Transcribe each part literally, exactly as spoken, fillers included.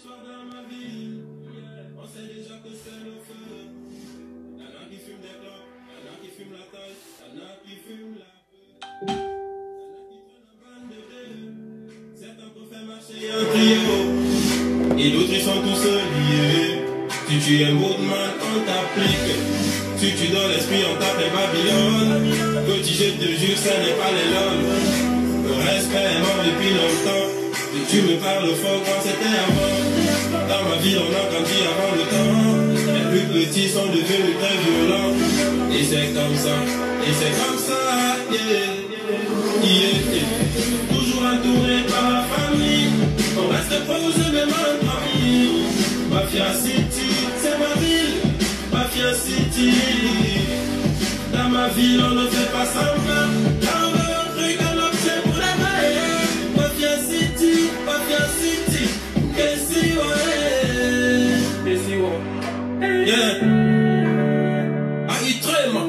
d'histoire dans ma ville. On sait déjà que c'est le feu. Y'en a qui fument des clopes, y'en a qui fument la taille, y'en a qui fument la peur. Y'en a qui prennent un bande de deux. Certains peuvent faire marcher un trio. Et d'autres ils sont tous liés. Si tu es moodman, on t'applique. Si tu donnes l'esprit, on t'appelle Babylone. Petit, je te jure, ce n'est pas les lolls. Le respect est mort depuis longtemps. Et tu me parles fort quand c'était avant. Dans ma vie, on a grandi avant le temps. Les plus petits sont devenus très violents. Et c'est comme ça, et c'est comme ça, yeah, yeah, yeah. Toujours entouré par la famille. On reste posé même entre amis. Mafia City, c'est ma ville. Mafia City. Dans ma ville, on ne fait pas semblant. Dans un truc, un objet pour la maille. Mafia City, Mafia City. Kessi, ouais. Kessi, ouais. Yeah. Aïtrema.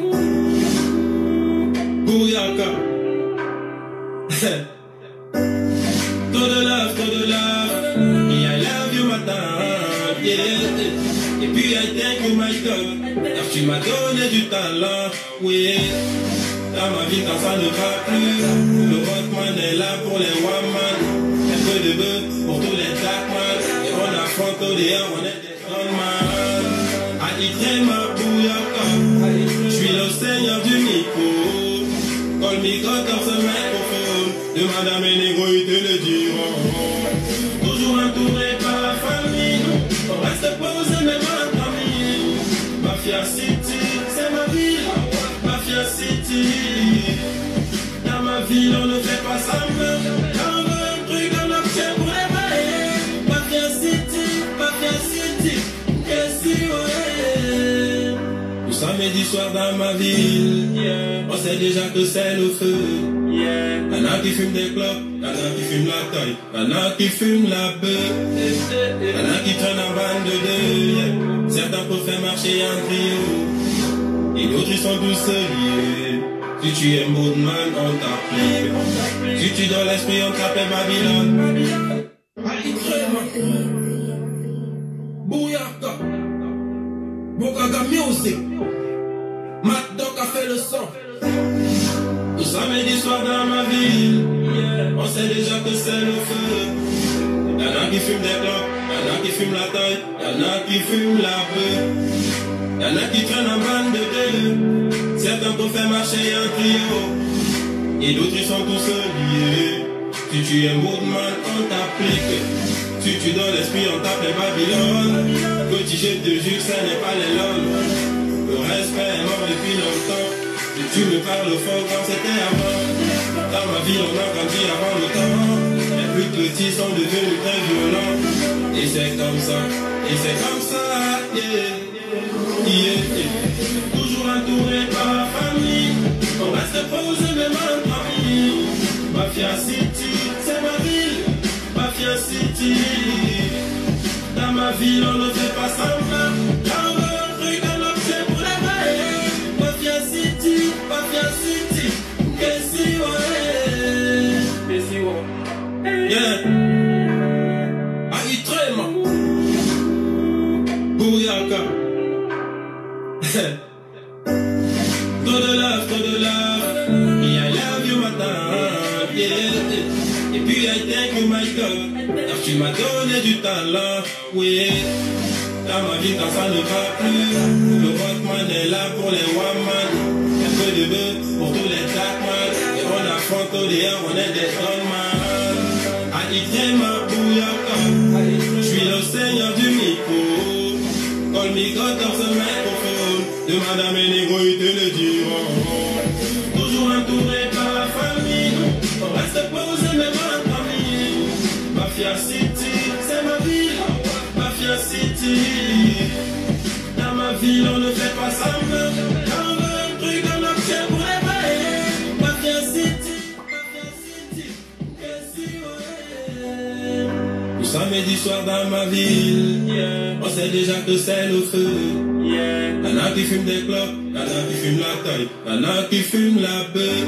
Bouyaka. Trop de love, trop de love. Et I love you, madame. Yeah. Et puis I thank you, my God. Car tu m'as donné du talent. Oui. Dans ma vie, quand ça ne va plus, le rockman est là pour les one man. Un peu de bœuf pour tous les darkman. Et on affronte au dehors, on est des gunman. Aïtrema, bouyaka. Je suis le seigneur du micro. Call me God dans ce microphone. Demande à mes négros, ils te le diront. Toujours entouré par la famille. On reste posé même entre amis. Mafia City, c'est ma ville. Mafia City. Dans ma ville, on ne fait pas semblant. On veut un truc, un objet pour les mailles. Mafia City, Mafia City. Kessi, ouais. Nous samedi soir dans ma ville. Yeah. On sait déjà que c'est le feu. Yeah. Y'en a qui fument des clopes, y'en a qui fument la taille, y'en a qui fument la bœuf, y'en a qui traînent en bande de deux. Yeah. Certains peuvent faire marcher un trio, et d'autres ils sont tous liés. Si tu es moodman, on t'applique. Si tu donnes l'esprit, on t'appelle Babylone. Aïtrema. Bouyaka. Bokaga Music. Matt Doc a fait le son. Nous samedi soir dans ma ville, yeah. On sait déjà que c'est le feu. Y'en a qui fument des clopes, y'en a qui fument la taille, y'en a qui fument la bœuf, y'en a qui traînent en bande de deux. Certains peuvent faire marcher un trio, et d'autres ils sont tous liés. Si tu es moodman, on t'applique. Si tu donnes l'esprit, on t'appelle Babylone. Petit, je te jure, ce n'est pas les lolls. Le respect est mort depuis longtemps. Et tu me parles fort quand c'était avant. Dans ma vie, on a grandi avant le temps. Les plus petits sont devenus très violents. Et c'est comme ça, et c'est comme ça, yeah, yeah, yeah. Toujours entouré par la famille. On reste posé même entre amis. Mafia City, c'est ma ville. Mafia City. Dans ma ville, on ne fait pas semblant. On veut un truc, un objet pour les mailles. Mafia City, Mafia City. Kessi, ouais. Kessi, ouais. Yeah. Aïtrema. Bouyaka. Trop de love, trop de love. Et I love you, madame. Yeah. Et puis I thank you, my God. Car tu m'as donné du talent. Oui. Dans ma vie, quand ça ne va plus, le rockman est là pour les one man. Un peu de bœuf pour tous les darkman. Et on affronte au dehors, on est des gunman. Aïtrema, bouyaka. Je suis le seigneur du micro. Call me God dans ce microphone. Demande à mes négros, ils te le diront. Toujours entouré par la famille. On reste posé même entre amis. Mafia City, c'est ma ville. Mafia City. Dans ma ville, on ne fait pas semblant. On veut un truc, un objet pour les mailles. Mafia City, Mafia City. Kessi, ouais. Nous samedi soir dans ma ville, yeah. On sait déjà que c'est le feu. Yeah. Y'en a qui fument des clopes, y'en a qui fument la taille, y'en a qui fument la bœuf,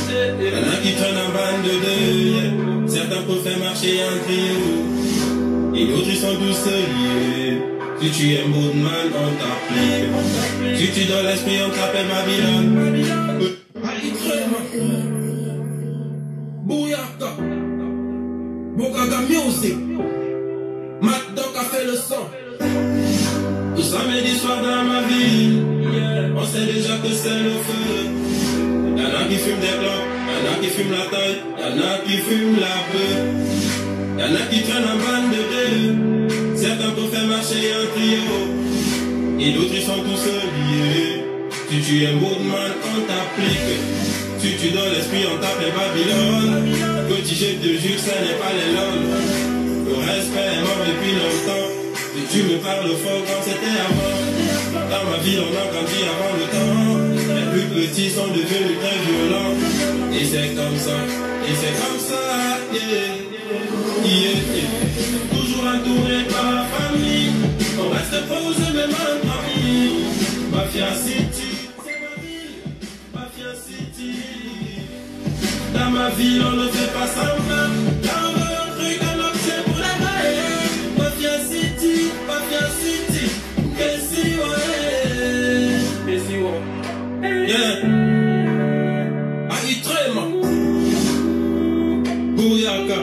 y'en a qui traînent en bande de deux. Yeah. Certains peuvent faire marcher un trio, Et d'autres ils sont tous liés. Si tu aimes Boudman, on t'applique. Si tu donnes l'esprit, on t'appelle Babylone. Bouyaka, Bokaga Music, Matt Doc a fait le son. Tout samedi soir dans ma ville, on sait déjà que c'est le feu. Y'en a qui fument des clopes, y'en a qui fument la taille, y'en a qui fument la bœuf. Y'en a qui traînent en bande de deux. Certains pour faire marcher un trio. Et d'autres ils sont tous liés. Si tu aimes Boudman, on t'applique. Si tu donnes l'esprit, on t'appelle Babylone. Petit, je te jure, ce n'est pas les lolls. Le respect est mort depuis longtemps. Si tu me parles fort comme c'était avant. Dans ma ville, on a grandi avant le temps. Les plus petits sont devenus très violents. Et c'est comme ça, et c'est comme ça, yeah. Yeah, yeah. Toujours entouré par la famille. On reste posé même entre amis. Mafia City, c'est ma ville. Mafia City. Dans ma ville, on ne fait pas semblant. Là, on veut un truc, un objet pour la bailler. Mafia City, Mafia City. Qu'est-ce que ouais? Qu'est-ce que ouais? Yeah. Aïe, très mal. Bouyaka.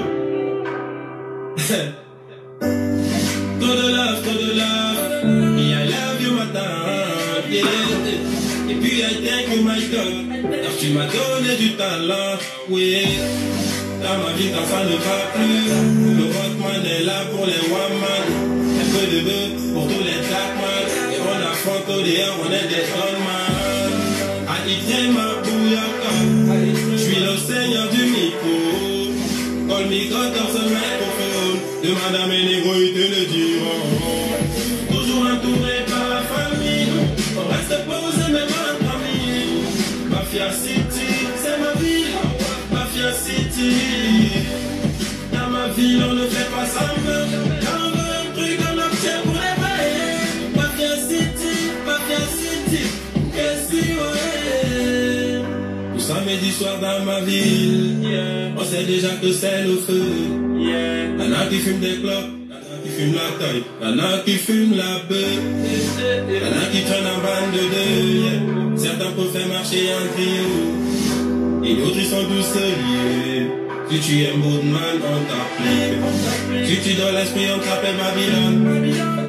Trop de love, trop de love. Me, I love you, madame. Yeah. Et puis, I thank you, my God. Car tu m'as donné du talent. Oui. Dans ma vie, quand ça ne va plus. Le Rockman est là pour les woman. Un peu de bœuf pour tous les jackman. Et on affronte au dehors, on est des gunman. Aïe, ma bouyaka. Je suis le seigneur du micro. Call me God dans ce microphone. Demande à mes négros, ils te le diront. Toujours entouré par la famille. On reste posé même entre amis. Mafia City, c'est ma ville. Mafia City. Dans ma ville, on ne fait pas semblant. Quand on veut un truc, on obtient pour les bailler. Mafia City, Mafia City. Qu'est-ce que ouais? Tout samedi soir dans ma ville, yeah. On sait déjà que c'est le feu. Yeah. Y'en a qui fument des clopes, y'en a qui fument la taille, y'en a qui fument la bœuf. Y'en a qui traînent en bande de deux. Yeah. Certains pour faire marcher un trio. Et d'autres ils sont tous liés. Si tu aimes Boudman, on t'applique. Si tu donnes l'esprit, on t'appelle Babylone.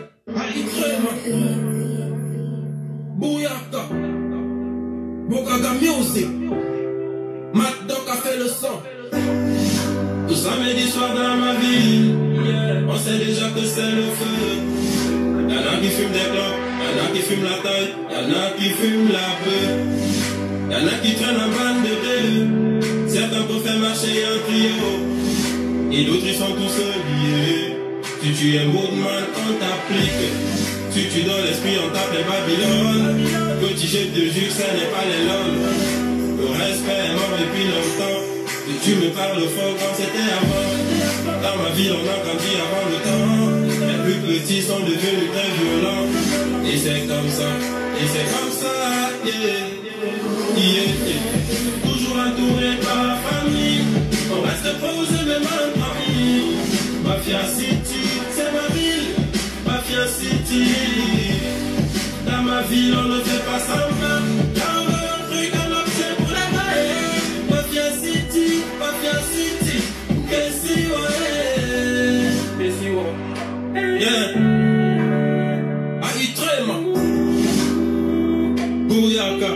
Bouyaka, Bokaga Music, Matt Doc a fait le son. Tout samedi soir dans ma ville, on sait déjà que c'est le feu. Y'en a qui fument des clopes, y'en a qui fument la taille, y'en a qui fument la bœuf. Y'en a qui traînent en bande de deux. Certains pour faire marcher un trio. Et d'autres ils sont tous liés. Si tu aimes Boudman, on t'applique. Si tu donnes l'esprit, on t'appelle Babylone. Petit, je te jure, ce n'est pas les lolls. Le respect est mort depuis longtemps. Si tu me parles fort comme c'était avant. Dans ma ville, on a grandi avant le temps. Les plus petits sont devenus très violents. Et c'est comme ça, et c'est comme ça, yeah. Yeah, yeah. Toujours entouré par la famille. On reste posé même entre amis. Mafia City, c'est ma ville. Mafia City. Dans ma ville, on ne fait pas semblant. Quand on veut un truc, un objet pour la bailler. Mafia City, Mafia City. Qu'est-ce que ouais? Qu'est-ce que ouais? Yeah. Aïe, très mal. Bouyaka.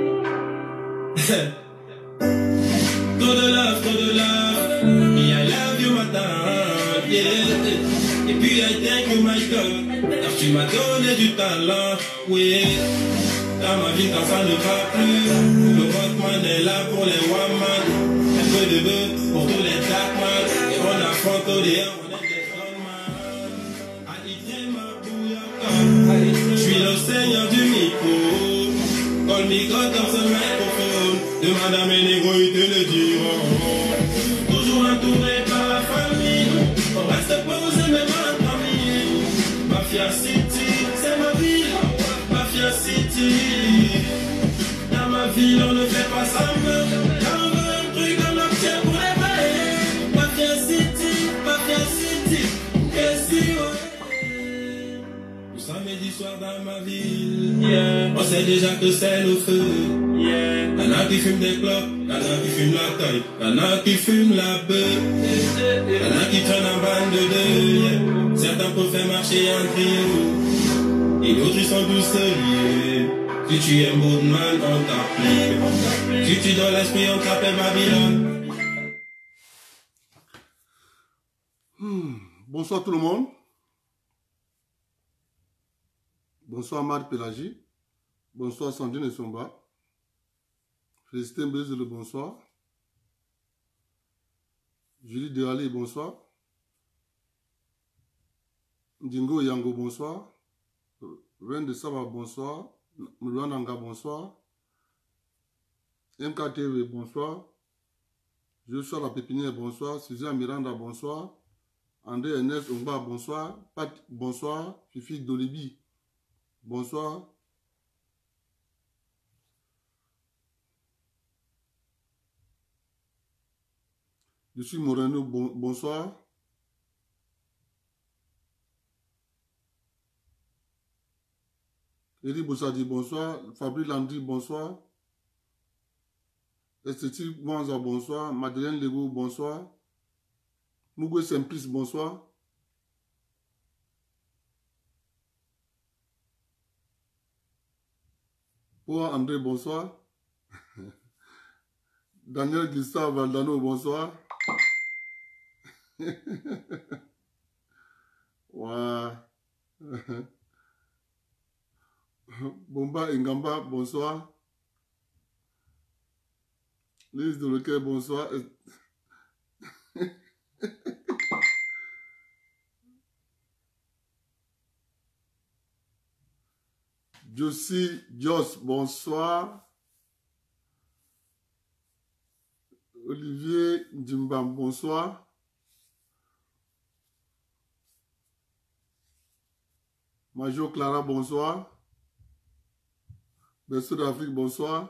Trop de love, trop de love. Me, I love you, madame. Yeah. Et puis, I thank you, my God. Car tu m'as donné du talent. Oui. Dans ma vie, quand ça ne va plus. Le Rockman est là pour les woman. Un peu de bœuf pour tous les jackman. Et on affronte au dehors, on est des gunman. Aïe, ma bouyaka. Je suis le seigneur du micro. Call me God dans ce microphone. Demande à mes négros, ils te le diront. Toujours entouré par la famille. On reste posé même entre amis. Mafia City, c'est ma ville. Mafia City. Dans ma ville, on ne fait pas semblant. Quand on veut un truc, on obtient pour les bailler. Mafia City, Mafia City. Qu'est-ce que soir dans ma ville. Yeah. On sait déjà que c'est le feu. Yeah. Y'en a qui fument des clopes, y'en a qui fument la taille, y'en a qui fument la beuh. Y'en a qui traînent en bande de deux. Yeah. Certains peuvent faire marcher en trio. Et d'autres ils sont tous liés. Si tu es Moodman, on t'applique. Si tu donnes l'esprit, on t'appelle Babylone. Hmm. Bonsoir tout le monde. Bonsoir Marc Pélagie. Bonsoir Sandrine et Somba. Félicité Mbèze, le bonsoir. Julie Déalé, bonsoir. Dingo Yango, bonsoir. Reine de Saba, bonsoir. Moulouananga, bonsoir. M K T V, bonsoir. Joshua La Pépinière, bonsoir. Suzanne Miranda, bonsoir. André Ernest Ongba, bonsoir. Pat, bonsoir. Fifi Dolibi, bonsoir. Je suis Moreno, bon, bonsoir. Eri Boussadi, bonsoir. Fabrice Landry, bonsoir. Esthétique Mwanza, bonsoir. Madeleine Lego, bonsoir. Mougwe Simplice, bonsoir. Poa André, bonsoir. Daniel Gustave Valdano, bonsoir. Ouais. Bomba Ngamba, bonsoir. Lise de Lequel, bonsoir. Josie Jos, bonsoir. Olivier Djimbam, bonsoir. Major Clara, bonsoir. Berceau d'Afrique, bonsoir.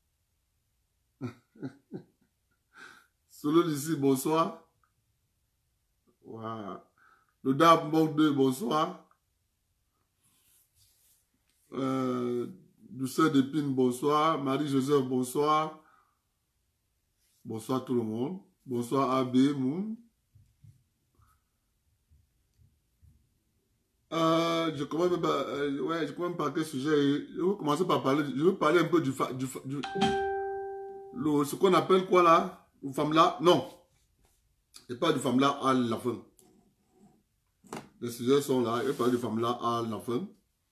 Solo d'ici, bonsoir. Wow. Le Dab Mok deux, bonsoir. Euh, Douceur d'Épine, bonsoir. Marie-Joseph, bonsoir. Bonsoir tout le monde. Bonsoir A B, Moon. Euh, je commence même par, euh, ouais, je commence par quel sujet? Je vais commencer par parler, je vais parler un peu du, fa, du, du le, ce qu'on appelle quoi là? Une femme là? Non. Et pas du femme là à la fin. Les sujets sont là, je vais parler du femme là à la fin.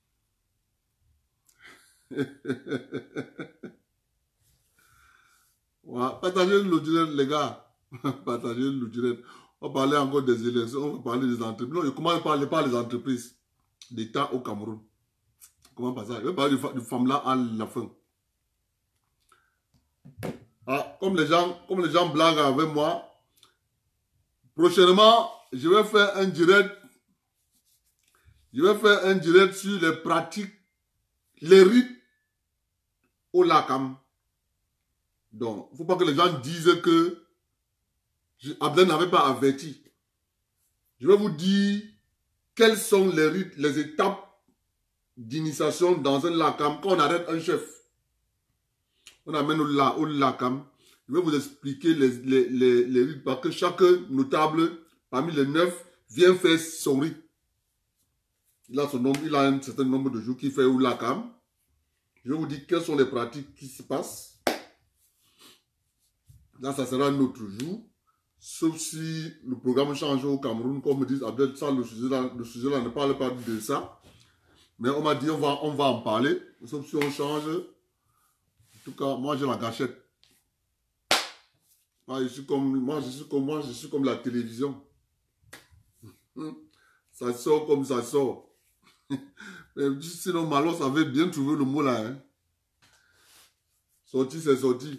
Ouais, partagez le direct, les gars. Partagez le direct. On va parler encore des élections, on va parler des entreprises. Non, je commence par parler pas des entreprises d'État au Cameroun. Comment pas ça? Je vais parler du, du femme là à la fin. Ah, comme les gens, comme les gens blaguent avec moi, prochainement, je vais faire un direct. Je vais faire un direct sur les pratiques, les rites au Lakam. Donc, il ne faut pas que les gens disent que Abdel n'avait pas averti. Je vais vous dire quels sont les rites, les étapes d'initiation dans un Lakam quand on arrête un chef. On amène au, la, au Lakam. Je vais vous expliquer les, les, les, les rites parce que chaque notable parmi les neuf vient faire son rite. Il a, son nombre, il a un certain nombre de jours qu'il fait au Lakam. Je vais vous dire quelles sont les pratiques qui se passent. Là, ça sera un autre jour. Sauf si le programme change au Cameroun, comme me disent Abdel, ça, le sujet-là sujet ne parle pas de ça. Mais on m'a dit, on va, on va en parler. Sauf si on change. En tout cas, moi, j'ai la gâchette. Moi, je suis comme, moi, je suis comme, moi, je suis comme la télévision. Ça sort comme ça sort. Mais sinon, Malos avait bien trouvé le mot là. Hein. Sorti, c'est sorti.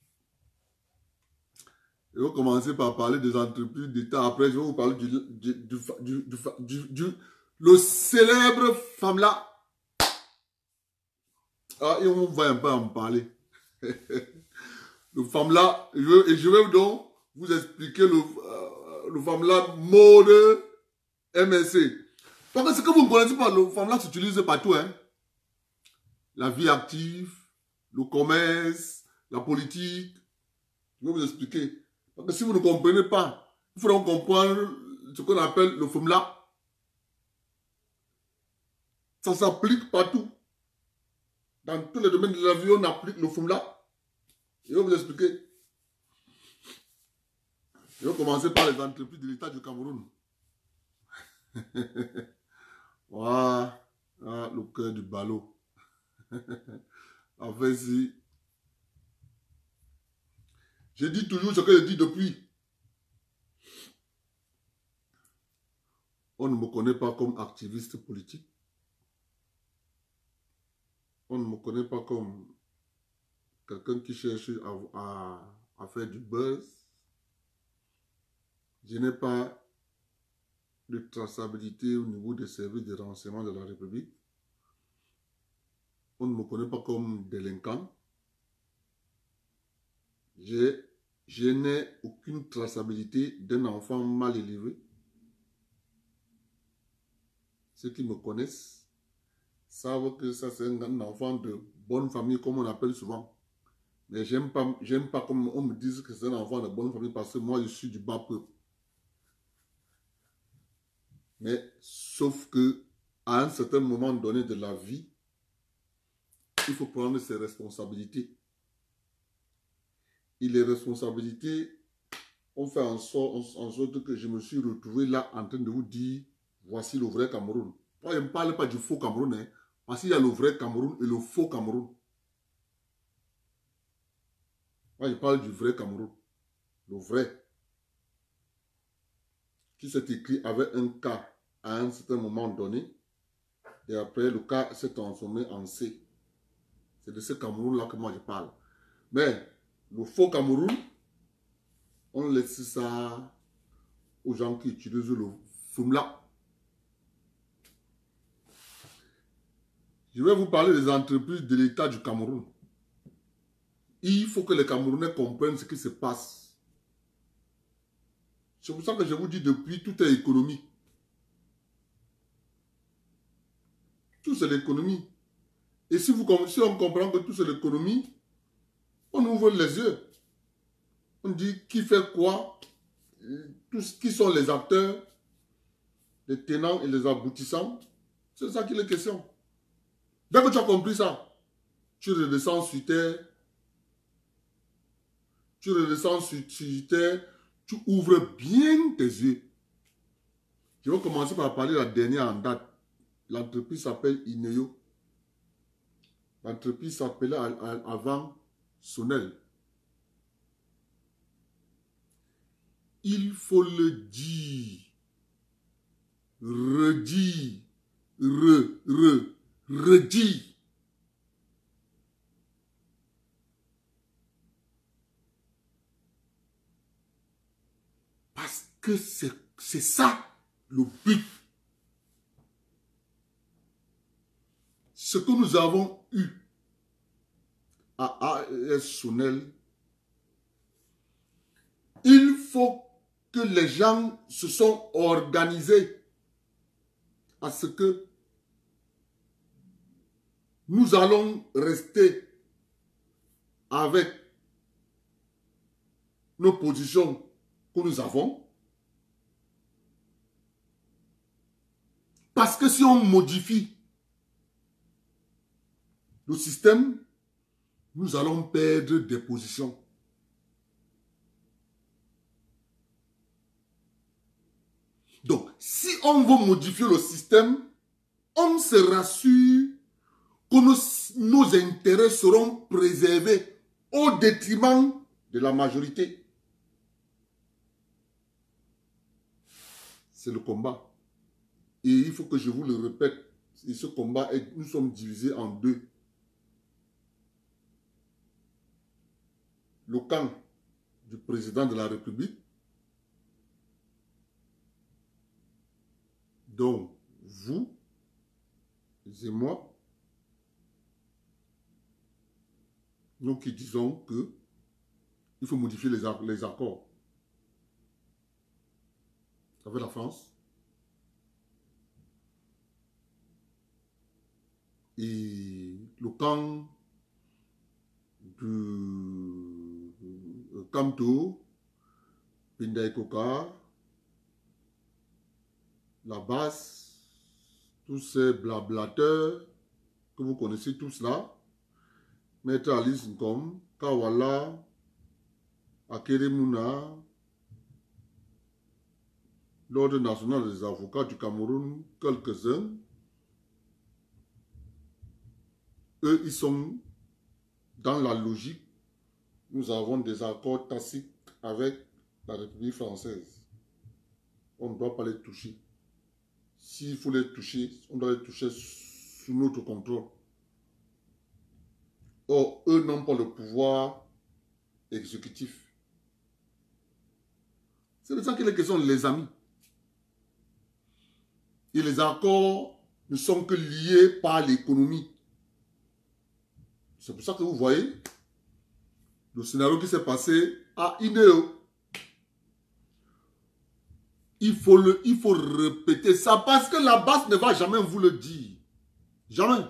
Je vais commencer par parler des entreprises d'État. Après, je vais vous parler du, du, du, du, du, du, du le célèbre femme là. Ah, et on va un peu en parler. Le femme là, je veux, et je vais donc vous expliquer le, euh, le femme là mode M S C. Parce que ce que vous ne connaissez pas, le FOMLA s'utilise partout. Hein. La vie active, le commerce, la politique. Je vais vous expliquer. Parce que si vous ne comprenez pas, il faudra comprendre ce qu'on appelle le FOMLA. Ça s'applique partout. Dans tous les domaines de la vie, on applique le FOMLA. Je vais vous expliquer. Je vais commencer par les entreprises de l'État du Cameroun. Voilà, ah, le cœur du ballot. En fait, si. Je dis toujours ce que je dis depuis. On ne me connaît pas comme activiste politique. On ne me connaît pas comme quelqu'un qui cherche à, à, à faire du buzz. Je n'ai pas de traçabilité au niveau des services de renseignement de la République. On ne me connaît pas comme délinquant. Je, je n'ai aucune traçabilité d'un enfant mal élevé. Ceux qui me connaissent savent que ça c'est un enfant de bonne famille comme on appelle souvent. Mais j'aime pas, j'aime pas comme on me dise que c'est un enfant de bonne famille parce que moi je suis du bas peuple. Mais sauf que à un certain moment donné de la vie, il faut prendre ses responsabilités. Et les responsabilités ont fait en sorte, en sorte que je me suis retrouvé là en train de vous dire, voici le vrai Cameroun. Moi, je ne parle pas du faux Cameroun, hein, parce qu'il y a le vrai Cameroun et le faux Cameroun. Moi, je parle du vrai Cameroun. Le vrai. Qui s'est écrit avec un K à un certain moment donné. Et après, le K s'est transformé en C. C'est de ce Cameroun-là que moi je parle. Mais le faux Cameroun, on laisse ça aux gens qui utilisent le FOMLA. Je vais vous parler des entreprises de l'État du Cameroun. Il faut que les Camerounais comprennent ce qui se passe. C'est pour ça que je vous dis depuis, tout est économie. Tout c'est l'économie. Et si, vous, si on comprend que tout c'est l'économie, on ouvre les yeux. On dit qui fait quoi, tous, qui sont les acteurs, les tenants et les aboutissants. C'est ça qui est question. Dès que tu as compris ça, tu redescends sur terre, tu redescends sur, sur terre, tu ouvres bien tes yeux. Je vais commencer par parler de la dernière en date. L'entreprise s'appelle Ineo. L'entreprise s'appelait avant Sonel. Il faut le dire, redire, re, re, redire. Parce que c'est ça le but. Ce que nous avons eu à A E S Sonel, il faut que les gens se sont organisés à ce que nous allons rester avec nos positions que nous avons. Parce que si on modifie le système, nous allons perdre des positions. Donc, si on veut modifier le système, on se rassure que nos, nos intérêts seront préservés au détriment de la majorité. C'est le combat. Et il faut que je vous le répète, et ce combat, est, nous sommes divisés en deux. Le camp du président de la République, dont vous et moi, nous qui disons que il faut modifier les, les accords avec la France. et le camp de Kamto, Pindaïkoka, la base, tous ces blablateurs que vous connaissez tous là, Maître Alice Nkom, Kawala, Akeremuna, l'Ordre national des avocats du Cameroun, quelques-uns, eux, ils sont dans la logique. Nous avons des accords tacites avec la République française. On ne doit pas les toucher. S'il faut les toucher, on doit les toucher sous notre contrôle. Or, eux n'ont pas le pouvoir exécutif. C'est de ça qu'il est question, les amis. Et les accords ne sont que liés par l'économie. C'est pour ça que vous voyez le scénario qui s'est passé à Inéo. Il faut, le, il faut répéter ça parce que la base ne va jamais vous le dire. Jamais.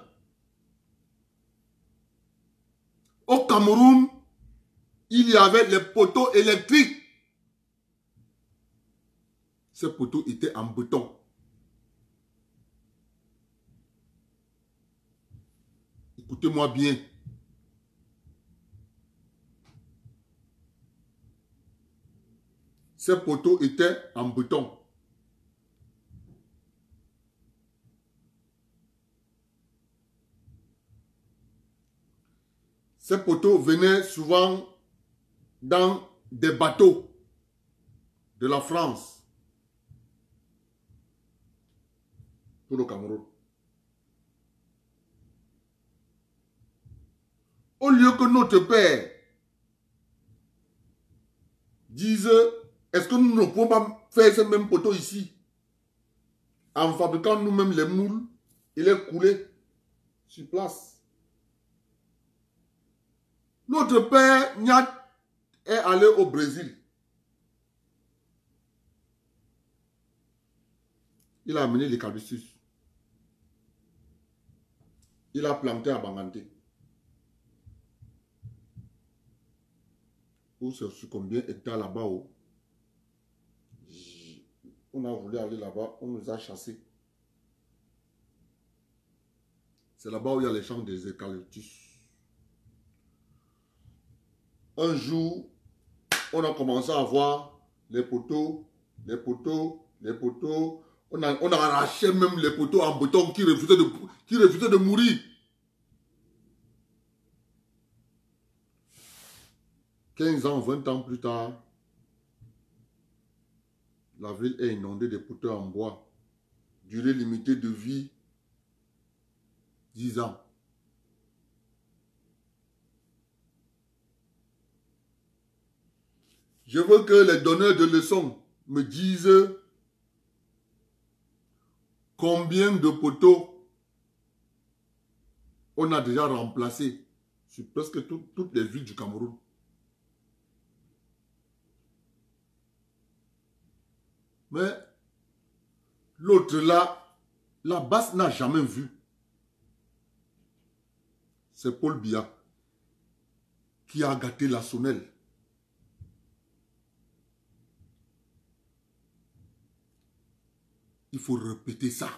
Au Cameroun, il y avait les poteaux électriques. Ces poteaux étaient en béton. Écoutez-moi bien. Ces poteaux étaient en béton. Ces poteaux venaient souvent dans des bateaux de la France pour le Cameroun. Au lieu que notre père dise, est-ce que nous ne pouvons pas faire ce même poteau ici en fabriquant nous-mêmes les moules et les couler sur place? Notre père Niat est allé au Brésil. Il a amené les calvisus. Il a planté à Banganté. Où c'est sur combien d'hectares là-bas? On a voulu aller là-bas, on nous a chassés. C'est là-bas où il y a les champs des eucalyptus. Un jour, on a commencé à voir les poteaux, les poteaux, les poteaux. On a, on a arraché même les poteaux en béton qui refusaient de, qui refusaient de mourir. quinze ans, vingt ans plus tard, la ville est inondée de poteaux en bois. Durée limitée de vie, dix ans. Je veux que les donneurs de leçons me disent combien de poteaux on a déjà remplacé sur presque tout, toutes les villes du Cameroun. Mais l'autre là, la base n'a jamais vu. C'est Paul Biya qui a gâté la sonnelle. Il faut répéter ça.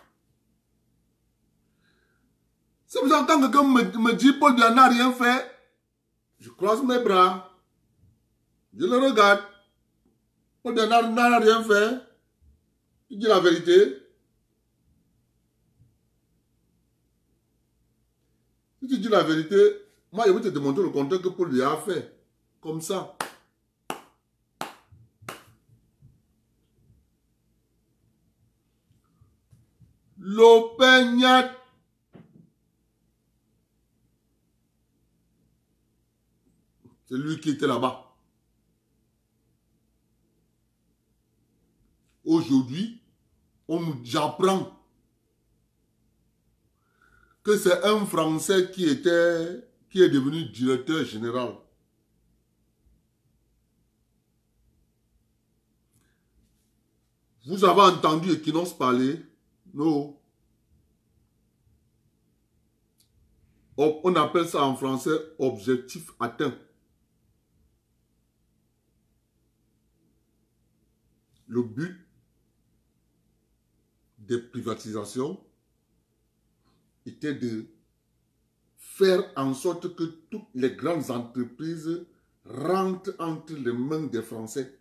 C'est pour ça que quand quelqu'un me, me dit Paul Biya n'a rien fait, je croise mes bras, je le regarde. Paul Biya n'a rien fait. Tu dis la vérité. Si tu dis la vérité, moi je vais te démontrer le contraire que Paul Biya a fait. Comme ça. L'Opegnat. C'est lui qui était là-bas. Aujourd'hui, j'apprends que c'est un Français qui était, qui est devenu directeur général. Vous avez entendu Equinox parler? Non. On appelle ça en français objectif atteint. Le but des privatisations était de faire en sorte que toutes les grandes entreprises rentrent entre les mains des Français.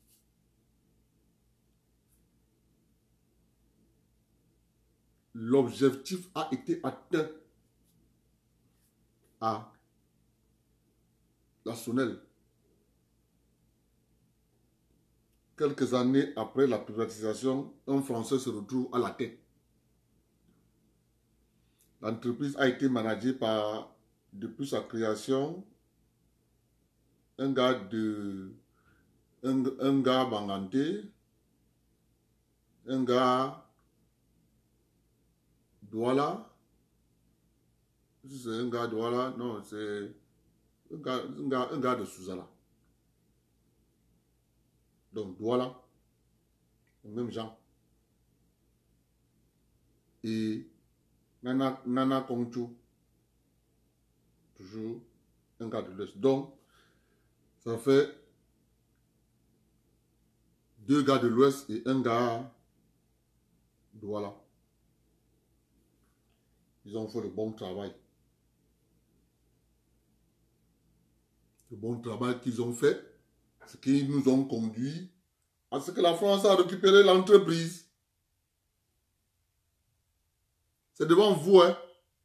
L'objectif a été atteint à la Sonelle. Quelques années après la privatisation, un Français se retrouve à la tête. L'entreprise a été managée par, depuis sa création, un gars de un, un gars Banganté, un gars Douala. C'est un gars Douala, non, c'est un gars, un, gars, un gars de Souzala. Donc Douala, même genre. Et Nana, Nana Kongchou, toujours un gars de l'Ouest. Donc, ça fait deux gars de l'Ouest et un gars Douala. Ils ont fait le bon travail. Le bon travail qu'ils ont fait, c'est qu'ils nous ont conduit à ce que la France a récupéré l'entreprise. C'est devant vous, hein.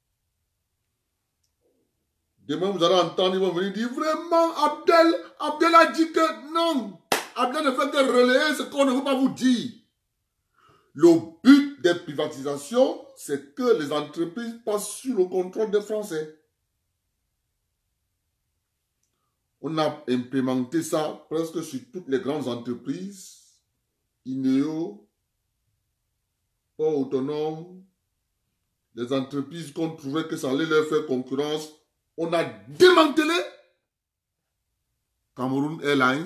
Demain, vous allez entendre, ils vont venir dire, vraiment, Abdel, Abdel a dit que non. Abdel ne fait que relayer ce qu'on ne veut pas vous dire. Le but des privatisations, c'est que les entreprises passent sous le contrôle des Français. On a implémenté ça presque sur toutes les grandes entreprises. Ineo, Port Autonome, les entreprises qu'on trouvait que ça allait leur faire concurrence. On a démantelé Cameroun Airlines.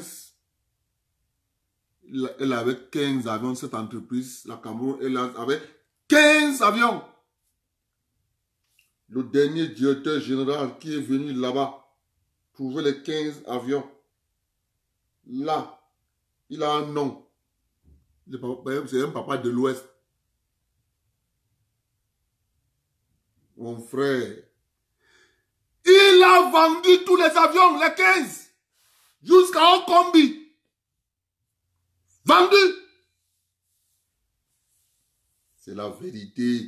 Elle avait quinze avions, cette entreprise. La Cameroun Airlines avait quinze avions. Le dernier directeur général qui est venu là-bas trouver les quinze avions. Là, il a un nom. C'est un papa de l'Ouest. Mon frère. Il a vendu tous les avions, les quinze, jusqu'à un combi. Vendu. C'est la vérité.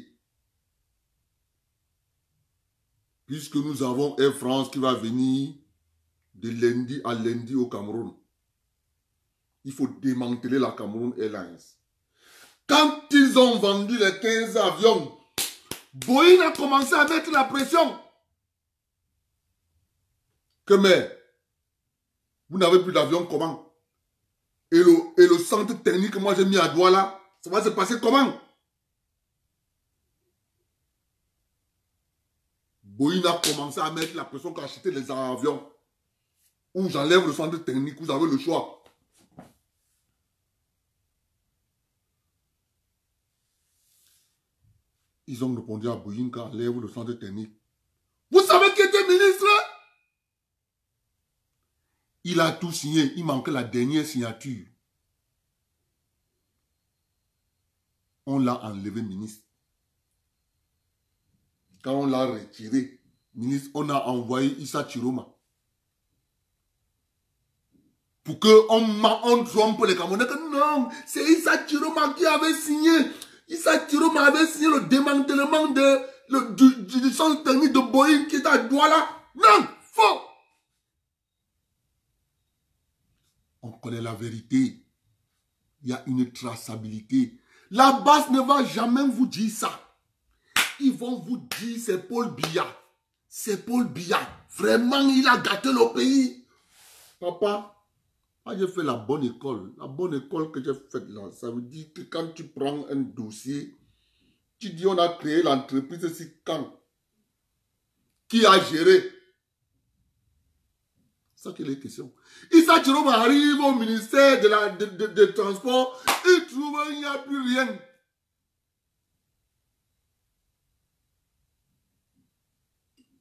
Puisque nous avons Air France qui va venir de lundi à lundi au Cameroun. Il faut démanteler la Cameroun Airlines. Quand ils ont vendu les quinze avions, Boeing a commencé à mettre la pression. Que mais, vous n'avez plus d'avion, comment? Et le, et le centre technique que moi j'ai mis à Douala, ça va se passer comment? Boeing a commencé à mettre la pression pour acheter les avions. Ou j'enlève le centre technique, vous avez le choix. Ils ont répondu à Boeing qu'enlève le centre technique. Vous savez qui était ministre? Il a tout signé. Il manquait la dernière signature. On l'a enlevé, ministre. Quand on l'a retiré, ministre, on a envoyé Issa Chiroma. Pour qu'on on trompe les Camerounais que non, c'est Issa Chiroma qui avait signé. Issa Chiroma avait signé le démantèlement de, le, du, du, du centre technique de Boeing qui est à Douala. Non, faux. On connaît la vérité. Il y a une traçabilité. La base ne va jamais vous dire ça. Ils vont vous dire c'est Paul Biya. C'est Paul Biya. Vraiment, il a gâté le pays. Papa, moi j'ai fait la bonne école. La bonne école que j'ai faite là, ça veut dire que quand tu prends un dossier, tu dis on a créé l'entreprise ici quand? Qui a géré? C'est ça qui est la question. Issa Chiroma arrive au ministère de la de, de, de transport, il trouve qu'il n'y a plus rien.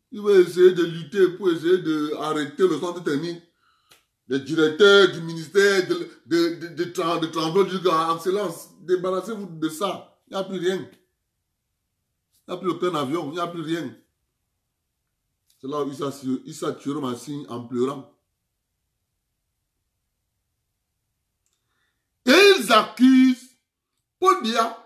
Il veut essayer de lutter pour essayer d'arrêter le centre technique. Le directeur du ministère de, de, de, de, de, de transport jusqu'à excellence. Débarrassez-vous de ça. Il n'y a plus rien. Il n'y a plus aucun avion. Il n'y a plus rien. C'est là où Issa Thioro signe en pleurant. Et ils accusent Paul Biya.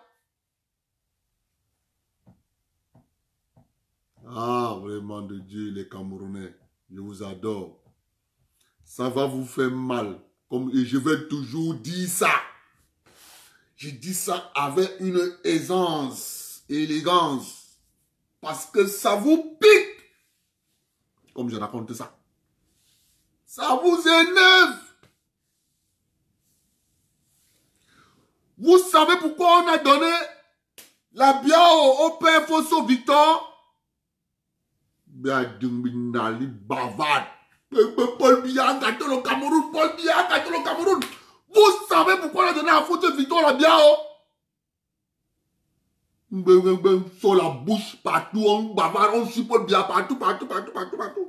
Ah, vraiment de Dieu, les Camerounais, je vous adore. Ça va vous faire mal. Comme, et je vais toujours dire ça. Je dis ça avec une aisance, élégance. Parce que ça vous pique. Comme je raconte ça. Ça vous énerve. Vous savez pourquoi on a donné la biao au père Fosso Victor? Biadungbinali bavard. Paul Biya a gâté le Cameroun. Paul Biya a gâté le Cameroun. Vous savez pourquoi on a donné à Fosso Victor la biao? Sur la bouche partout, on bavard, on supporte bien partout, partout, partout, partout, partout.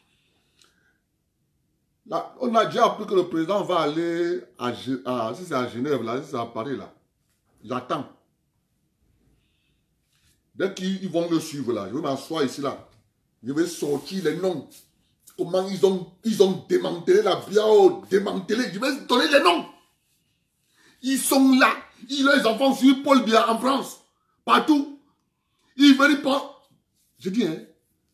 Là, on a déjà appris que le président va aller à, à si c'est à Genève, là, si c'est à Paris, là. J'attends. Dès qu'ils vont le suivre, là, je vais m'asseoir ici, là. Je vais sortir les noms. Comment ils ont, ils ont démantelé la biao, démantelé. Je vais donner les noms. Ils sont là. Ils, les enfants suivent Paul Biya en France. Partout. Ils veulent pas. Je dis, hein.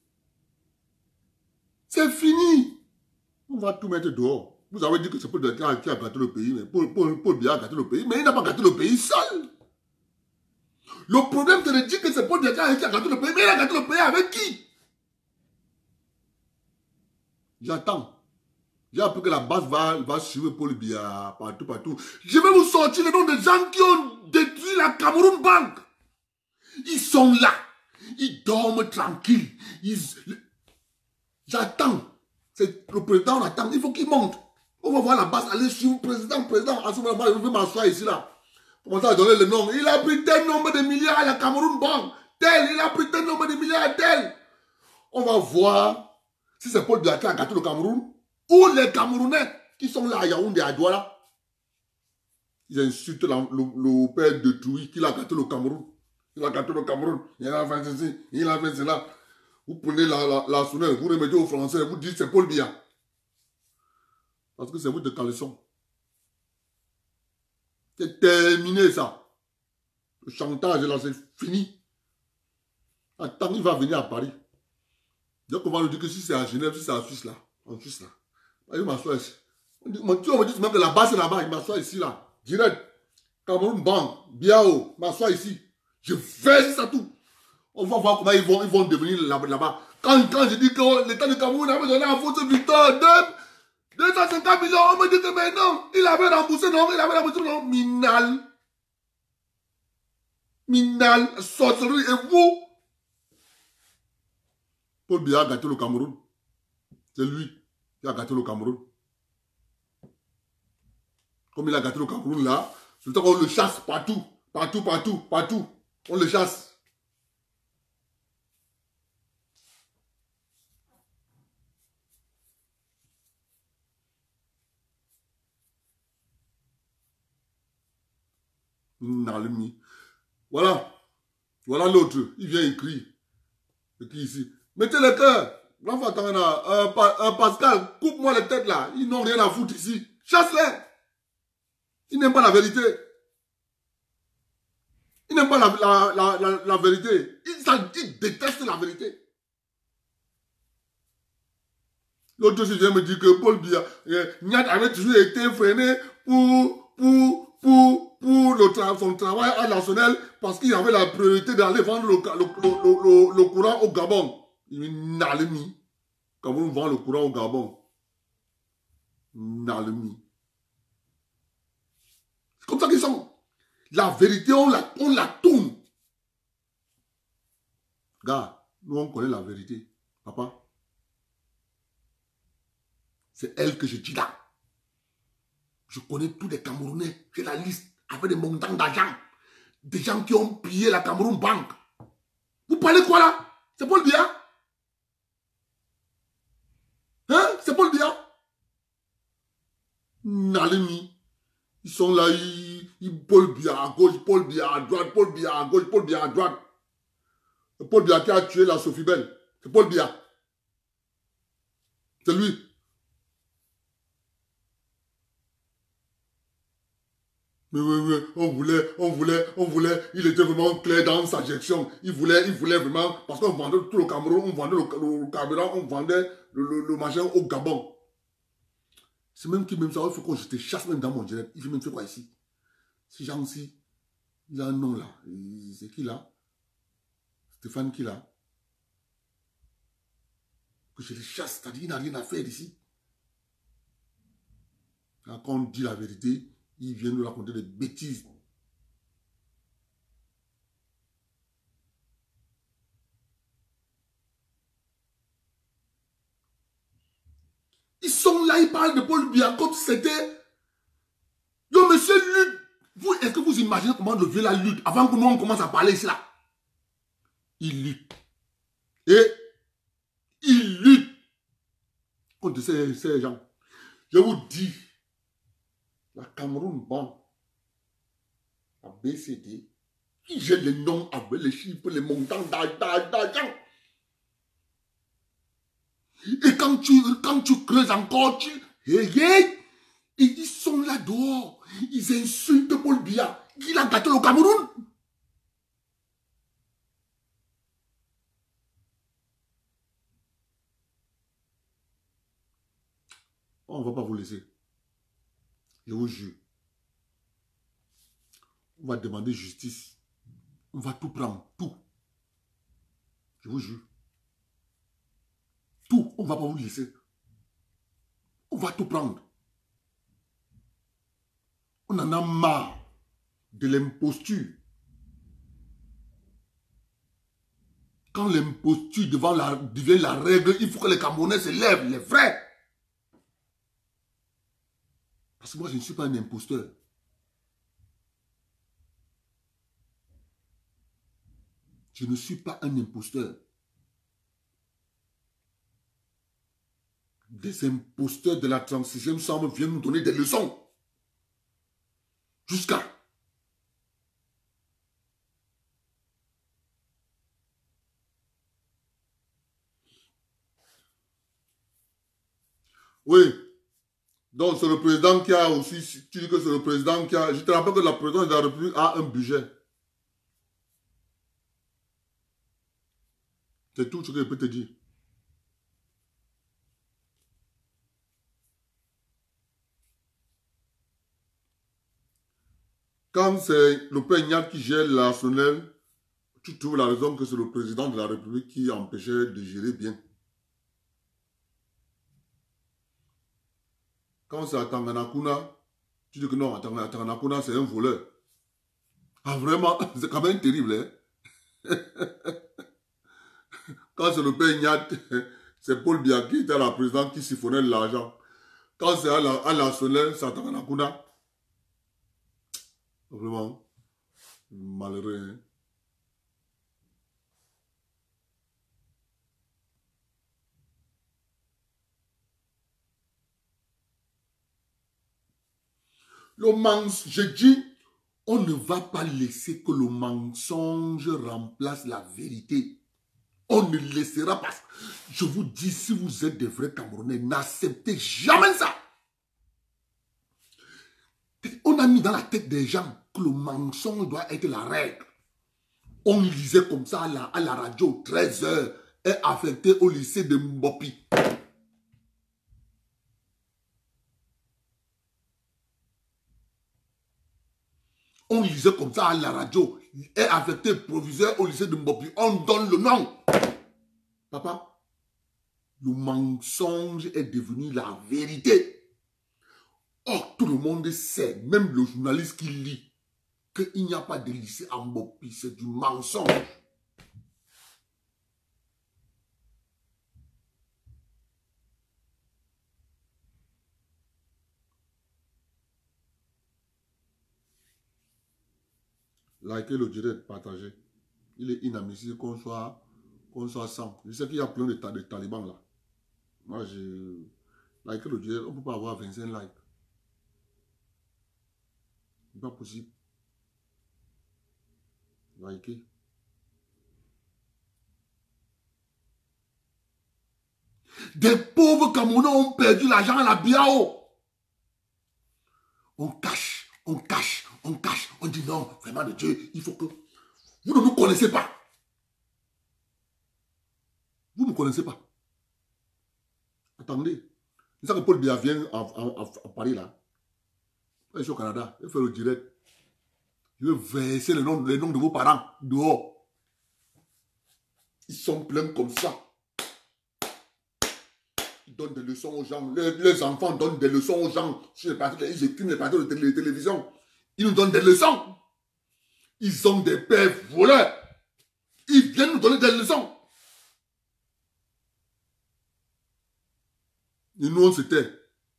C'est fini. On va tout mettre dehors. Vous avez dit que c'est Paul Biya qui a gâté le pays. Mais Paul, Paul, Paul Biya a gâté le pays. Mais il n'a pas gâté le pays seul. Le problème, c'est de dire que c'est Paul Biya qui a gâté le pays. Mais il a gâté le pays avec qui? J'attends. J'ai appris que la base va, va suivre Paul Biya partout, partout. Je vais vous sortir les noms des gens qui ont détruit la Cameroun Bank. Ils sont là. Ils dorment tranquilles. Ils... J'attends. C'est le président, on attend. Il faut qu'il monte. On va voir la base aller suivre le président. Président, à ce moment-là, je vais m'asseoir ici, là. Commencer à donner le nom. Il a pris tel nombre de milliards à la Cameroun Bank. Tel, il a pris tel nombre de milliards à tel. On va voir si c'est Paul Biya qui a gâté le Cameroun ou les Camerounais qui sont là à Yaoundé, à Douala. Ils insultent la, le, le père de Touy qui a gâté le Cameroun. Il a gâté le Cameroun. Il a fait ceci, il a fait cela. Vous prenez la, la, la sonnette, vous remettez aux Français, vous dites c'est Paul Biya. Parce que c'est vous de caleçon. C'est terminé ça. Le chantage là, c'est fini. Attends, il va venir à Paris. Donc on va lui dire que si c'est à Genève, si c'est à Suisse là, en Suisse là, il m'assoit ici. On dit, tu me dis même que la base c'est là-bas, il m'assoit ici là. Direct. Cameroun Bank, Biao, m'assoit ici. Je fais ça tout. On va voir comment ils vont, ils vont devenir là-bas. Quand, quand je dis que l'État de Cameroun avait donné à Fosso Victor deux cent cinquante millions, on me dit que mais non, il avait remboursé, non, il avait remboursé, non, Minal. Minal, sorcellerie, et vous? Paul Biya a gâté le Cameroun. C'est lui qui a gâté le Cameroun. Comme il a gâté le Cameroun là, c'est le temps qu'on le chasse partout, partout, partout, partout. On le chasse. Voilà. Voilà l'autre. Il vient écrire. Et qui ici? Mettez le cœur. Euh, euh, Pascal, coupe-moi les têtes là. Ils n'ont rien à foutre ici. Chasse-les. Ils n'aiment pas la vérité. Ils n'aiment pas la, la, la, la, la vérité. Ils, ils détestent la vérité. L'autre chose, vient me dire que Paul Biya, euh, Niat avait toujours été freiné pour, pour, pour, pour le tra son travail à national parce qu'il avait la priorité d'aller vendre le, le, le, le, le courant au Gabon. Il n'a le mis. Quand on vend le courant au Gabon, n'a le mis. C'est comme ça qu'ils sont. La vérité, on la, on la tourne. Gars, nous on connaît la vérité. Papa. C'est elle que je dis là. Je connais tous les Camerounais. J'ai la liste avec des montants d'argent. Des gens qui ont pillé la Cameroun Bank. Vous parlez quoi là? C'est Paul Biya? Kalemi. Ils sont là, ils, ils Paul Biya à gauche, Paul Biya à droite, Paul Biya à gauche, Paul Biya à droite. Paul Biya qui a tué la Sophie Belle. C'est Paul Biya. C'est lui. Mais oui, oui, on voulait, on voulait, on voulait, il était vraiment clair dans sa gestion. Il voulait, il voulait vraiment, parce qu'on vendait tout le Cameroun, on vendait le, le carburant, on vendait le, le, le machin au Gabon. C'est même qui même ça, il faut que je te chasse même dans mon direct. Il fait même fait quoi ici? Si Jean aussi, il a un nom là. C'est qui là? Stéphane qui là? Que je le chasse, c'est-à-dire il n'a rien à faire ici. Quand on dit la vérité, il vient nous raconter des bêtises. Ils sont là, ils parlent de Paul Biya comme si c'était... Yo, monsieur lutte. Vous, est-ce que vous imaginez comment le vieux la lutte avant que nous on commence à parler ici là? Il lutte. Et il lutte contre ces, ces gens. Je vous dis, la Cameroun, bon, la B C D, j'ai les noms avec les chiffres, les montants d'argent. Et quand tu, quand tu creuses encore, tu... Hey, hey, ils sont là dehors. Ils insultent Paul Biya. Il a gâté le Cameroun. On ne va pas vous laisser. Je vous jure. On va demander justice. On va tout prendre. Tout. Je vous jure. Tout. On ne va pas vous laisser. On va tout prendre. On en a marre de l'imposture. Quand l'imposture devant la, devient la règle, il faut que les Camerounais se lèvent, les vrais. Parce que moi, je ne suis pas un imposteur. Je ne suis pas un imposteur. Des imposteurs de la trente-sixième chambre viennent nous donner des leçons. Jusqu'à... Oui. Donc, c'est le président qui a aussi... Tu dis que c'est le président qui a... Je te rappelle que la présidence de la République a un budget. C'est tout ce que je peux te dire. Quand c'est le père Ignat qui gère l'arsenal, tu trouves la raison que c'est le président de la République qui empêchait de gérer bien. Quand c'est à Tanganakuna, tu dis que non, à Tanganakuna, c'est un voleur. Ah vraiment, c'est quand même terrible, hein? Quand c'est le père Ignat, c'est Paul Biya qui était la présidente qui siphonnait l'argent. Quand c'est à l'arsenal, c'est à Tanganakuna. Vraiment, malheureux, hein? Le mensonge, je dis, on ne va pas laisser que le mensonge remplace la vérité. On ne laissera pas. Je vous dis, si vous êtes des vrais Camerounais, n'acceptez jamais ça. On a mis dans la tête des gens que le mensonge doit être la règle. On lisait comme ça à la, à la radio, treize heures, est affecté au lycée de Mbopi. On lisait comme ça à la radio, est affecté proviseur au lycée de Mbopi. On donne le nom. Papa, le mensonge est devenu la vérité. Or, tout le monde sait, même le journaliste qui lit, qu'il n'y a pas de lycée à Mbopi, c'est du mensonge. Likez le direct, partagez. Il est inadmissible qu'on soit, qu'on soit cent. Je sais qu'il y a plein de, de talibans là. Moi, je... Likez le direct, on ne peut pas avoir vingt-cinq likes. C'est pas possible. Likez. Des pauvres Camerounais ont perdu l'argent à la Biao. On cache, on cache, on cache. On dit non, vraiment de Dieu, il faut que... Vous ne nous connaissez pas. Vous ne me connaissez pas. Attendez. C'est ça que Paul Biya vient à, à, à Paris là. Je suis au Canada. Je vais faire le direct. Je vais verser les noms, les noms de vos parents dehors. Ils sont pleins comme ça. Ils donnent des leçons aux gens. Les, les enfants donnent des leçons aux gens. Sur les plateaux, ils écrivent les plateaux de télé, télévision. Ils nous donnent des leçons. Ils ont des pères voleurs. Ils viennent nous donner des leçons. Et nous, on se tait.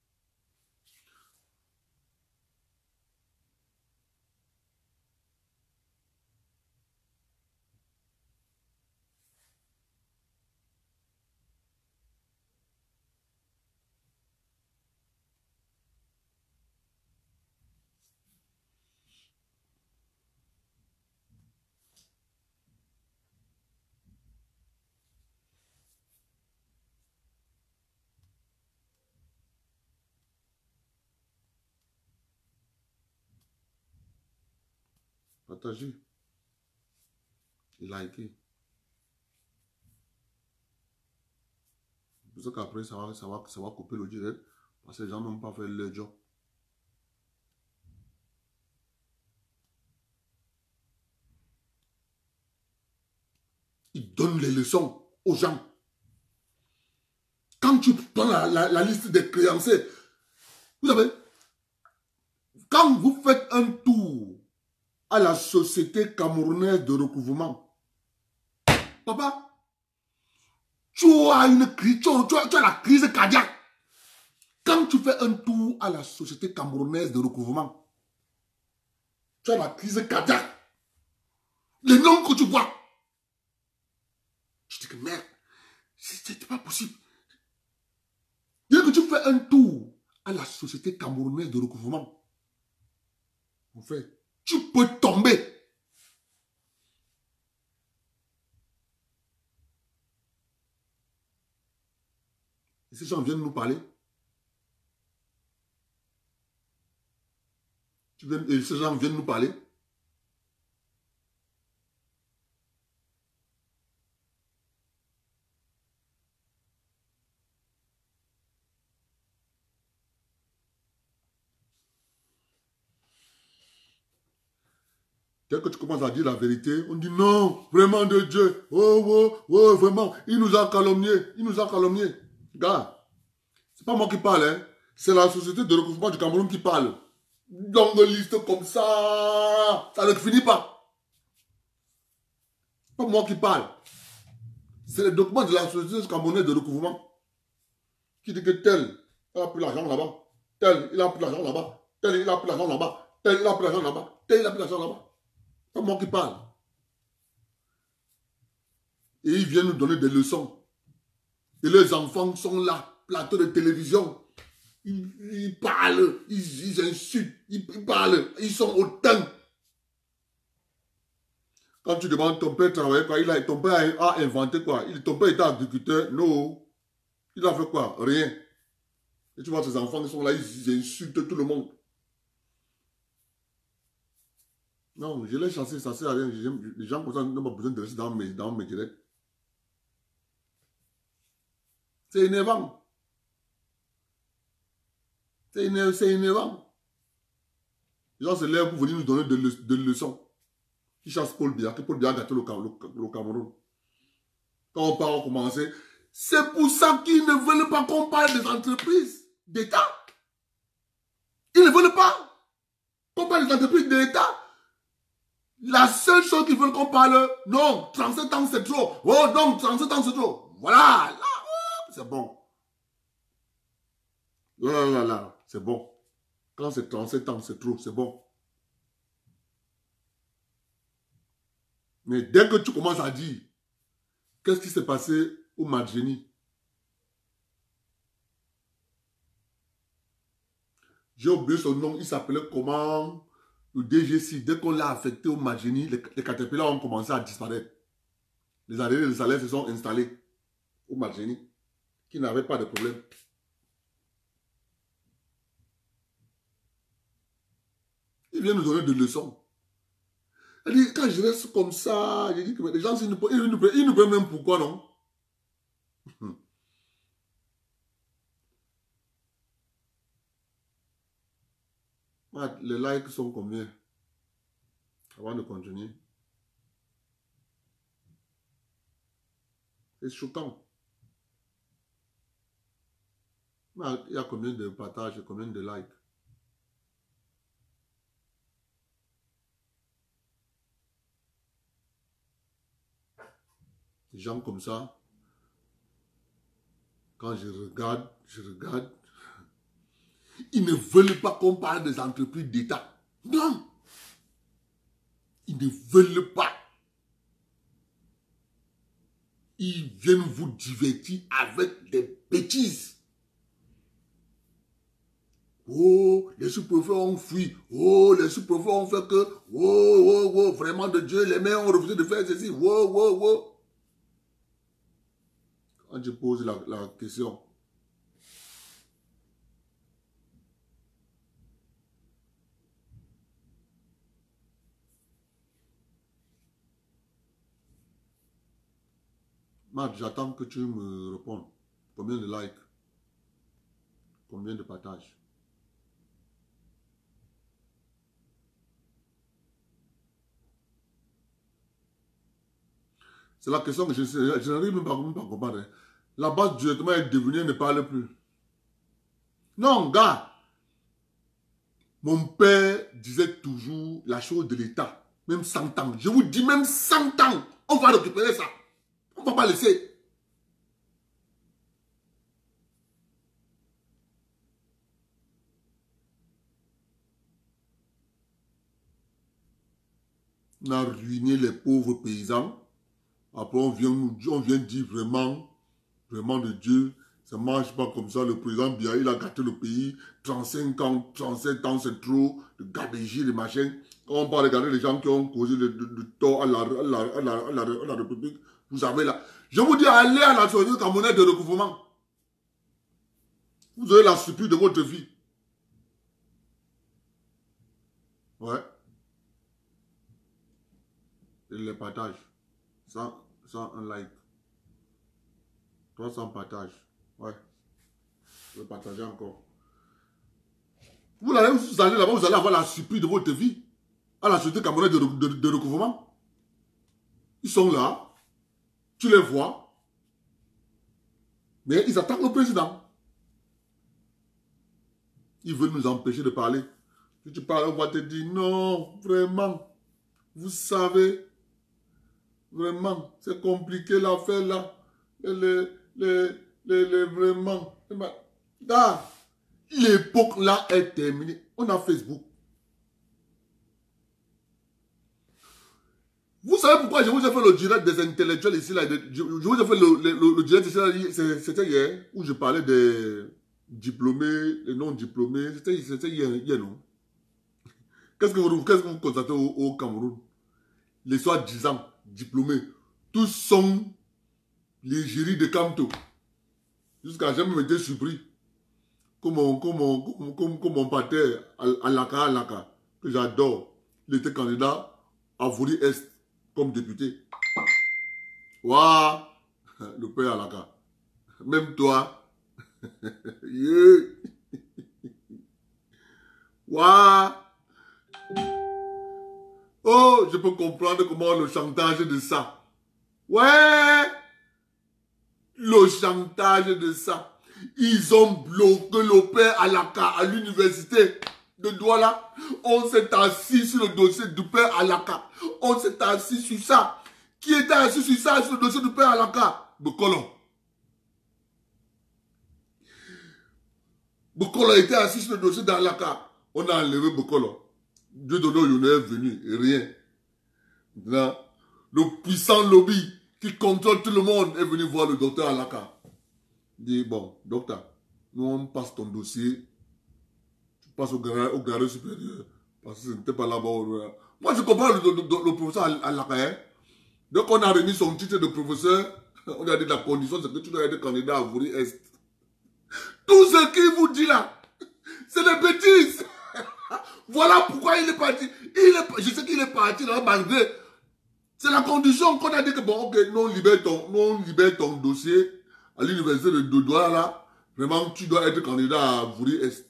Partagez. Et likez. C'est pour ça qu'après, ça va, ça, va, ça va couper le direct. Parce que les gens n'ont pas fait leur job. Ils donnent les leçons aux gens. Quand tu prends la, la, la liste des créanciers, vous savez, quand vous faites un tour à la Société camerounaise de recouvrement, papa, tu as une crise, tu as, tu as, tu as la crise cardiaque. Quand tu fais un tour à la Société camerounaise de recouvrement, tu as la crise cardiaque. Les noms que tu vois. Je dis que merde, c'est pas possible. Dès que tu fais un tour à la Société camerounaise de recouvrement, en fait, tu peux tomber. Et ces gens viennent nous parler. Tu viens, et ces gens viennent nous parler. Dès que tu commences à dire la vérité, on dit non, vraiment de Dieu. Oh, oh, oh, vraiment, il nous a calomniés. Il nous a calomniés. Gars, c'est pas moi qui parle, hein. C'est la Société de recouvrement du Cameroun qui parle. Dans une liste comme ça, ça ne finit pas. C'est pas moi qui parle. C'est les documents de la Société camerounaise de recouvrement qui dit que tel, il a pris l'argent là-bas. Tel, il a pris l'argent là-bas. Tel, il a pris l'argent là-bas. Tel, il a pris l'argent là-bas. Tel, il a pris l'argent là-bas. C'est pas moi qui parle. Et ils viennent nous donner des leçons. Et les enfants sont là, plateau de télévision. Ils, ils parlent, ils, ils insultent, ils, ils parlent, ils sont hautains. Quand tu demandes ton père travailler quoi, il a, ton père a inventé quoi, il, ton père était agriculteur, non. Il a fait quoi? Rien. Et tu vois ces enfants, ils sont là, ils, ils insultent tout le monde. Non, je l'ai chassé, ça sert à rien. Les gens comme ça n'ont pas besoin de rester dans mes, dans mes directs. C'est énervant. C'est énervant. C'est énervant. Les gens se lèvent pour venir nous donner des le, de leçons. Ils chassent Paul Biya, que Paul Biya a gâté le, le, le Cameroun. Quand on parle, on commence. C'est pour ça qu'ils ne veulent pas qu'on parle des entreprises d'État. Ils ne veulent pas qu'on parle des entreprises d'État. La seule chose qu'ils veulent qu'on parle, non, trente-sept ans c'est trop. Oh non, trente-sept ans c'est trop. Voilà, là, oh, c'est bon. Là, là, là, là, c'est bon. Quand c'est trente-sept ans c'est trop, c'est bon. Mais dès que tu commences à dire, qu'est-ce qui s'est passé au Margeni? J'ai oublié son nom, il s'appelait comment? le D G six, dès qu'on l'a affecté au Margeny, les, les caterpillars ont commencé à disparaître. Les arriérés de salaire se sont installés au Margeny, qui n'avaient pas de problème. Il vient nous donner des leçons. Elle dit, quand je reste comme ça, je dis que les gens, ils nous, ils nous, ils nous prennent même pourquoi, non? Les likes sont combien? Avant de continuer. C'est choquant. Il y a combien de partages et combien de likes? Des gens comme ça, quand je regarde, je regarde, ils ne veulent pas qu'on parle des entreprises d'État. Non! Ils ne veulent pas. Ils viennent vous divertir avec des bêtises. Oh, les sous-préfets ont fui. Oh, les sous-préfets ont fait que... Oh, oh, oh, vraiment de Dieu, les maires ont refusé de faire ceci. Oh, oh, oh. Quand je pose la, la question, Marc, j'attends que tu me répondes. Combien de likes? Combien de partages? C'est la question que je, je n'arrive même pas, même pas à comprendre. La base directement est devenue, elle ne parle plus. Non, gars. Mon père disait toujours la chose de l'État. Même cent ans. Je vous dis, même cent ans, on va récupérer ça. On ne va pas laisser. On a ruiné les pauvres paysans. Après, on vient, on vient dire vraiment, vraiment de Dieu, ça ne marche pas comme ça. Le président Biya, il a gâté le pays. trente-cinq ans, trente-sept ans, c'est trop. De gabegie, de machin. Quand on parle regarder les gens qui ont causé le, le, le tort à la, à, la, à, la, à, la, à la République, vous savez là. Je vous dis, allez à la société camerounaise de recouvrement. Vous aurez la surprise de votre vie. Ouais. Et les partages. cent, cent un like. trois cents partages. Ouais. Je vais partager encore. Vous allez, vous allez là-bas, vous allez avoir la surprise de votre vie. À la société camerounaise de, de, de recouvrement. Ils sont là. Tu les vois. Mais ils attaquent le président. Ils veulent nous empêcher de parler. Si tu parles, on va te dire non, vraiment. Vous savez, vraiment, c'est compliqué l'affaire là. Les, les, les, les, vraiment. Là, l'époque là est terminée. On a Facebook. Vous savez pourquoi je vous ai fait le direct des intellectuels ici là. Je, je vous ai fait le, le, le, le direct ici là. C'était hier où je parlais des diplômés, des non diplômés. C'était hier, hier, non? Qu'est-ce que vous, qu'est-ce que vous constatez au, au Cameroun? Les soi-disant diplômés, tous sont les jurys de Camto. Jusqu'à jamais été surpris. Comme mon, comme mon, comme, comme, comme mon pâté Alaka Alaka, que j'adore. Il était candidat à Vouri-Est comme député. Waouh! Le père Alaka. Même toi. Yeah. Waouh! Oh, je peux comprendre comment le chantage de ça. Ouais! Le chantage de ça. Ils ont bloqué le père Alaka à l'université de Douala. On s'est assis sur le dossier du père Alaka. On s'est assis sur ça. Qui était assis sur ça, sur le dossier du père Alaka? Bokolo. Bokolo était assis sur le dossier d'Alaka. On a enlevé Bokolo. Dieu de nous est venu, et rien. Maintenant, le puissant lobby qui contrôle tout le monde est venu voir le docteur Alaka. Il dit, bon, docteur, nous on passe ton dossier, tu passes au garage, au garage supérieur, Parce que ce n'était pas là-bas. Moi, je comprends le, le, le, le professeur Alakaye. Donc, on a remis son titre de professeur. On a dit la condition, c'est que tu dois être candidat à Vouri Est. Tout ce qu'il vous dit là, c'est des bêtises. Voilà pourquoi il est parti. Il est, je sais qu'il est parti là, malgré. C'est la condition qu'on a dit que, bon, ok, nous on libère ton, nous on libère ton dossier à l'université de Douala là. Vraiment, tu dois être candidat à Vouri Est.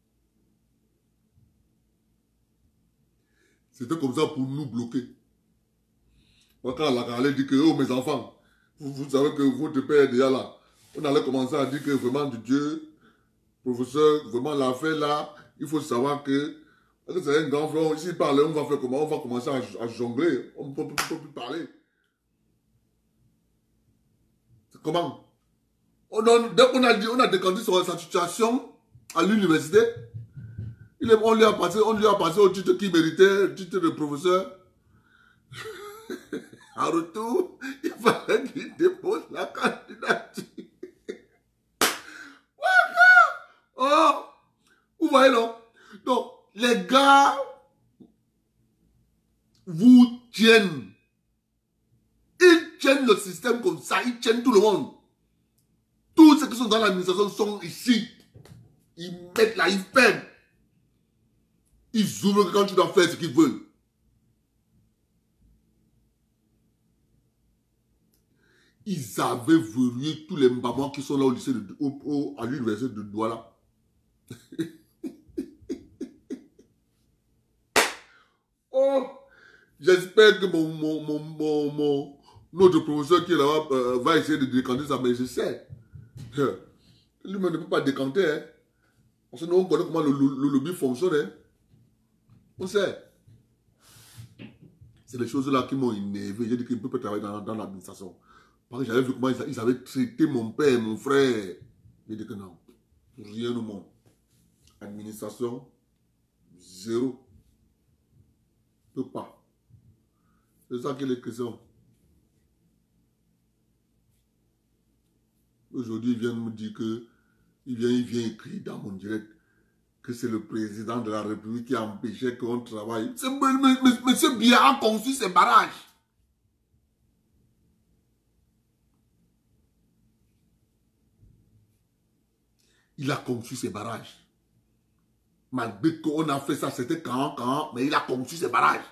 C'était comme ça pour nous bloquer. Moi, quand la Carlée dit que, oh mes enfants, vous, vous savez que votre père est déjà là. On allait commencer à dire que vraiment, du Dieu, professeur, vraiment l'affaire là, il faut savoir que, c'est un grand frère, s'il parle, on va faire comment? On va commencer à, à jongler. On ne peut, peut, peut plus parler. C'est comment? On a, dès qu'on a dit, on a décanté sur sa situation à l'université, on lui a passé, on lui a passé au titre qu'il méritait, le titre de professeur. En retour, il fallait qu'il dépose la candidature. Oh, vous voyez non? Donc, les gars vous tiennent. Ils tiennent le système comme ça, ils tiennent tout le monde. Tous ceux qui sont dans l'administration sont ici. Ils mettent là, ils perdent. Ils ouvrent quand tu dois faire ce qu'ils veulent. Ils avaient verrouillé tous les mamans qui sont là au lycée de, au, au, à l'université de Douala. Oh, j'espère que mon, mon, mon, mon, mon, notre professeur qui est là-bas euh, va essayer de décanter ça, mais je sais. Lui-même ne peut pas décanter. Hein. Parce que nous, on connaît comment le, le, le lobby fonctionne. Hein. On sait. C'est les choses-là qui m'ont énervé. J'ai dit qu'il ne peut pas travailler dans, dans l'administration. Parce que j'avais vu comment ils, ils avaient traité mon père, mon frère. J'ai dit que non. Rien au monde. Administration, zéro. Ne peut pas. C'est ça qui est les questions. Aujourd'hui, il vient me dire que il vient, il vient écrire dans mon direct que c'est le président de la République qui a empêché qu'on travaille. Monsieur Biya a conçu ces barrages. Il a conçu ces barrages. Malgré qu'on a fait ça, c'était quand, quand, mais il a conçu ces barrages.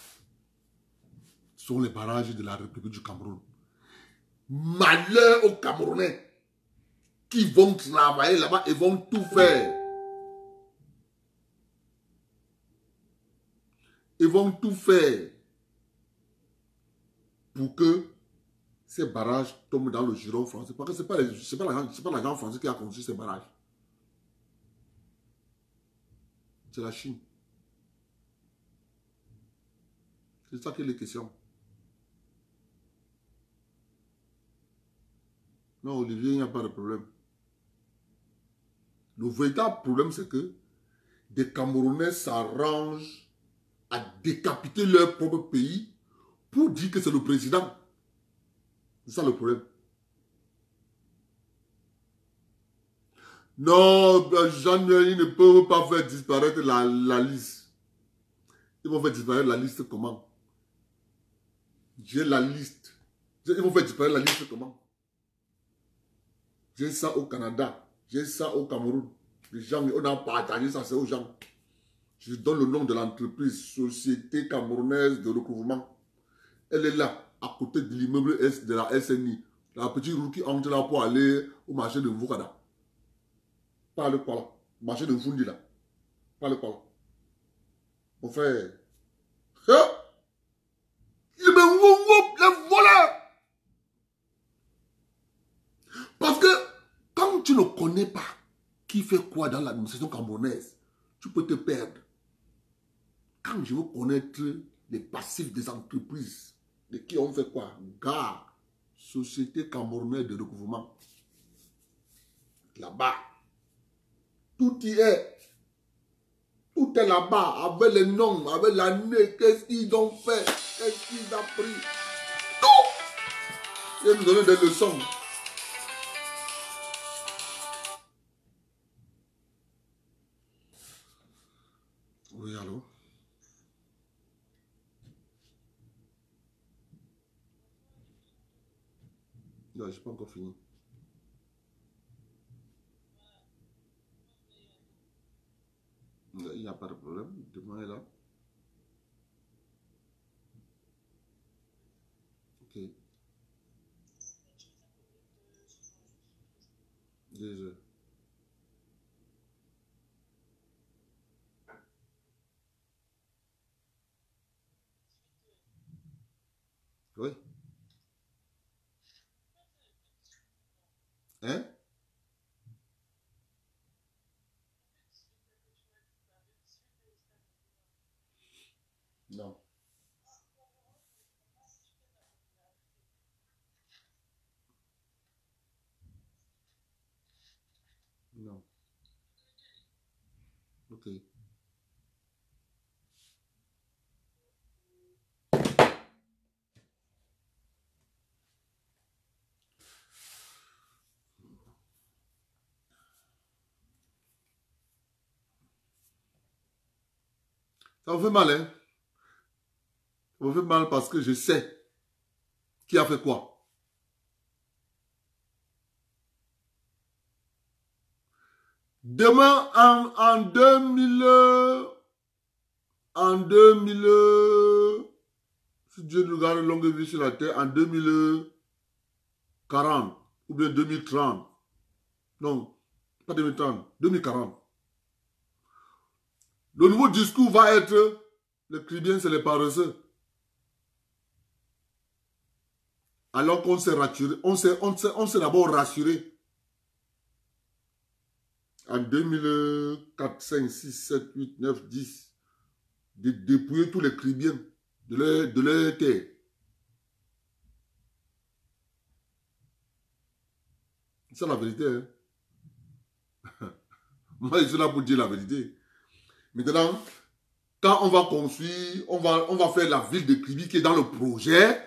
Ce sont les barrages de la République du Cameroun. Malheur aux Camerounais qui vont travailler là-bas et vont tout faire. Ils vont tout faire pour que ces barrages tombent dans le giron français. Parce que ce n'est pas l'agent français qui a conçu ces barrages. C'est la Chine. C'est ça qui est les questions. Non, Olivier, il n'y a pas de problème. Le véritable problème, c'est que des Camerounais s'arrangent à décapiter leur propre pays pour dire que c'est le président. C'est ça le problème. Non, Jean-Noël, ils ne peuvent pas faire disparaître la, la liste. Ils vont faire disparaître la liste comment? J'ai la liste. Ils vont faire disparaître la liste comment? J'ai ça au Canada. J'ai ça au Cameroun. Les gens, on a partagé ça, c'est aux gens. Je donne le nom de l'entreprise, Société Camerounaise de Recouvrement. Elle est là, à côté de l'immeuble de la S N I. La petite route qui entre là pour aller au marché de Mvukada. Pas le quoi là. Marché de Mfundi là. Pas le quoi là. Mon frère. Hein? Il me woup les voleurs. Parce que quand tu ne connais pas qui fait quoi dans l'administration camerounaise, tu peux te perdre. Quand je veux connaître les passifs des entreprises, de qui on fait quoi? Gare, Société Camerounaise de Recouvrement. Là-bas. Tout y est. Tout est là-bas, avec les noms, avec l'année, qu'est-ce qu'ils ont fait, qu'est-ce qu'ils ont pris. Tout. Ils nous donnent des leçons. Oui, allô? Non, je n'ai pas encore fini. Il n'y a pas de problème. Demain est là. Ok. Deux heures. Oui. Hein? Non. Non. Ok. Ça me fait mal, hein? Ça me fait mal parce que je sais qui a fait quoi. Demain, en, en deux mille, en deux mille, si Dieu nous garde longue vie sur la terre, en deux mille quarante ou bien deux mille trente, non, pas deux mille trente, deux mille quarante, le nouveau discours va être le Caribien, c'est les paresseux. Alors qu'on s'est rassuré, on s'est on s'est, on s'est d'abord rassuré en deux mille quatre, cinq, six, sept, huit, neuf, dix de dépouiller tous les Caribien de leur, de leur terre. C'est ça la vérité. Hein? Moi, je suis là pour dire la vérité. Maintenant, quand on va construire, on va, on va faire la ville de Kribi qui est dans le projet,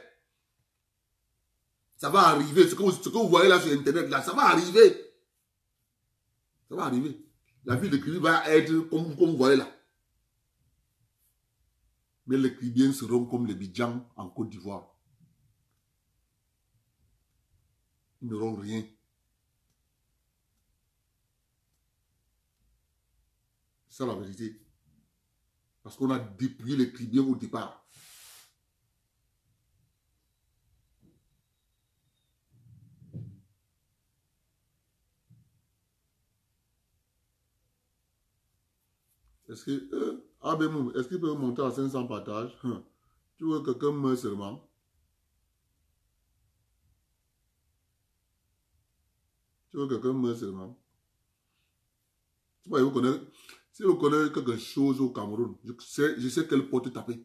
ça va arriver. Ce que, vous, ce que vous voyez là sur Internet, là, ça va arriver. Ça va arriver. La ville de Kribi va être comme, comme vous voyez là. Mais les Kribiens seront comme les Bidjans en Côte d'Ivoire. Ils n'auront rien. C'est ça la vérité. Parce qu'on a dépouillé les Kribiens au départ. Est-ce que, euh, ah ben, est-ce qu'il peut monter à cinq cents partages? Hum. Tu veux que quelqu'un meure seulement? Tu veux que quelqu'un meure seulement? Tu vois, vous connaissez, si vous connaissez quelque chose au Cameroun, je sais, je sais quelle porte taper.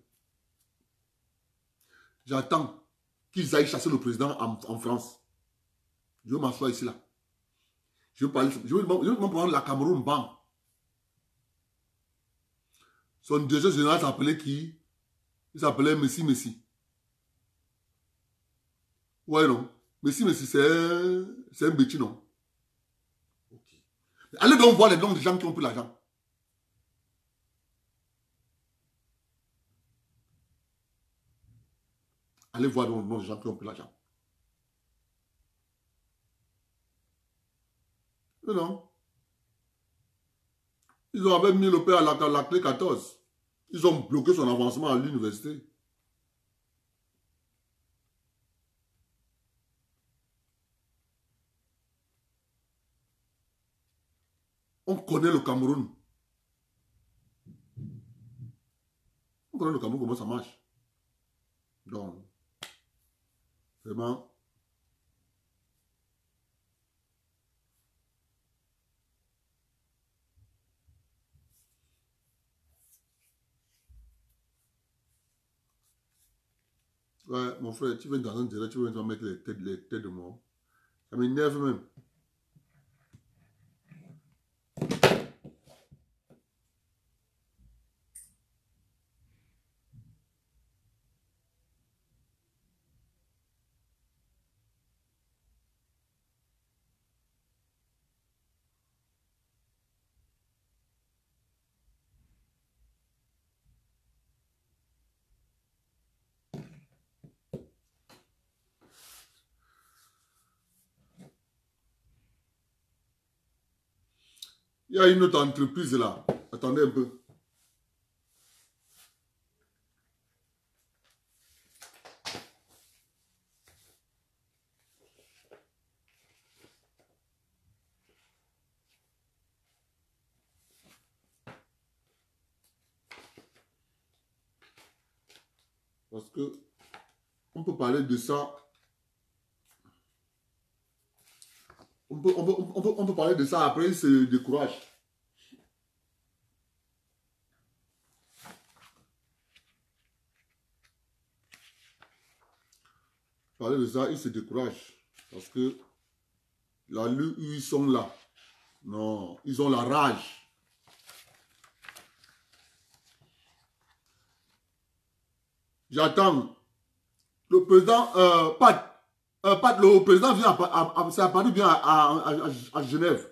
J'attends qu'ils aillent chasser le président en, en France. Je vais m'asseoir ici là. Je vais parler, je vais, je vais prendre la Cameroun, bam. Son directeur général s'appelait qui? Il s'appelait Messi Messi. Ouais, non. Messi Messi, c'est un, c'est un bêtis, non? Okay. Allez donc voir les noms des gens qui ont pris l'argent. Allez voir les noms des gens qui ont pris l'argent. Non, non. Ils ont même mis le père à la, à la clé quatorze. Ils ont bloqué son avancement à l'université. On connaît le Cameroun. On connaît le Cameroun, comment ça marche. Donc, vraiment. Ouais, mon frère, tu viens dans un direct, tu viens mettre les têtes, les têtes de moi. Ça m'énerve même. Il y a une autre entreprise là. Attendez un peu. Parce que on peut parler de ça. On peut, on peut, on peut, on peut parler de ça, après il se décourage. Parler de ça, il se décourage. Parce que là, lui, ils sont là. Non, ils ont la rage. J'attends. Le président, euh, Pat, euh, Pat, le président vient à, à, à, c'est à Paris, vient à, à, à, à Genève.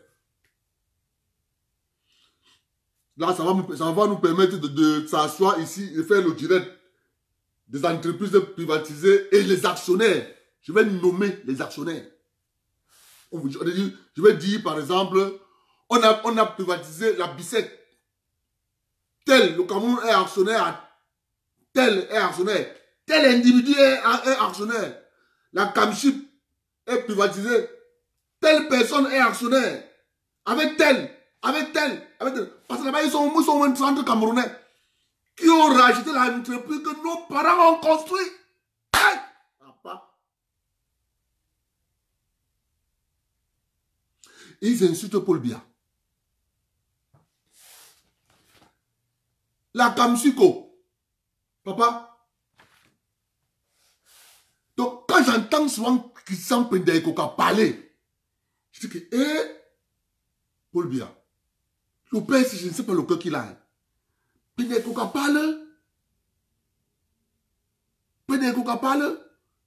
Là, ça va, nous, ça va nous permettre de, de s'asseoir ici et faire le direct des entreprises privatisées et les actionnaires. Je vais nommer les actionnaires. Je vais dire, par exemple, on a, on a privatisé la Bissec. Tel, le Cameroun est actionnaire, tel est actionnaire, tel individu est, est actionnaire. La Camchip est privatisée, telle personne est actionnaire. Avec tel, avec tel, avec tel. Parce que là-bas, ils sont, ils sont un centre camerounais qui ont racheté l'entreprise que nos parents ont construit. Aïe! Papa. Ils insultent Paul Biya. La Kamsiko. Papa. Donc, quand j'entends souvent Christian Pendekoka parler, je dis que, eh, Paul Biya, le père, je ne sais pas le cœur qu'il a. Pendekoka parle. Pendekoka parle.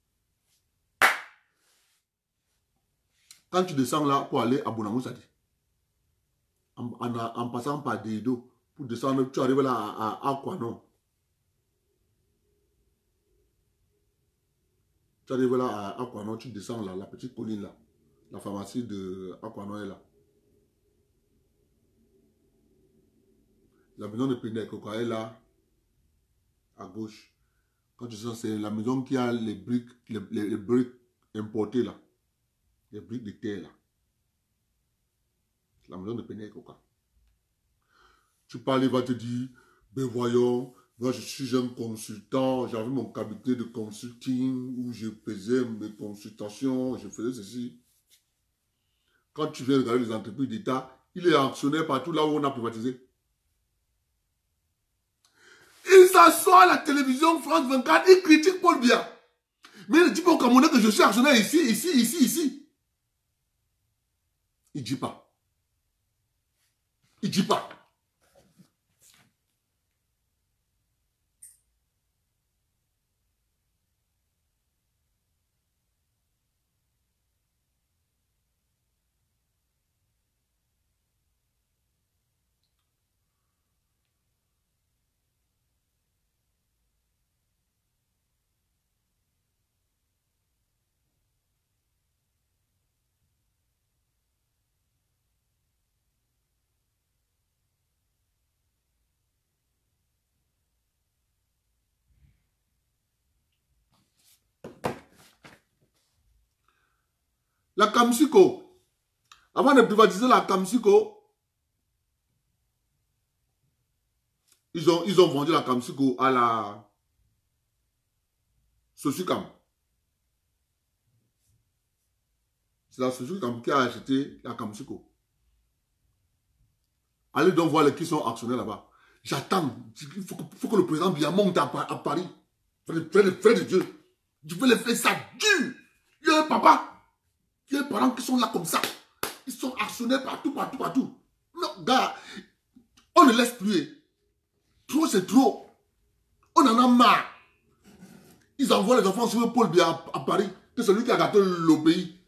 Quand tu descends là pour aller à Bonamoussadi, en, en, en passant par Dedo, pour descendre, tu arrives là à, à, à Aquanon. Tu arrives là à Aquanon, tu descends là, la petite colline là. La pharmacie de Aquanon est là. La maison de Pendekoka est là, à gauche. Quand tu sens, c'est la maison qui a les briques, les, les, les briques importées là. Les briques de terre là. La maison de Pendekoka. Tu parles, il va te dire, ben voyons, moi je suis un consultant, j'avais mon cabinet de consulting où je faisais mes consultations, je faisais ceci. Quand tu viens regarder les entreprises d'État, il est actionnaire partout là où on a privatisé. Il s'assoit à la télévision France vingt-quatre, il critique Paul Biya. Mais il ne dit pas au Camerounais que je suis actionnaire ici, ici, ici, ici. Il ne dit pas. Il ne dit pas. La Kamsiko, avant de privatiser la Kamsiko, ils ont, ils ont vendu la Kamsiko à la Sosukam. C'est la Sosukam qui a acheté la Kamsiko. Allez donc voir les qui sont actionnaires là-bas. J'attends. Il faut, faut que le président Biya monte à, à Paris. Frère de, frère de Dieu. Je veux les faire ça dur. Il y a un papa. Il y a des parents qui sont là comme ça. Ils sont actionnaires partout, partout, partout. Non, gars, on ne laisse plus. Trop, c'est trop. On en a marre. Ils envoient les enfants sur le Paul Biya à, à Paris. C'est celui qui a gâté le pays.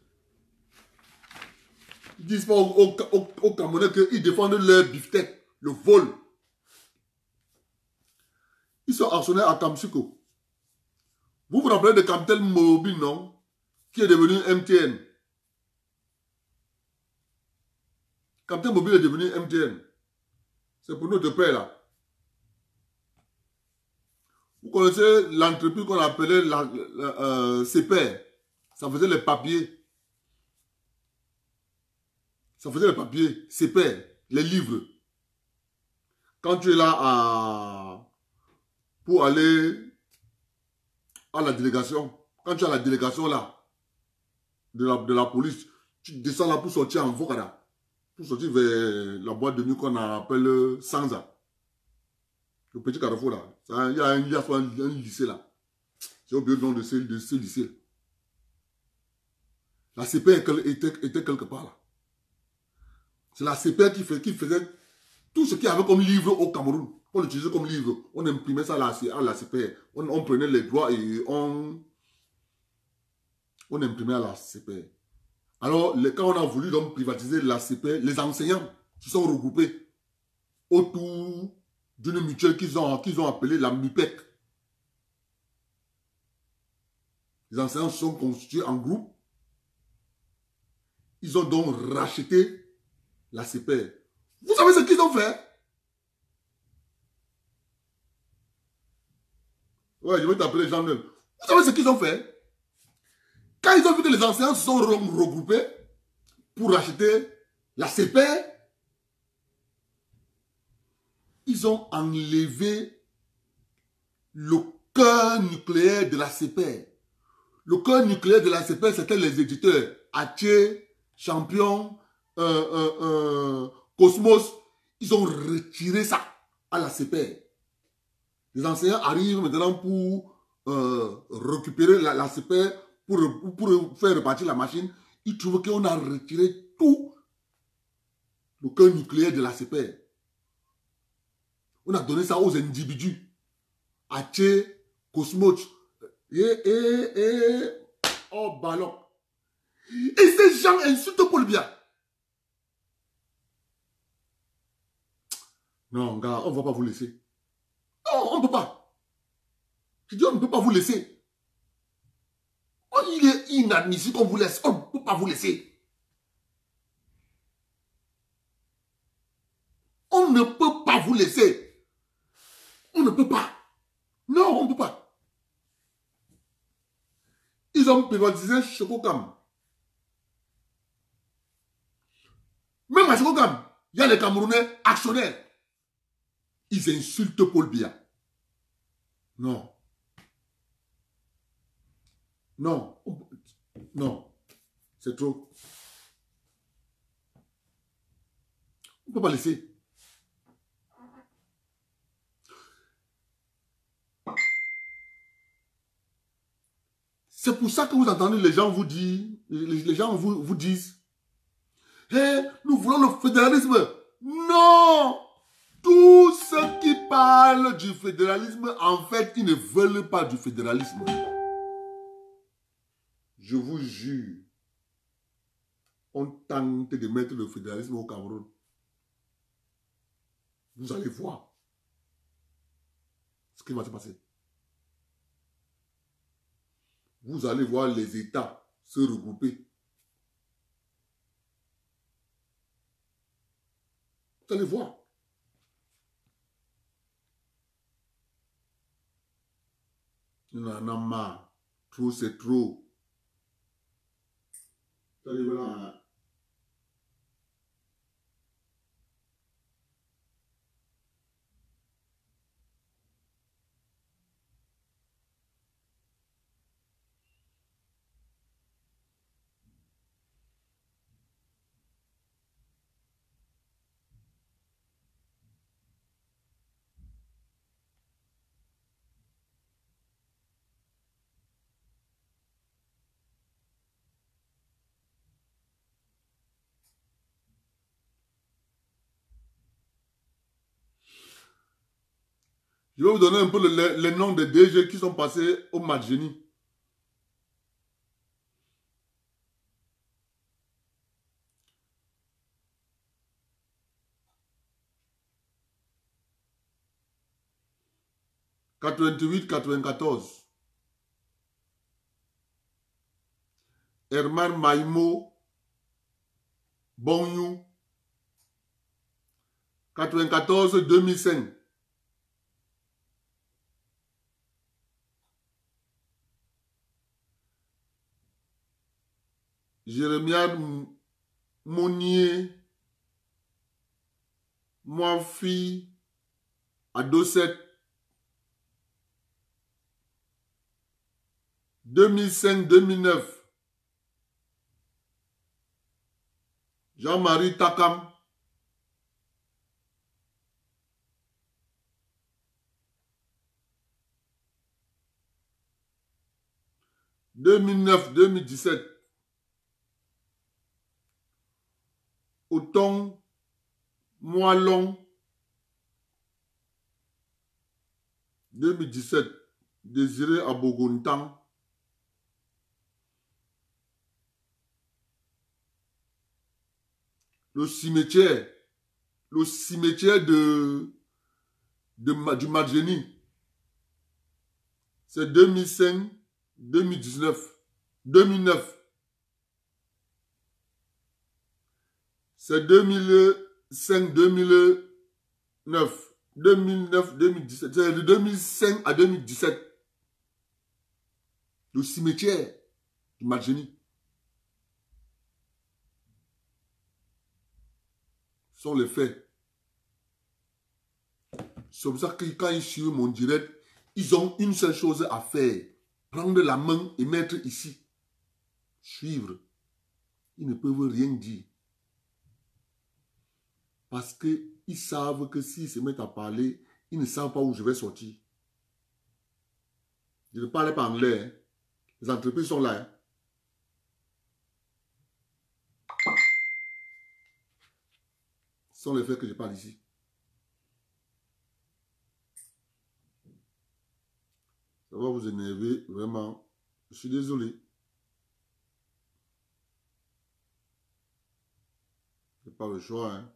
Ils disent pas aux, aux, aux, aux Camerounais qu'ils défendent leur beefsteak, le vol. Ils sont actionnaires à Kamsiko. Vous vous rappelez de Kamtel Mobile, non? Qui est devenu M T N. Captain Mobile est devenu M T N. C'est pour notre père là. Vous connaissez l'entreprise qu'on appelait la, la, euh, C P R. Ça faisait les papiers. Ça faisait les papiers. C P R, les livres. Quand tu es là à, pour aller à la délégation, quand tu es à la délégation là, de la, de la police, tu descends là pour sortir en Vokada. Pour sortir vers la boîte de nuit qu'on appelle Sanza. Le petit carrefour là. Ça, il y a un, il y a un, un lycée là. J'ai oublié le nom de ce, de ce lycée. La C P R était, était quelque part là. C'est la C P R qui, fait, qui faisait tout ce qu'il y avait comme livre au Cameroun. On l'utilisait comme livre. On imprimait ça à la, à la C P R. On, on prenait les droits et on, on imprimait à la C P R. Alors, les, quand on a voulu donc privatiser la C P R, les enseignants se sont regroupés autour d'une mutuelle qu'ils ont, qu'ils ont appelée la MUPEC. Les enseignants se sont constitués en groupe. Ils ont donc racheté la C P R. Vous savez ce qu'ils ont fait? Ouais, je vais t'appeler Jean-Noël. Vous savez ce qu'ils ont fait? Quand ils ont vu que les enseignants se sont regroupés pour racheter la C P R, ils ont enlevé le cœur nucléaire de la C P R. Le cœur nucléaire de la C P R, c'était les éditeurs Hatché, Champion, euh, euh, euh, Cosmos. Ils ont retiré ça à la C P R. Les enseignants arrivent maintenant pour euh, récupérer la, la C P R, pour, pour faire repartir la machine. Ils trouvent qu'on a retiré tout le cœur nucléaire de la C P R. On a donné ça aux individus. Hatché, Cosmos. Et, et, et, oh, ballon. Et ces gens insultent Paul Biya. Non, gars, on ne va pas vous laisser. Non, on ne peut pas. Je dis, on ne peut pas vous laisser. Oh, il est inadmissible qu'on vous laisse. On ne peut pas vous laisser. On ne peut pas vous laisser. On ne peut pas. Non, on ne peut pas. Ils ont privatisé Chococam. Même à Chococam, il y a les Camerounais actionnaires. Ils insultent Paul Biya. Non. Non. Non. C'est trop. On ne peut pas laisser. C'est pour ça que vous entendez les gens vous dire, les, les gens vous, vous disent, hey, nous voulons le fédéralisme. Non! Tous ceux qui parlent du fédéralisme, en fait, ils ne veulent pas du fédéralisme. Je vous jure, on tente de mettre le fédéralisme au Cameroun. Vous allez voir ce qui va se passer. Vous allez voir les États se regrouper. Vous allez voir. On en a marre. Trop, c'est trop. Vous allez voir. Je vais vous donner un peu les, les noms des D G qui sont passés au Madjeni. quatre-vingt-huit quatre-vingt-quatorze. Herman Maïmo Bonyou. quatre-vingt-quatorze deux mille cinq. Jérémia Monnier, moi fille, à Dosset. deux mille cinq deux mille neuf. Jean-Marie Takam. deux mille neuf deux mille dix-sept. Auton Moilon. deux mille dix-sept. Désiré Abogontan. Le cimetière. Le cimetière de, de, du Margeni. C'est deux mille cinq deux mille dix-neuf. deux mille neuf. C'est deux mille cinq deux mille neuf. deux mille neuf deux mille dix-sept. C'est de deux mille cinq à deux mille dix-sept. Le cimetière du Margeni. Ce sont les faits. C'est pour ça que quand ils suivent mon direct, ils ont une seule chose à faire. Prendre la main et mettre ici. Suivre. Ils ne peuvent rien dire. Parce qu'ils savent que s'ils se mettent à parler, ils ne savent pas où je vais sortir. Je ne parle pas anglais. Hein. Les entreprises sont là. Hein. Ce sont les faits que je parle ici. Ça va vous énerver, vraiment. Je suis désolé. C'est pas le choix, hein.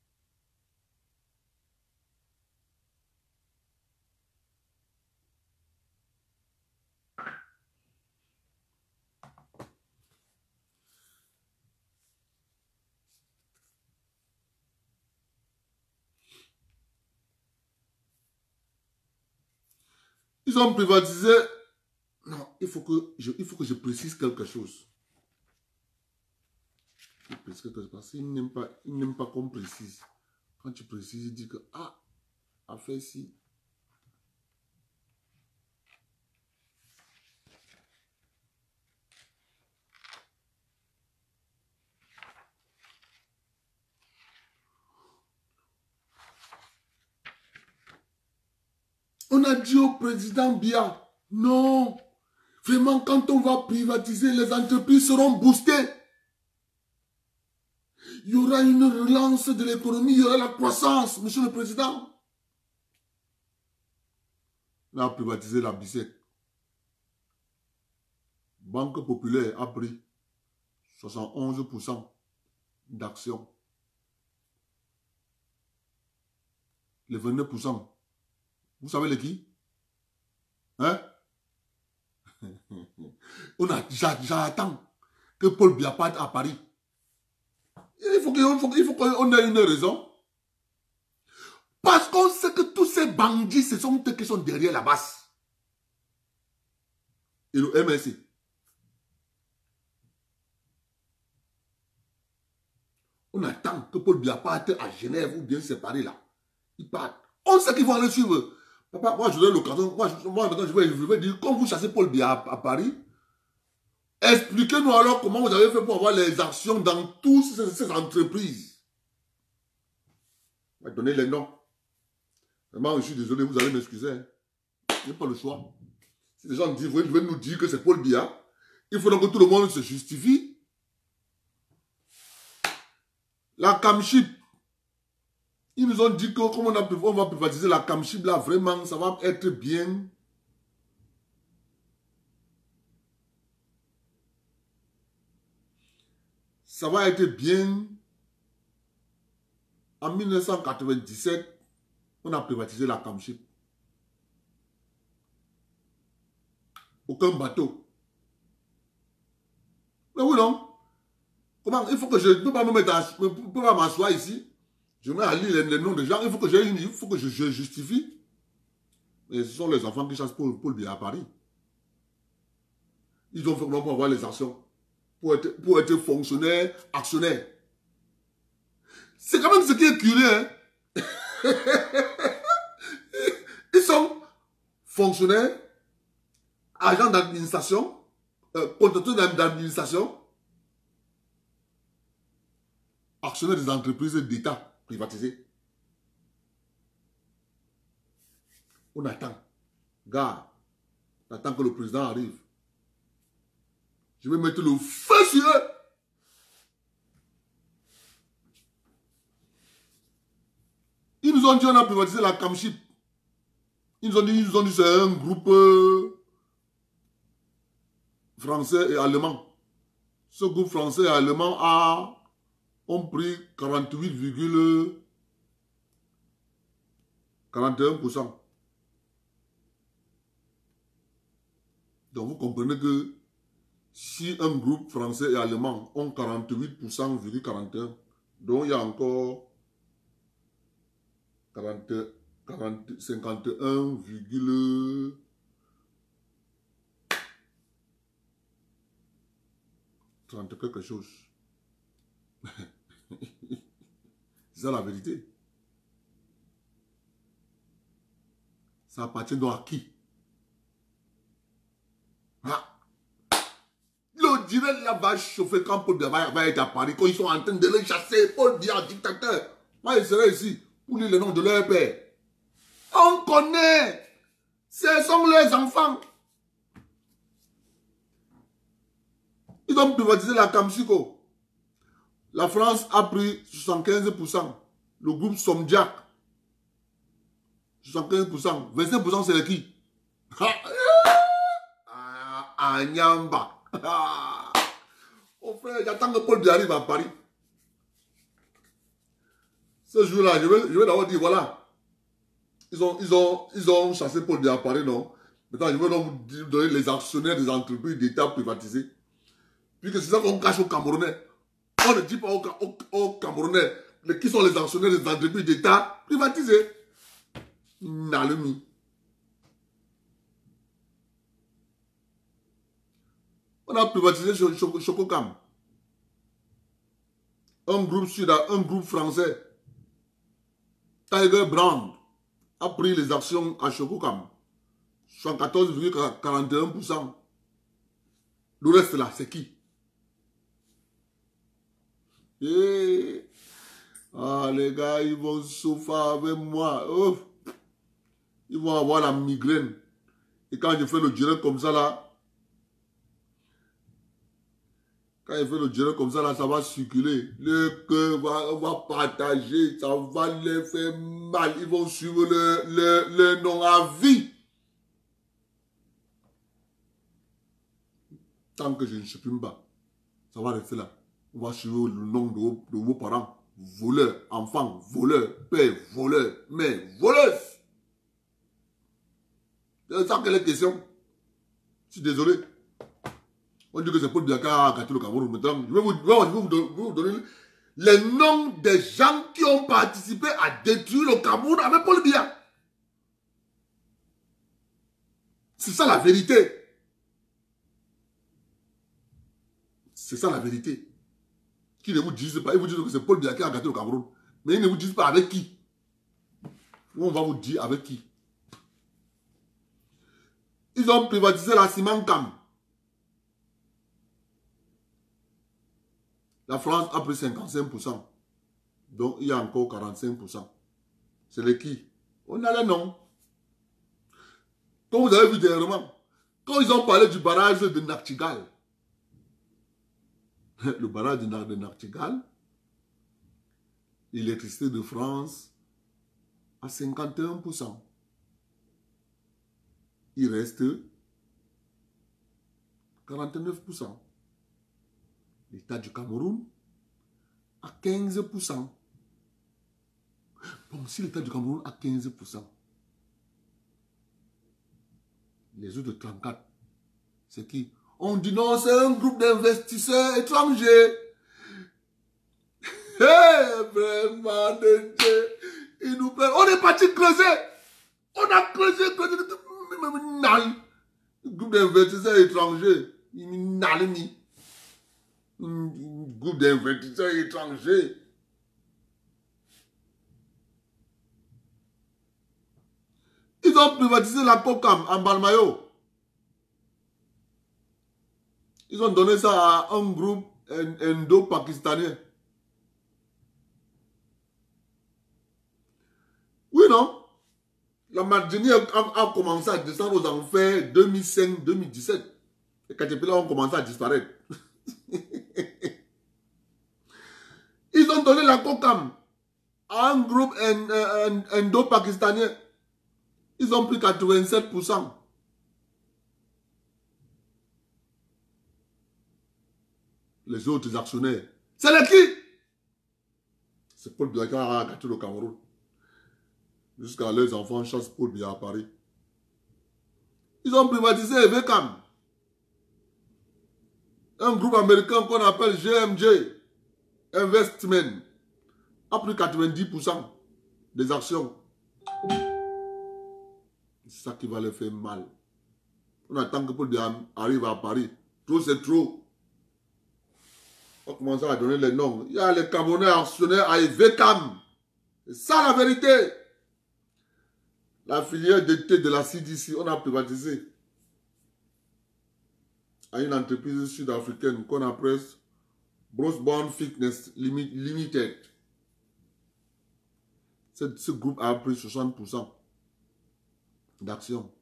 Ils ont privatisé. Non, il faut que je, il faut que je précise quelque chose. Je précise quelque chose parce qu'ils n'aiment pas, ils n'aiment pas qu'on précise. Quand tu précises, ils disent que ah, a fait ci. On a dit au président Biya, non, vraiment quand on va privatiser, les entreprises seront boostées. Il y aura une relance de l'économie, il y aura la croissance, monsieur le président. On a privatisé la B I C E C. Banque Populaire a pris soixante et onze pour cent d'actions. Les vingt-neuf pour cent. Vous savez les qui? Hein? On a, j'attends que Paul Biya parte à Paris. Il faut qu'on ait une raison. Parce qu'on sait que tous ces bandits, ce sont eux qui sont derrière la base. Et le M S C. On attend que Paul Biya parte à Genève ou bien séparé là. Il part. On sait qu'ils vont aller suivre. Papa, moi je donne l'occasion. Moi, moi maintenant, je vais, je vais dire, quand vous chassez Paul Biya à, à Paris, expliquez-nous alors comment vous avez fait pour avoir les actions dans toutes ces, ces entreprises. On va donner les noms. Vraiment, je suis désolé, vous allez m'excuser. Hein. Il n'y a pas le choix. Si les gens disent, vous devez nous dire que c'est Paul Biya, il faut donc que tout le monde se justifie. La Camship, ils nous ont dit que comme on, a, on va privatiser la Camship, là, vraiment, ça va être bien. Ça va être bien. En mille neuf cent quatre-vingt-dix-sept, on a privatisé la Camship. Aucun bateau. Mais oui, non? Comment? Il faut que je ne peux pas me mettre à, je ne peux pas m'asseoir ici Je mets à lire les, les noms des gens. Il faut que, une, il faut que je, je justifie. Et ce sont les enfants qui chassent Paul, Paul Biya à Paris. Ils ont fait comment pour avoir les actions. Pour être, pour être fonctionnaire, actionnaire. C'est quand même ce qui est curieux. Hein? Ils sont fonctionnaires, agents d'administration, euh, contracteurs d'administration, actionnaires des entreprises d'État privatisées. On attend. Gars, on attend que le président arrive. Je vais mettre le feu sur eux. Ils nous ont dit on a privatisé la Camship. Ils nous ont dit, ils nous ont dit c'est un groupe euh, français et allemand. Ce groupe français et allemand a ont pris quarante-huit virgule quarante et un pour cent. Donc vous comprenez que si un groupe français et allemand ont quarante-huit pour cent virgule quarante et un, donc il y a encore quarante, quarante, cinquante et un virgule trente quelque chose. C'est ça la vérité. Ça appartient donc à qui? Ah. Le direct là va chauffer quand Paul Biya va, va être à Paris, quand ils sont en train de le chasser. Paul Biya, dictateur. Moi, il serait ici pour lire le nom de leur père. On connaît. Ce sont leurs enfants. Ils ont privatisé la Camsico. La France a pris soixante-quinze pour cent. Le groupe Somdiac. soixante-quinze pour cent. vingt-cinq pour cent c'est qui? Ah, Nyamba. Oh frère, j'attends que Paul Biya arrive à Paris. Ce jour-là, je vais, je vais d'abord dire, voilà. Ils ont, ils, ont, ils ont chassé Paul Biya à Paris, non? Maintenant, je vais donc vous donner les actionnaires des entreprises d'État privatisées. Puis que c'est ça qu'on cache aux Camerounais. On ne dit pas aux, aux, aux Camerounais qui sont les actionnaires des entreprises d'État privatisées. Nalumi. On a privatisé Chococam. Un groupe sud, un groupe français. Tiger Brand a pris les actions à Chococam. soixante-quatorze virgule quarante et un pour cent. Le reste là, c'est qui? Et... Ah, les gars, ils vont souffrir avec moi. Oh. Ils vont avoir la migraine. Et quand je fais le direct comme ça là, quand je fais le direct comme ça là, ça va circuler. Le cœur va, va partager, ça va les faire mal. Ils vont suivre le, le, le nom à vie. Tant que je ne supprime pas, ça va rester là. On va suivre le nom de vos, de vos parents. Voleurs, enfants, voleurs, père, voleurs, mère, voleuse. C'est ça que les questions. Je suis désolé. On dit que c'est Paul Biya qui a gâté le Cameroun. Maintenant, je vais vous, je vais vous, je vais vous donner les noms des gens qui ont participé à détruire le Cameroun avec Paul Biya. C'est ça la vérité. C'est ça la vérité. Qui ne vous disent pas, ils vous disent que c'est Paul Biya qui a gâté le Cameroun. Mais ils ne vous disent pas avec qui. On va vous dire avec qui. Ils ont privatisé la Simancam. La France a pris cinquante-cinq pour cent. Donc il y a encore quarante-cinq pour cent. C'est les qui? On a les noms. Comme vous avez vu dernièrement, quand ils ont parlé du barrage de Nachtigal, le barrage de Nachtigal, l'électricité de France à cinquante et un pour cent. Il reste quarante-neuf pour cent. L'État du Cameroun à quinze pour cent. Bon, si l'État du Cameroun a quinze pour cent, les autres trente-quatre, c'est qui? On dit non, c'est un groupe d'investisseurs étrangers. Hey, vraiment, de Dieu. Il nous prend. On est parti creuser. On a creusé, creusé. Nal. Groupe d'investisseurs étrangers. Nalini. Groupe d'investisseurs étrangers. Ils ont privatisé la Cocam en Balmayo. Ils ont donné ça à un groupe indo-pakistanais. Oui, non? La Martinique a, a commencé à descendre aux enfers deux mille cinq deux mille dix-sept. Les Caterpillars ont commencé à disparaître. Ils ont donné la Cocam à un groupe indo-pakistanais. Ils ont pris quatre-vingt-sept pour cent. Les autres actionnaires. C'est les qui? C'est Paul Biya qui a gâté le Cameroun. Jusqu'à leurs enfants chassent Paul Biya à Paris. Ils ont privatisé Evecam. Un groupe américain qu'on appelle G M J Investment a pris quatre-vingt-dix pour cent des actions. C'est ça qui va leur faire mal. On attend que Paul Biya arrive à Paris. Trop, c'est trop. On commence à donner les noms. Il y a les Camerounais actionnaires à Evecam. C'est ça la vérité. La filière d'été de la C D C, on a privatisé à une entreprise sud-africaine qu'on appelle Brosborn Fitness Limited. Ce, ce groupe a pris soixante pour cent d'actions.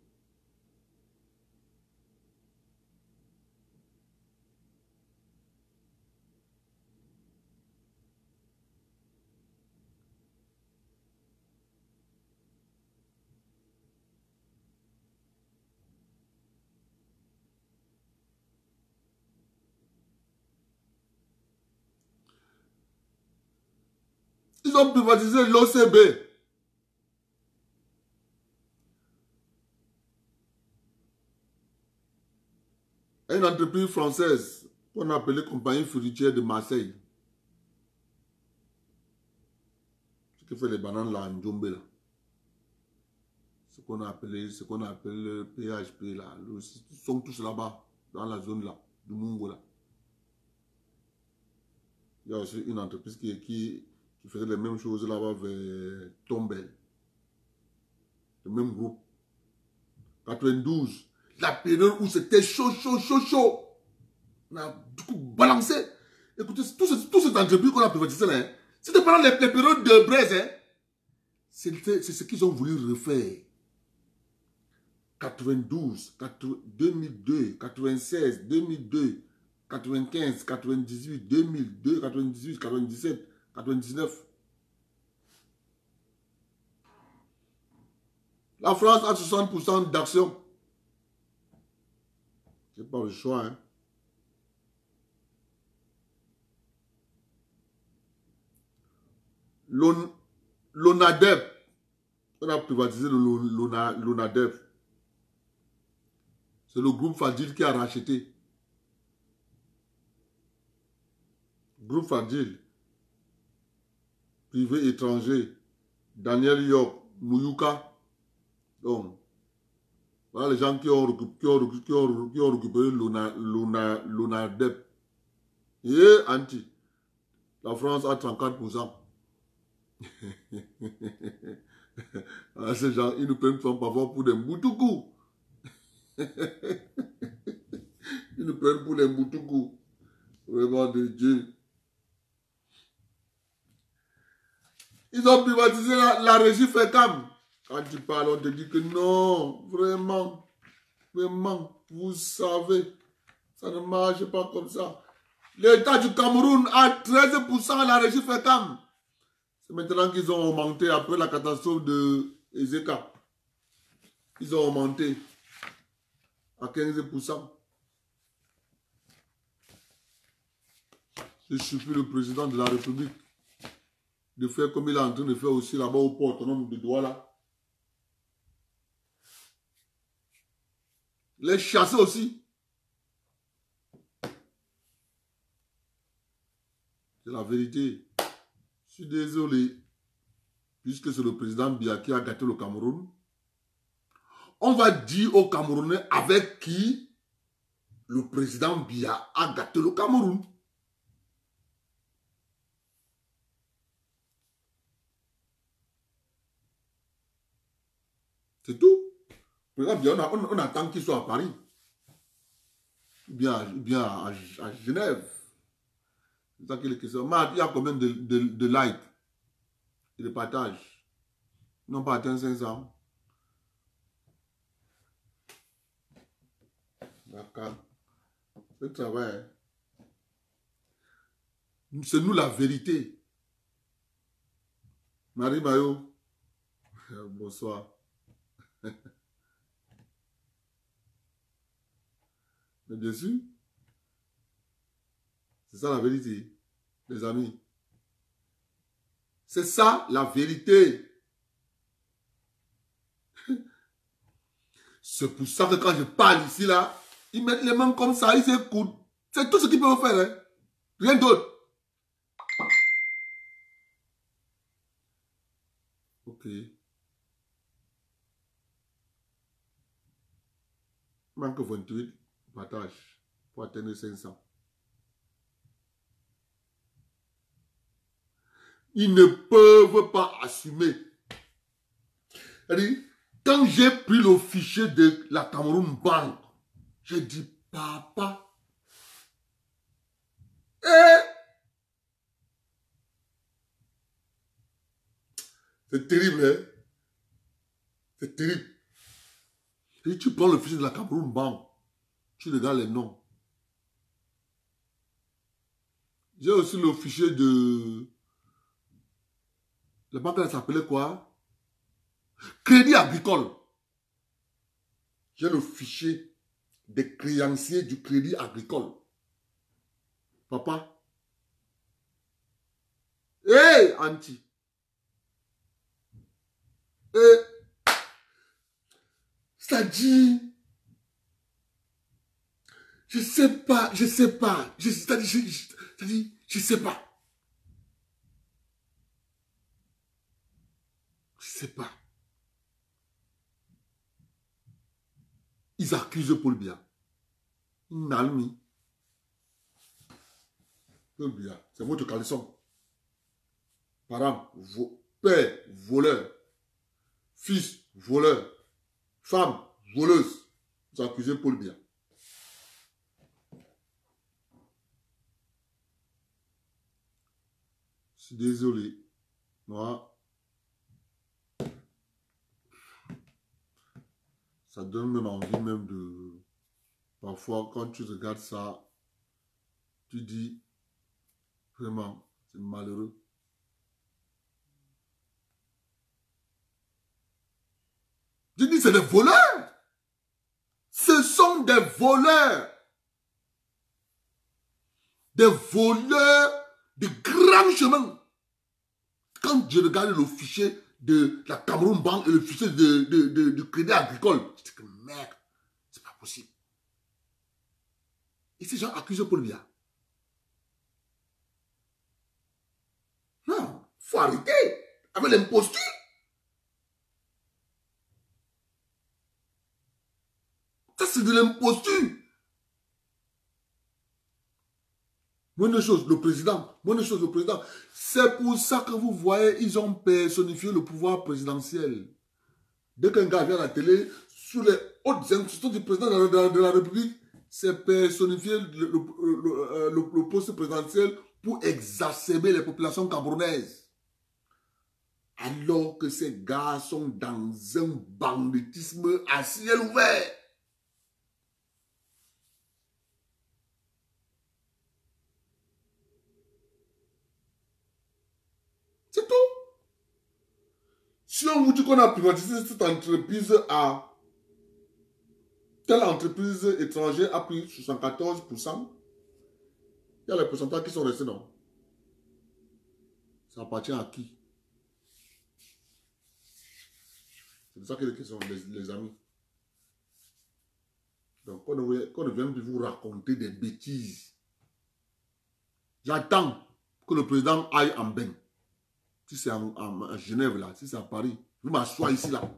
Ils ont privatisé l'O C B. Une entreprise française qu'on appelait Compagnie Fruitière de Marseille. Ce qui fait les bananes là en Djombe là. Ce qu'on a appelé, ce qu'on appelle le P H P là. Le, ils sont tous là-bas, dans la zone là, du Mungo là. Il y a aussi une entreprise qui, qui, qui faisait les mêmes choses là-bas vers Tombel. Le même groupe. quatre-vingt-douze. La période où c'était chaud, chaud, chaud, chaud. On a du coup balancé. Écoutez, tout, ce, tout cette entreprise qu'on a privatisé là, hein, c'était pendant les, les périodes de braise. Hein, c'est ce qu'ils ont voulu refaire. quatre-vingt-douze, deux mille deux, quatre-vingt-seize, deux mille deux, quatre-vingt-quinze, quatre-vingt-dix-huit, deux mille deux, quatre-vingt-dix-huit, quatre-vingt-dix-sept, quatre-vingt-dix-neuf. La France a soixante pour cent d'actions. C'est pas le choix, hein. L'ONADEP, on a privatisé l'ONADEP. C'est le groupe Fadil qui a racheté. Groupe Fadil, privé étranger, Daniel York, Mouyouka. Donc, voilà les gens qui ont, qui ont, qui ont, qui ont récupéré l'ONADEP. Et anti. La France a trente-quatre pour cent. Alors, ces gens, ils nous prennent parfois pour des boutoukou. Ils nous prennent pour des boutoukou. Vraiment de Dieu. Ils ont privatisé la, la régie FECAM. Quand tu parles, on te dit que non, vraiment, vraiment, vous savez, ça ne marche pas comme ça. L'État du Cameroun a treize pour cent à la régie FECAM. C'est maintenant qu'ils ont augmenté après la catastrophe de Ezeka. Ils ont augmenté à quinze pour cent. Je supplie le président de la République de faire comme il est en train de faire aussi là-bas au port autonome de Douala. Les chasser aussi. C'est la vérité. suis désolé, puisque c'est le président Biya qui a gâté le Cameroun. On va dire aux Camerounais avec qui le président Biya a gâté le Cameroun. C'est tout. Le président Biya, on, a, on, on attend qu'il soit à Paris. Ou bien, bien à, à Genève. C'est ça qu'il est question. Mais il y a combien de, de, de likes et de partages? Ils n'ont pas atteint cinq cents. D'accord. C'est le travail. C'est nous la vérité. Marie Mayo. Bonsoir. Mais bien sûr, c'est ça la vérité, les amis. C'est ça la vérité. C'est pour ça que quand je parle ici, là, ils mettent les mains comme ça, ils s'écoutent. C'est tout ce qu'ils peuvent faire. Hein? Rien d'autre. Ok. Il manque vingt-huit partages pour atteindre cinq cents. Ils ne peuvent pas assumer. C'est-à-dire, quand j'ai pris le fichier de la Cameroun Bank, j'ai dit, papa, eh, c'est terrible, hein? C'est terrible. Et tu prends le fichier de la Cameroun Bank, tu regardes les noms. J'ai aussi le fichier de... La banque, elle s'appelait quoi? Crédit Agricole. J'ai le fichier des créanciers du Crédit Agricole. Papa. Hé, hey, Anti. Hé. Hey. Ça dit, je sais pas, je sais pas, je, ça dit, je, je, ça dit, je sais pas. Je sais pas. Ils accusent Paul Biya. Nalmi. Paul Biya, c'est votre caleçon. Parents, vo, père, voleur. Fils, voleur. Femme, voleuse. Vous accusez Paul Biya. Je suis désolé. Moi, ça donne même envie même de... Parfois, quand tu regardes ça, tu dis, vraiment, c'est malheureux. Je dis, c'est des voleurs. Ce sont des voleurs. Des voleurs de grands chemins. Quand je regarde le fichier de la Cameroun Bank et le fichier de, de, de, de Crédit Agricole, je dis que merde, c'est pas possible. Et ces gens accusent Paul Biya. Non, il faut arrêter avec l'imposture. Ça, c'est de l'imposture. Bonne chose, le président. Bonne chose, le président. C'est pour ça que vous voyez, ils ont personnifié le pouvoir présidentiel. Dès qu'un gars vient à la télé, sur les hautes institutions du président de la, de la, de la République, c'est personnifier le, le, le, le, le poste présidentiel pour exacerber les populations camerounaises. Alors que ces gars sont dans un banditisme à ciel ouvert. C'est tout. Si on vous dit qu'on a privatisé cette entreprise à... Telle entreprise étrangère a pris soixante-quatorze pour cent. Il y a les pourcentages qui sont restés, non? Ça appartient à qui? C'est de ça qu'il est question, les, les amis. Donc, on ne, on ne vient de vous raconter des bêtises. J'attends que le président aille en bain. si c'est en, en, en Genève, là, si c'est à Paris, je m'assois ici, là.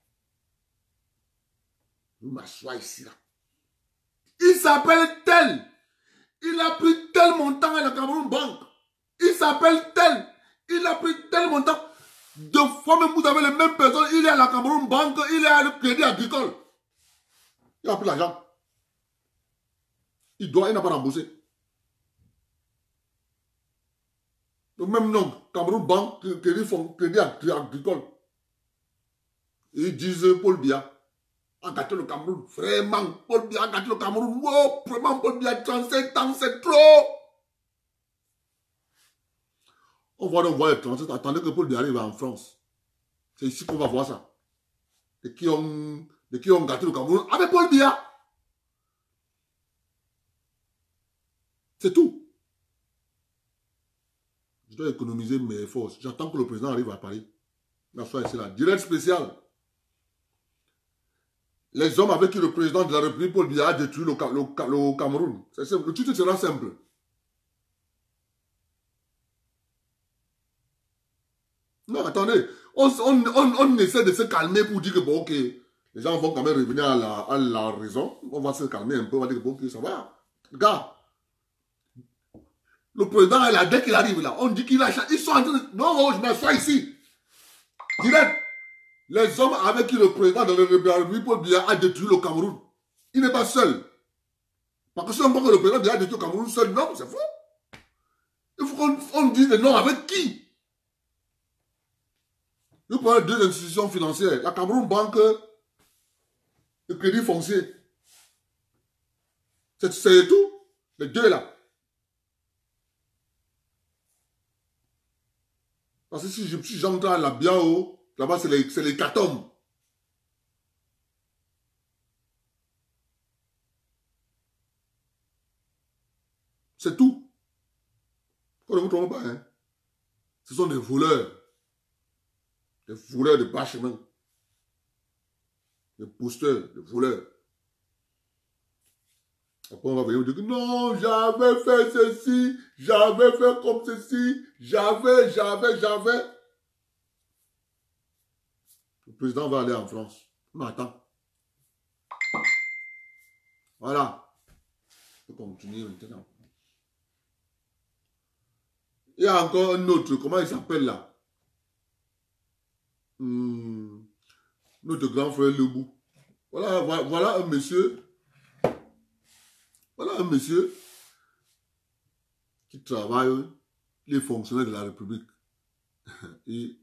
Je m'assois ici, là. Il s'appelle tel. Il a pris tel montant à la Cameroun Bank. Il s'appelle tel. Il a pris tel montant. Deux fois même, vous avez les mêmes personnes. Il est à la Cameroun Bank. Il est à le Crédit Agricole. Il a pris l'argent. Il doit, il n'a pas remboursé. Le même nom, Cameroun Bank, Crédit, Crédit Agricole. Ils disent Paul Biya a gâté le Cameroun. Vraiment, Paul Biya a gâté le Cameroun. Wow, vraiment, Paul Biya, trente-sept ans, c'est trop. On voit donc voir les trente-sept. Attendez que Paul Biya arrive en France. C'est ici qu'on va voir ça. Et qui ont, et qui ont gâté le Cameroun avec Paul Biya. C'est tout. Je dois économiser mes forces. J'attends que le président arrive à Paris. La soirée, c'est là. Direct spécial. Les hommes avec qui le président de la République, Paul Biya, a détruit le, le, le Cameroun. C'est simple. Le titre sera simple. Non, attendez. On, on, on, on essaie de se calmer pour dire que bon, ok, les gens vont quand même revenir à la, à la raison. On va se calmer un peu. On va dire que bon, ok, ça va. Regarde. Le président est là, dès qu'il arrive là, on dit qu'il a... Ils sont en train de... Non, non, je m'assois ici. Direct. Les hommes avec qui le président de la République, Paul Biya, a détruit le Cameroun. Il n'est pas seul. Parce que si on pense que le président Biya a détruit le Cameroun seul, non, c'est faux. Il faut qu'on on dise les noms avec qui. Vous prenez deux institutions financières, la Cameroun Bank et le Crédit Foncier. C'est tout. Les deux là. Parce que si j'entre si à la Biao, là-bas c'est les, les catombes. C'est tout. On ne vous trompe pas, hein. Ce sont des voleurs. Des voleurs de bas chemin. Des posteurs, des voleurs. Après, on va venir vous dire que non, j'avais fait ceci, j'avais fait comme ceci, j'avais, j'avais, j'avais. Le président va aller en France. On attend. Voilà. On peut continuer maintenant. Il y a encore un autre, comment il s'appelle là? Hmm, notre grand frère Lebou. Voilà, voilà, voilà un monsieur. Voilà un monsieur qui travaille, il est fonctionnaire de la République. Et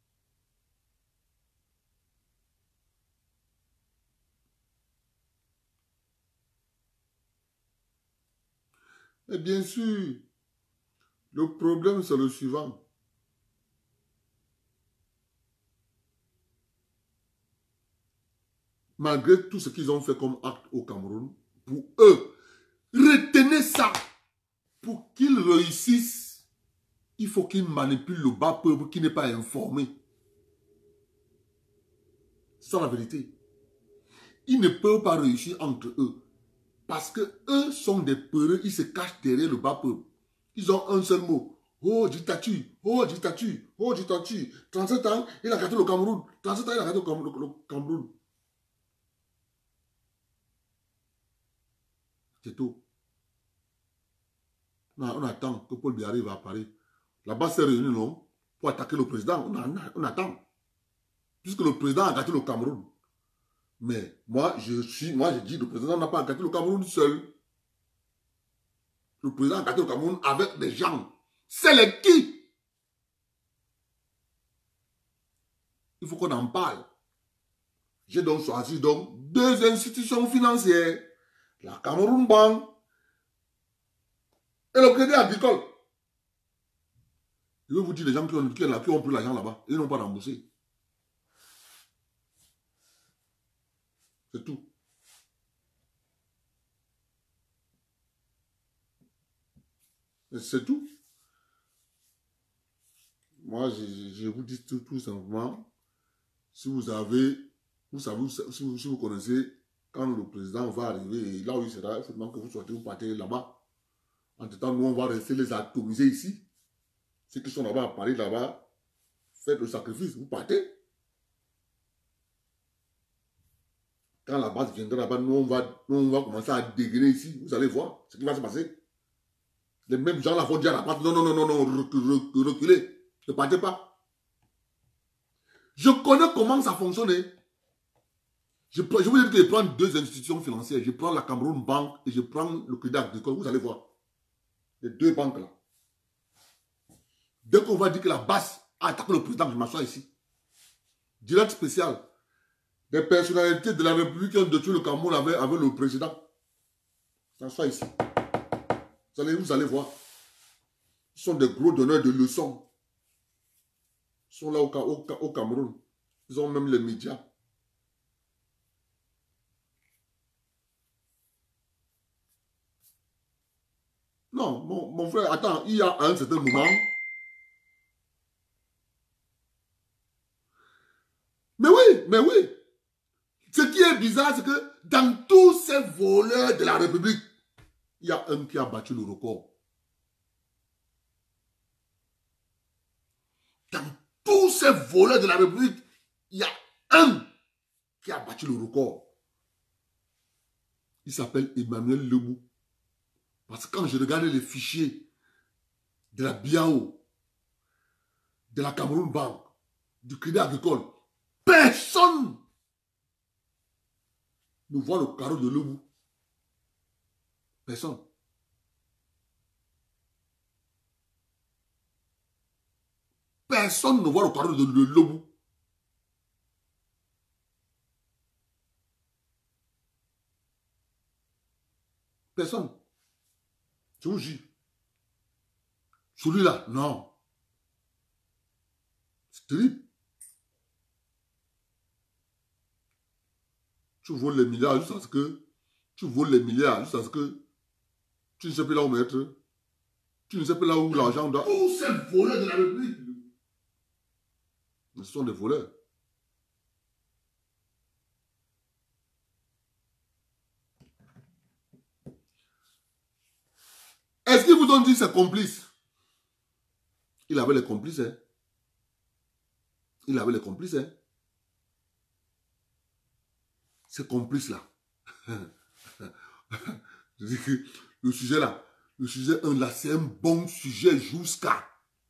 Et bien sûr, le problème c'est le suivant. Malgré tout ce qu'ils ont fait comme acte au Cameroun, pour eux, retenez ça. Pour qu'ils réussissent, il faut qu'ils manipulent le bas peuple qui n'est pas informé. C'est ça la vérité. Ils ne peuvent pas réussir entre eux. Parce que eux sont des peureux, ils se cachent derrière le bas peuple. Ils ont un seul mot. Oh, dictature, oh, dictature, oh, dictature. trente-sept ans, il a gâté le Cameroun. trente-sept ans, il a gâté le Cameroun. C'est tout. Non, on attend que Paul Biya arrive à Paris. Là-bas, c'est réuni, non? Pour attaquer le président. On, a, on attend. Puisque le président a gâté le Cameroun. Mais moi, je suis, moi, je dis, le président n'a pas gâté le Cameroun seul. Le président a gâté le Cameroun avec des gens. C'est les qui? Il faut qu'on en parle. J'ai donc choisi donc deux institutions financières. La Cameroun Bank et le Crédit Agricole. Je vais vous dire, les gens qui ont, qui ont, qui ont pris l'argent là-bas, ils n'ont pas remboursé. C'est tout. C'est tout. Moi, je, je vous dis tout, tout simplement, si vous avez, vous savez, si vous, si vous connaissez, quand le président va arriver, et là où il sera, il faut que vous sortez, vous partez là-bas. En tout temps, nous, on va rester les atomiser ici. Ceux qui sont là-bas à Paris, là-bas, faites le sacrifice, vous partez. Quand la base viendra là-bas, nous, on va, nous, on va commencer à dégainer ici. Vous allez voir ce qui va se passer. Les mêmes gens là vont dire à la base, non, non, non, non, non, reculez, reculez, ne partez pas. Je connais comment ça fonctionne. Je, je vous dis que je prends deux institutions financières. Je prends la Cameroun Bank et je prends le Crédit Agricole. Vous allez voir. Les deux banques là. Dès qu'on va dire que la base a attaqué le président, je m'assois ici. Direct spécial. Des personnalités de la République qui ont détruit le Cameroun avec, avec le président. Ça soit ici. Vous allez, vous allez voir. Ils sont des gros donneurs de leçons. Ils sont là au, au, au Cameroun. Ils ont même les médias. Non, mon, mon frère, attends, il y a un certain moment. Mais oui, mais oui. Ce qui est bizarre, c'est que dans tous ces voleurs de la République, il y a un qui a battu le record. Dans tous ces voleurs de la République, il y a un qui a battu le record. Il s'appelle Emmanuel Lebou. Parce que quand je regarde les fichiers de la B I A O, de la Cameroun Bank, du Crédit Agricole, personne ne voit le carreau de Lebou. Personne. Personne ne voit le carreau de, de Lebou. Personne. Je vous dis. Celui-là, non. C'est terrible. Tu voles les milliards juste parce que tu voles les milliards juste parce que tu ne sais plus là où mettre. Tu ne sais plus là où l'argent doit. Tous ces voleurs de la République. Ce sont des voleurs. Est-ce qu'ils vous ont dit c'est complice? Il avait les complices, hein? Il avait les complices, hein? Ces complices-là. Je dis que le sujet là, le sujet un là, c'est un bon sujet jusqu'à.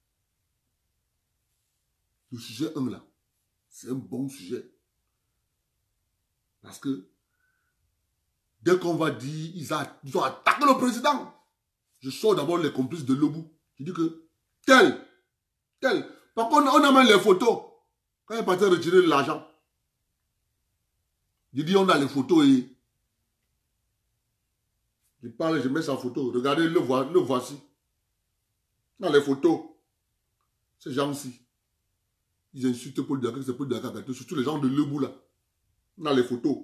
Le sujet un là, c'est un bon sujet. Parce que dès qu'on va dire, ils, a, ils ont attaqué le président. Je sors d'abord les complices de Lebou. Je dis que tel, tel. Par contre, on amène les photos. Quand il est parti retirer l'argent. Je dis, on a les photos et... Je parle, je mets sa photo. Regardez, le, vo le voici. On a les photos. Ces gens-ci. Ils insultent Paul Diakate, c'est Paul Diakate. Surtout les gens de Lebou là. On a les photos.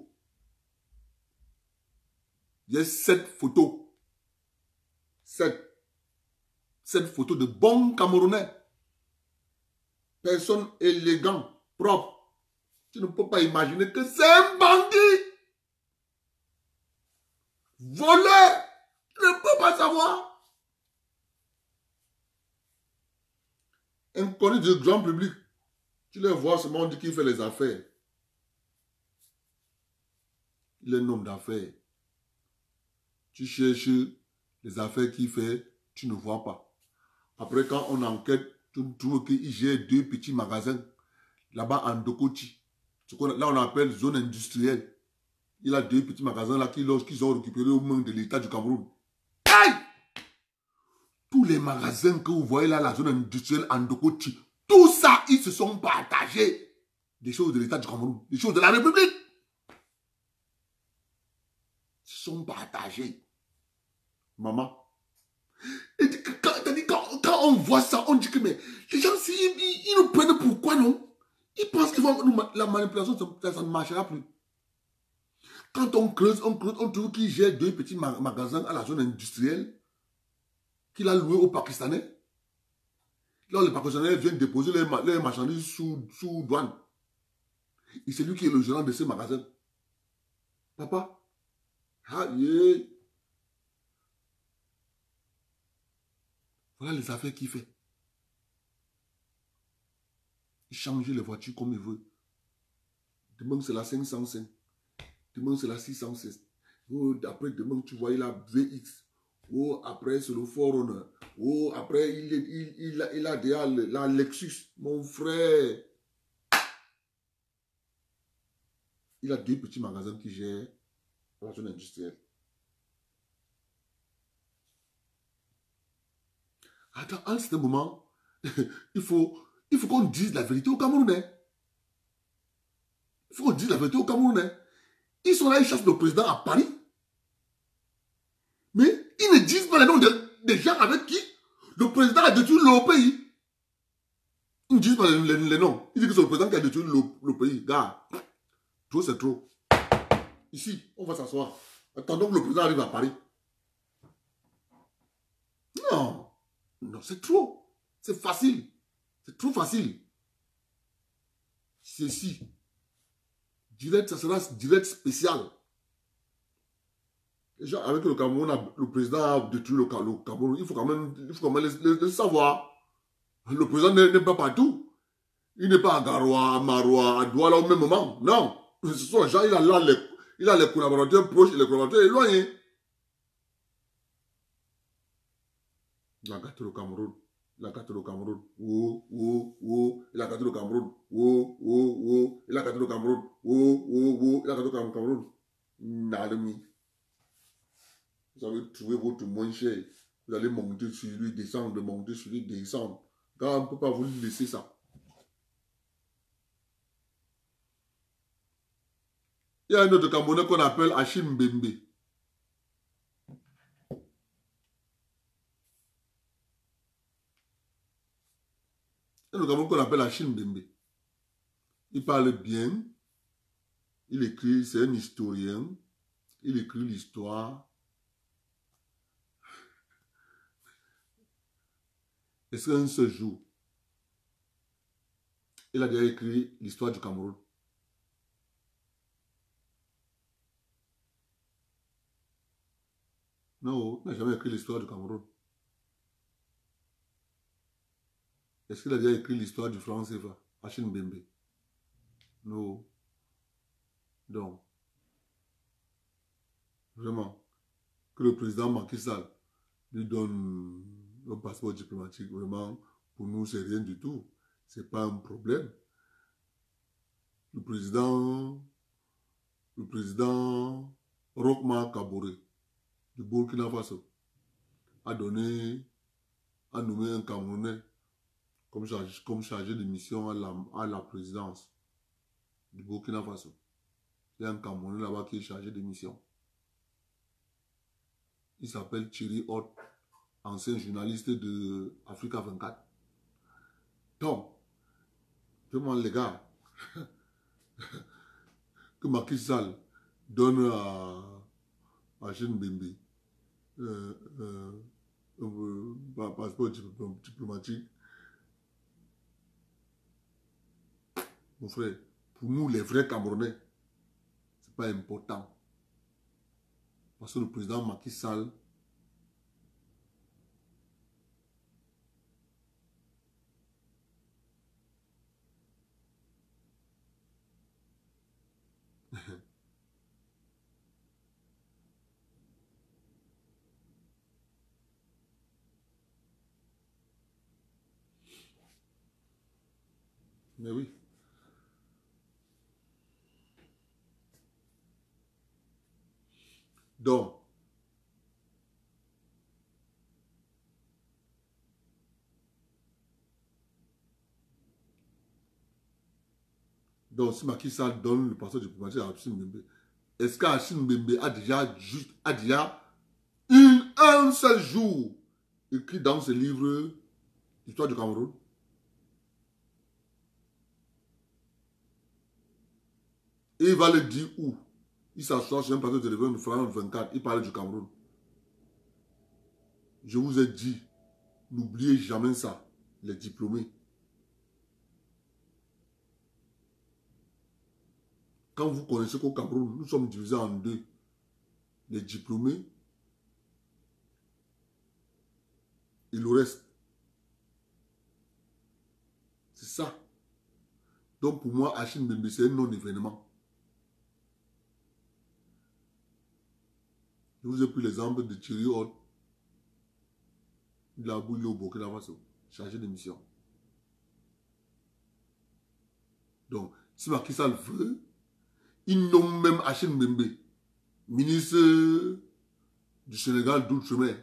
Il y a sept photos. Sept. Sept photos de bons Camerounais. Personne élégant, propre. Tu ne peux pas imaginer que c'est un bandit. Voleur. Tu ne peux pas savoir. Inconnu du grand public. Tu les vois seulement, on dit qu'il fait les affaires. Il est un homme d'affaires. Tu cherches les affaires qu'il fait, tu ne vois pas. Après, quand on enquête, tu trouves qu'il gère deux petits magasins là-bas en Dokoti. Là, on appelle zone industrielle. Il a deux petits magasins là qu'ils ont récupérés aux mains de l'État du Cameroun. Aïe! Tous les magasins que vous voyez là, la zone industrielle en Dokoti, tout ça, ils se sont partagés. Des choses de l'État du Cameroun, des choses de la République. Ils se sont partagés. Maman. Et quand, quand, quand on voit ça, on dit que mais, les gens, ils, ils, ils nous prennent pour quoi, non? Ils pensent que la manipulation, ça, ça ne marchera plus. Quand on creuse, on creuse, on trouve qu'il gère deux petits magasins à la zone industrielle qu'il a loué aux Pakistanais. Là, les Pakistanais viennent déposer les, les marchandises sous, sous douane. Et c'est lui qui est le gérant de ces magasins. Papa, ah, yeah. Voilà les affaires qu'il fait. changer les voitures comme il veut. Demain, c'est la cinq cent cinq. Demain, c'est la six cent seize. Oh, après, demain, tu vois, il a V X. Oh, après, c'est le Forerunner. Oh, après, il, il, il, a, il a déjà la Lexus. Mon frère. Il a deux petits magasins qui gèrent la zone industrielle. Attends, à un certain moment, il faut, il faut qu'on dise la vérité aux Camerounais. Il faut qu'on dise la vérité aux Camerounais. Ils sont là, ils chassent le président à Paris. Mais ils ne disent pas les noms des de gens avec qui le président a détruit le pays. Ils ne disent pas les, les, les noms. Ils disent que c'est le président qui a détruit le, le pays. Gars, trop c'est trop. Ici, on va s'asseoir. Attendons que le président arrive à Paris. Non. Non, c'est trop. C'est facile. C'est trop facile. Ceci. Direct, ça sera direct spécial. Déjà, avec le Cameroun, le président a détruit le Cameroun. Il faut quand même, il faut quand même le, le, le savoir. Le président n'est pas partout. Il n'est pas à Garoua, à Maroua, à Douala au même moment. Non. Ce sont les gens, il a là les, il a les collaborateurs proches et les collaborateurs éloignés. Il a gâté le Cameroun. Il a gâté le Cameroun. Oh, oh, oh. Il a gâté le Cameroun. Oh, oh, oh. Il a gâté le Cameroun. Oh, oh, oh. Il a gâté le Cameroun. Nalemi. Vous avez trouvé votre moins cher. Vous allez monter sur lui, descendre, monter sur lui, descendre. Car on ne peut pas vous laisser ça. Il y a un autre Camerounais qu'on appelle Achim Mbembe. Il y a un Camerounais qu'on appelle Achim Mbembe. Il parle bien. Il écrit, c'est un historien. Il écrit l'histoire. Est-ce qu'un seul jour, il a déjà écrit l'histoire du Cameroun? Non, il n'a jamais écrit l'histoire du Cameroun. Est-ce qu'il a déjà écrit l'histoire du franc C F A? Achim Mbembe? Non. Donc, vraiment, que le président Macky Sall lui donne un passeport diplomatique, vraiment, pour nous, c'est rien du tout. C'est pas un problème. Le président, le président Rochmark Kaboré du Burkina Faso a donné, a nommé un Camerounais comme chargé, comme chargé de mission à la, à la présidence du Burkina Faso. Il y a un Camerounais là-bas qui est chargé de mission. Il s'appelle Thierry Hott, ancien journaliste de Africa vingt-quatre. Donc, je demande les gars, que Macky Sall donne à, à Jean Bembe euh, euh, un passeport diplomatique. Mon frère, pour nous les vrais Camerounais, c'est pas important. Parce que le président Macky Sall mais oui. Donc, donc si Macky Sall donne le passeport diplomatique à Achim Mbembe, est-ce qu'Achim Mbembe a déjà juste a déjà une, un seul jour écrit dans ce livre l'histoire du Cameroun? Et il va le dire où? Il s'assoit sur un plateau de télévision de France vingt-quatre, il parle du Cameroun. Je vous ai dit, n'oubliez jamais ça, les diplômés. Quand vous connaissez qu'au Cameroun, nous sommes divisés en deux. Les diplômés et le reste. C'est ça. Donc pour moi, Achille Mbembe, c'est un non-événement. Je vous ai pris l'exemple de Thierry Hott. Il a boulé au Burkina Faso, chargé de mission. Donc, si Macky Sall veut, il nomme même Achille Mbembe, ministre du Sénégal d'outre-mer.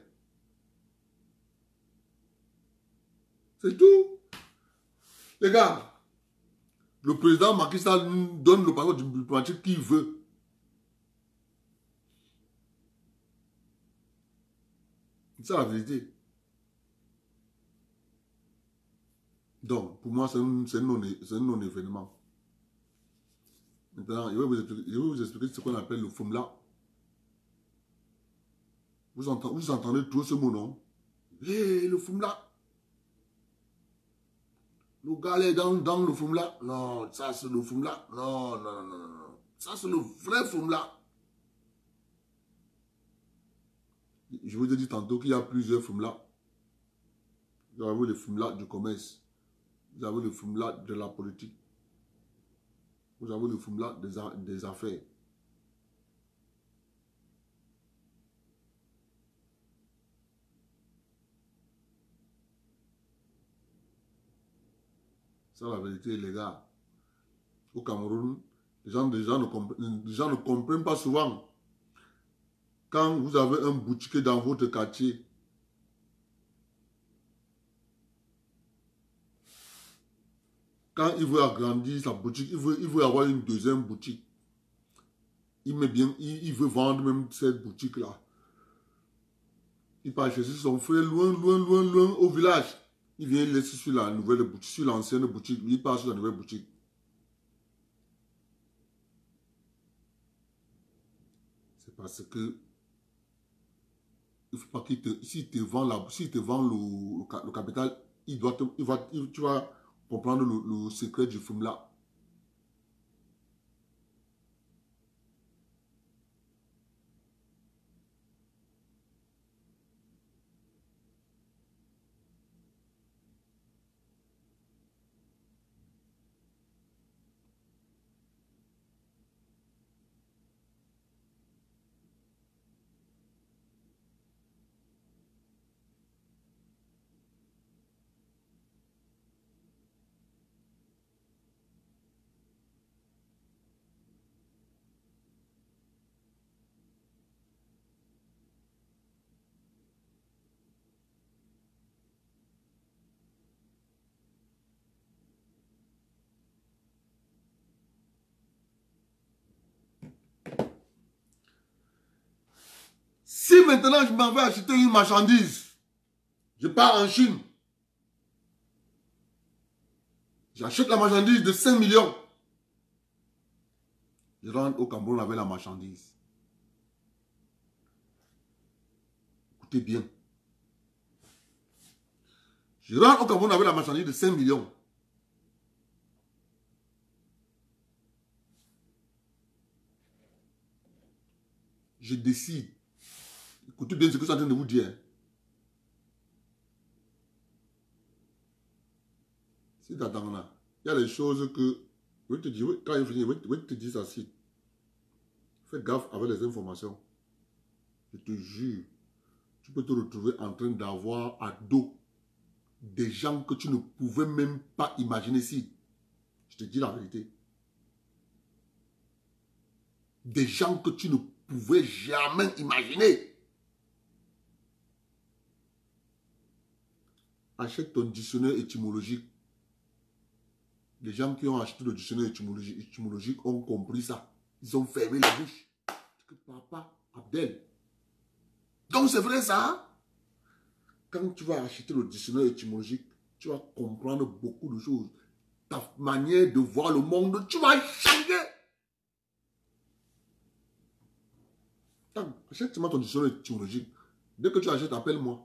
C'est tout. Les gars, le président Macky Sall donne le passeport diplomatique qu'il veut. C'est ça la vérité. Donc, pour moi, c'est un non-événement. Maintenant, je vais vous expliquer, je vais vous expliquer ce qu'on appelle le Fumla. Vous entendez, vous entendez trop ce mot, non? Hé, hey, le Fumla. Le gars est dans, dans le Fumla. Non, ça c'est le Fumla. Non, non, non, non, non. Ça c'est le vrai Fumla. Je vous ai dit tantôt qu'il y a plusieurs Fumla. Vous avez le Fumla du commerce. Vous avez le Fumla de la politique. Vous avez le Fumla des, des affaires. C'est la vérité, les gars. Au Cameroun, les gens, les gens, ne, comprennent, les gens ne comprennent pas souvent. Quand vous avez un boutiquier dans votre quartier, quand il veut agrandir sa boutique, il veut, il veut avoir une deuxième boutique. Il met bien, il, il veut vendre même cette boutique-là. Il part chercher son frère loin, loin, loin, loin au village. Il vient laisser sur la nouvelle boutique, sur l'ancienne boutique. Il part sur la nouvelle boutique. C'est parce que il faut pas qu'il te, s'il te vend la, s'il te vend le, le, le capital, il doit te, il va, il, tu vas comprendre le, le secret du film là. Si maintenant je m'en vais acheter une marchandise, je pars en Chine, j'achète la marchandise de cinq millions, je rentre au Cameroun avec la marchandise. Écoutez bien. Je rentre au Cameroun avec la marchandise de cinq millions. Je décide. Écoutez bien ce que je suis en train de vous dire. Si tu attends là, il y a des choses que, je vais te dire, quand il finit, je vais te dire ça si. Fais gaffe avec les informations. Je te jure, tu peux te retrouver en train d'avoir à dos des gens que tu ne pouvais même pas imaginer si. Je te dis la vérité. Des gens que tu ne pouvais jamais imaginer. Achète ton dictionnaire étymologique. Les gens qui ont acheté le dictionnaire étymologique, étymologique ont compris ça. Ils ont fermé la bouche. Que papa, Abdel. Donc c'est vrai ça. Quand tu vas acheter le dictionnaire étymologique, tu vas comprendre beaucoup de choses. Ta manière de voir le monde, tu vas changer. Achète ton dictionnaire étymologique. Dès que tu achètes, appelle-moi.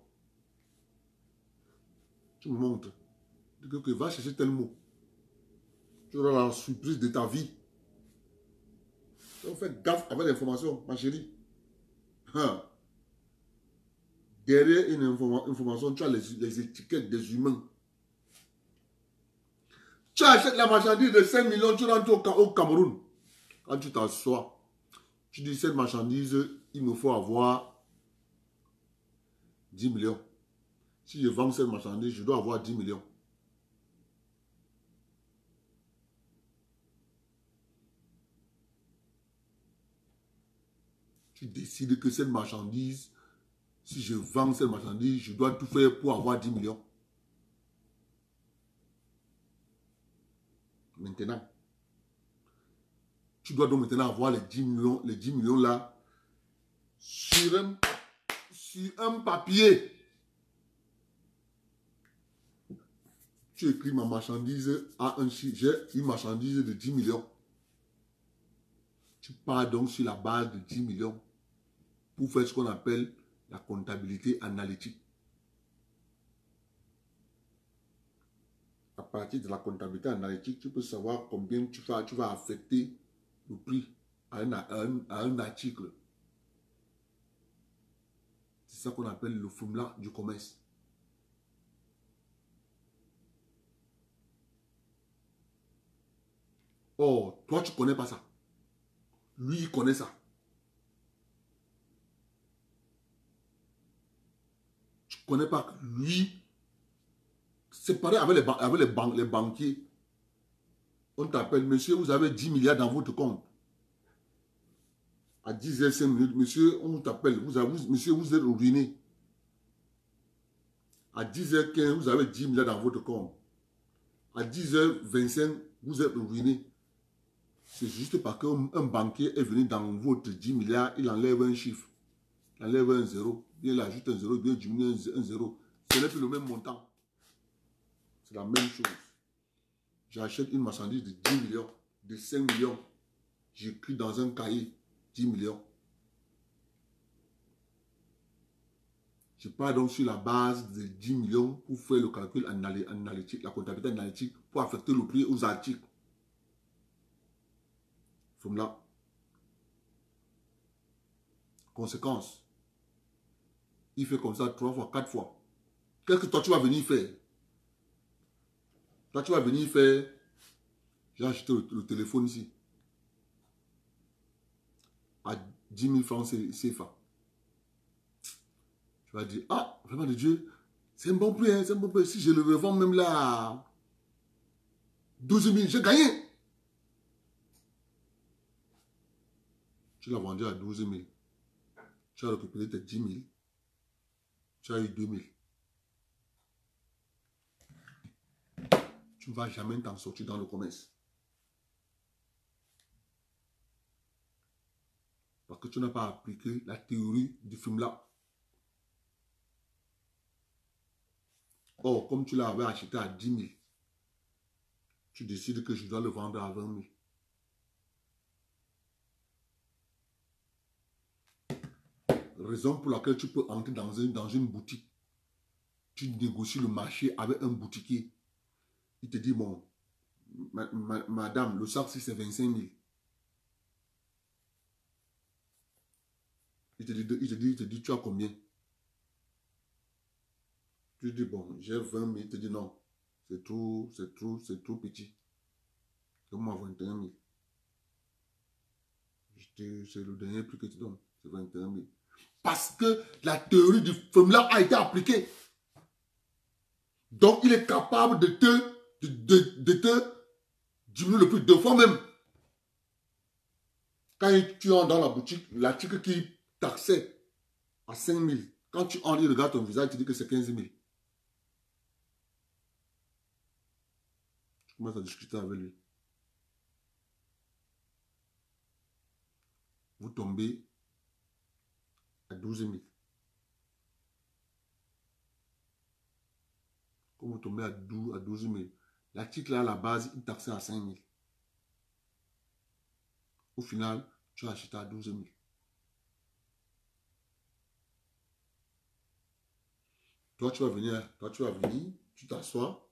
Tu me montres. Dis que, que va chercher tel mot. Tu auras la surprise de ta vie. Donc fais gaffe avec l'information, ma chérie. Hein. Derrière une informa information, tu as les, les étiquettes des humains. Tu achètes la marchandise de cinq millions, tu rentres au, au Cameroun. Quand tu t'assois, tu dis cette marchandise, il me faut avoir dix millions. Si je vends cette marchandise, je dois avoir dix millions. Tu décides que cette marchandise, si je vends cette marchandise, je dois tout faire pour avoir dix millions. Maintenant, tu dois donc maintenant avoir les dix millions, les dix millions là sur un, sur un papier. Tu écris ma marchandise à un chiffre. J'ai une marchandise de dix millions. Tu pars donc sur la base de dix millions pour faire ce qu'on appelle la comptabilité analytique. À partir de la comptabilité analytique, tu peux savoir combien tu vas, tu vas affecter le prix à un, à un, à un article. C'est ça qu'on appelle le formula du commerce. Oh, toi, tu ne connais pas ça. Lui, il connaît ça. Tu ne connais pas. Lui, c'est pareil avec, les, avec les, ban les banquiers. On t'appelle, monsieur, vous avez dix milliards dans votre compte. À dix heures cinq minutes, monsieur, on t'appelle, vous avez, monsieur, vous êtes ruiné. À dix heures quinze, vous avez dix milliards dans votre compte. À dix heures vingt-cinq, vous êtes ruiné. C'est juste parce qu'un banquier est venu dans votre dix milliards, il enlève un chiffre. Il enlève un zéro. Bien, il ajoute un zéro, bien diminue un zéro. Ce n'est plus le même montant. C'est la même chose. J'achète une marchandise de dix millions, de cinq millions. J'écris dans un cahier dix millions. Je pars donc sur la base de dix millions pour faire le calcul analytique, la comptabilité analytique, pour affecter le prix aux articles. Comme là. Conséquence. Il fait comme ça trois fois, quatre fois. Qu'est-ce que toi tu vas venir faire? Toi tu vas venir faire. J'ai acheté le, le téléphone ici. À dix mille francs C F A. Tu vas dire, ah, vraiment de Dieu, c'est un bon prix, hein, c'est un bon prix. Si je le revends même là à douze mille, j'ai gagné. Tu l'as vendu à douze mille. Tu as récupéré tes dix mille. Tu as eu deux mille. Tu ne vas jamais t'en sortir dans le commerce. Parce que tu n'as pas appliqué la théorie du film là. Or, comme tu l'avais acheté à dix mille, tu décides que je dois le vendre à vingt mille. Raison pour laquelle tu peux entrer dans, un, dans une boutique. Tu négocies le marché avec un boutiquier. Il te dit, bon, ma, ma, madame, le sac, c'est vingt-cinq mille. Il te dit, il te dit, il te dit, tu as combien? Tu dis, bon, j'ai vingt mille. Il te dit, non, c'est trop, c'est trop, c'est trop petit. Donne-moi vingt et un mille. C'est le dernier prix que tu donnes, c'est vingt et un mille. Parce que la théorie du formula a été appliquée. Donc, il est capable de te, de, de, de te diminuer le prix deux fois même. Quand tu entres dans la boutique, l'article qui taxait à cinq mille, quand tu entres, il regarde ton visage, tu dis que c'est quinze mille. Tu commences à discuter avec lui. Vous tombez à douze mille. Quand vous tombez à douze mille, l'article à la base, il taxait à cinq mille. Au final, tu as acheté à douze mille. Toi, tu vas venir, toi, tu vas venir, tu t'assois.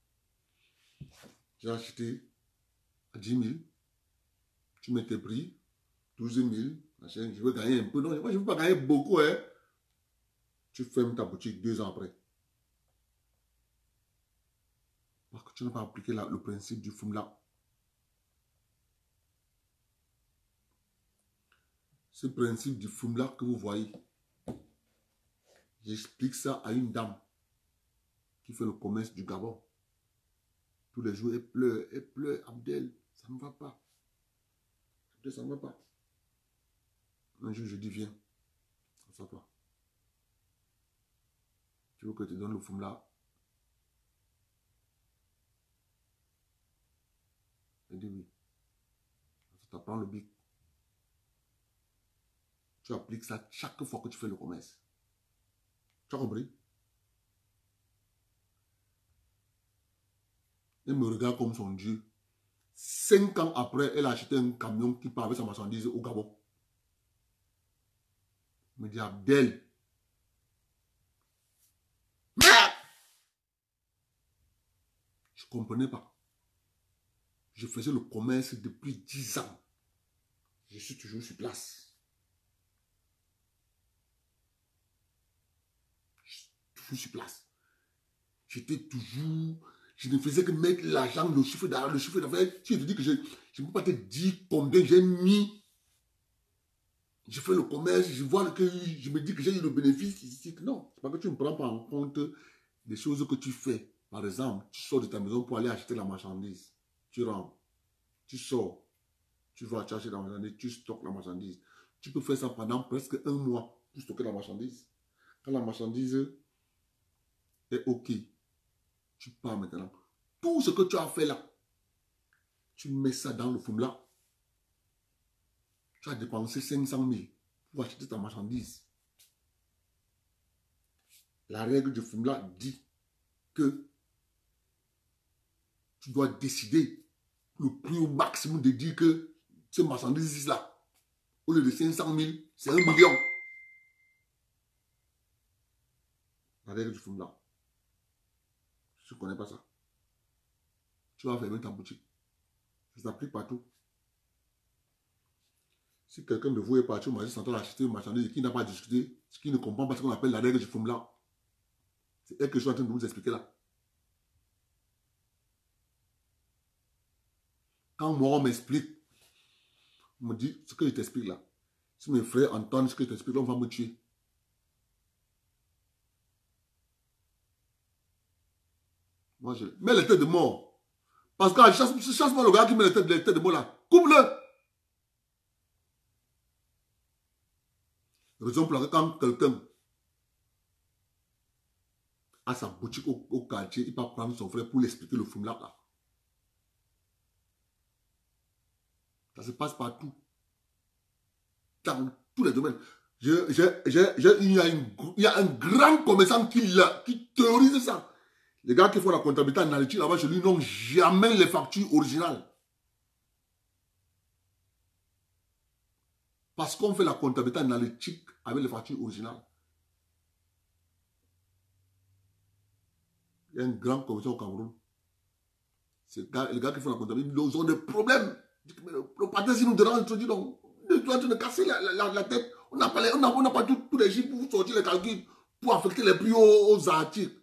J'ai acheté à dix mille. Tu mets tes prix, douze mille. Machin, je veux gagner un peu. Non, moi, je ne veux pas gagner beaucoup. Hein. Tu fermes ta boutique deux ans après. Parce que tu n'as pas appliqué la, le principe du Fumla. Ce principe du Fumla que vous voyez, j'explique ça à une dame qui fait le commerce du Gabon. Tous les jours, elle pleure, elle pleure, Abdel, ça ne va pas. Abdel, ça ne va pas. Un jour, je dis, viens, assois-toi. Tu veux que je te donne le Fumla? Elle dit oui. Tu apprends le bic. Tu appliques ça chaque fois que tu fais le commerce. Tu as compris? Elle me regarde comme son Dieu. Cinq ans après, elle a acheté un camion qui part avec sa marchandise au Gabon. Elle me dit, Abdel. Merde! Je ne comprenais pas. Je faisais le commerce depuis dix ans. Je suis toujours sur place. Je suis toujours sur place. J'étais toujours... Je ne faisais que mettre l'argent, le chiffre d'affaires, le chiffre d'affaires. Si je te dis que je je ne peux pas te dire combien j'ai mis. Je fais le commerce, je vois que je me dis que j'ai eu le bénéfice. Ici. Non, c'est pas que tu ne prends pas en compte les choses que tu fais. Par exemple, tu sors de ta maison pour aller acheter la marchandise. Tu rentres, tu sors, tu vas chercher la marchandise, tu stockes la marchandise. Tu peux faire ça pendant presque un mois pour stocker la marchandise. Quand la marchandise est OK, tu pars maintenant. Tout ce que tu as fait là, tu mets ça dans le Fumla. Tu as dépensé cinq cent mille pour acheter ta marchandise. La règle du Fumla dit que tu dois décider le prix au maximum de dire que ce marchandise-là, au lieu de cinq cent mille, c'est un million. La règle du Fumla. Tu ne connais pas ça. Tu vas fermer ta boutique. Ça s'applique partout. Si quelqu'un de vous est parti au marché central acheter une marchandise et qui n'a pas discuté, ce qui ne comprend pas ce qu'on appelle la règle du Fumla, c'est elle que je suis en train de vous expliquer là. Quand moi on m'explique, on me dit ce que je t'explique là. Si mes frères entendent ce que je t'explique, là, on va me tuer. Moi je mets les têtes de mort. Parce que chasse, chasse-moi le gars qui met les têtes, les têtes de mort là. Coupe-le. Raison pour laquelle quand quelqu'un a sa boutique au, au quartier, il va prendre son frère pour lui expliquer le Fumla là. Ça se passe partout. Dans tous les domaines. Je, je, je, je, il, y a une, il y a un grand commerçant qui, qui théorise ça. Les gars qui font la comptabilité analytique là-bas chez lui n'ont jamais les factures originales. Parce qu'on fait la comptabilité analytique avec les factures originales. Il y a un grand commerçant au Cameroun. Gars, les gars qui font la comptabilité, ils ont des problèmes. Le, le patin, si nous dérange, je te dis non. Tu es en train de casser la, la, la tête. On n'a pas, les, on a, on a pas tous les chiffres pour sortir les calculs, pour affecter les prix aux, aux articles.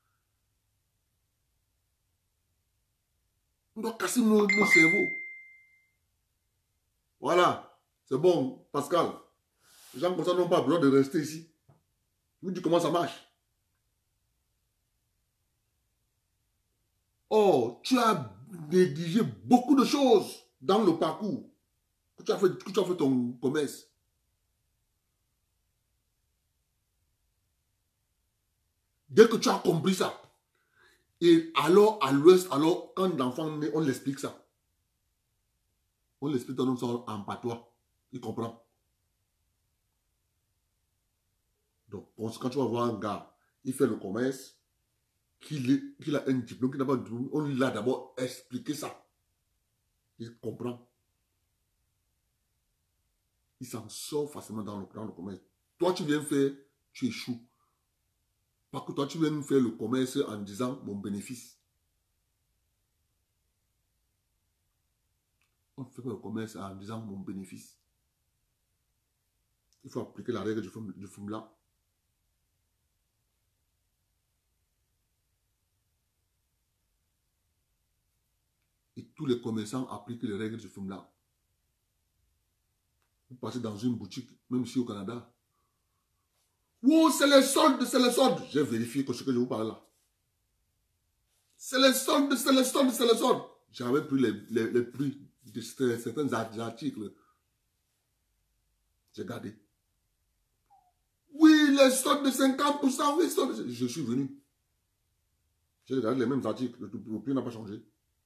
On doit casser nos, nos cerveaux. Voilà. C'est bon, Pascal. Les gens comme ça n'ont pas besoin de rester ici. Je vous dis comment ça marche. Oh, tu as négligé beaucoup de choses dans le parcours que tu as fait, que tu as fait ton commerce. Dès que tu as compris ça, et alors à l'ouest, alors quand l'enfant naît, on l'explique ça. On l'explique dans notre en patois. Il comprend. Donc, quand tu vas voir un gars, il fait le commerce, qu'il qu'il a un diplôme, qu'il n'a pas de diplôme, on lui a d'abord expliqué ça. Il comprend. Il s'en sort facilement dans le, dans le commerce. Toi, tu viens faire, tu échoues. Parce que toi, tu viens faire le commerce en disant mon bénéfice. On ne fait pas le commerce en disant mon bénéfice. Il faut appliquer la règle du, du Fumla. Et tous les commerçants appliquent les règles de ce film-là. Vous passez dans une boutique, même ici au Canada. Oh, c'est les soldes, c'est les soldes. J'ai vérifié que ce que je vous parle là. C'est les soldes, c'est les soldes, c'est les soldes. J'avais pris les, les, les prix de certains articles. J'ai gardé. Oui, les soldes de cinquante pour cent, oui, soldes. Je suis venu. J'ai regardé les mêmes articles, le prix n'a pas changé.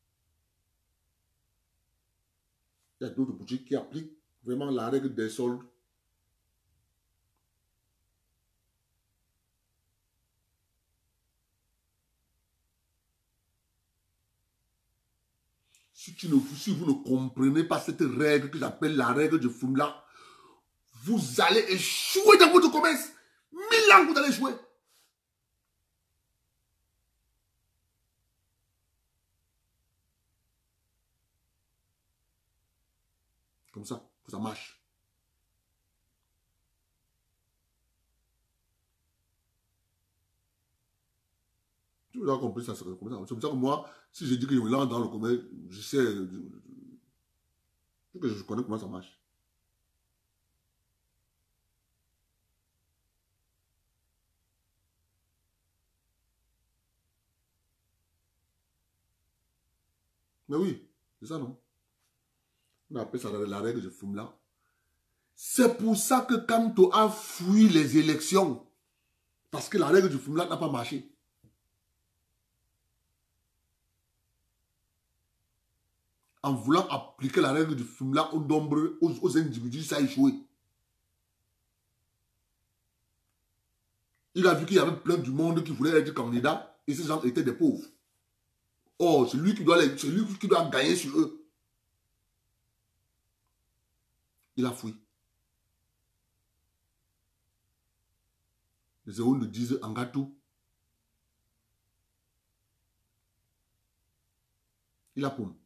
Il y a d'autres boutiques qui appliquent vraiment la règle des soldes. Si, tu ne, si vous ne comprenez pas cette règle que j'appelle la règle de Fumla, vous allez échouer dans votre commerce. Mille ans vous allez échouer. Comme ça, que ça marche. Tu as compris ça, c'est comme ça. C'est pour ça que moi, si je dis que je me lance dans le commerce, je sais que je connais comment ça marche. Mais oui, c'est ça, non? On appelle ça la règle de Fumla. C'est pour ça que Kanto a fui les élections. Parce que la règle du Fumla n'a pas marché. En voulant appliquer la règle du Fumla aux nombreux, aux, aux individus, ça a échoué. Il a vu qu'il y avait plein du monde qui voulait être candidat et ces gens étaient des pauvres. Oh, c'est lui qui doit, les, c'est lui qui doit gagner sur eux. Il a fui. Les héros nous disent en gâteau. Il a pomme.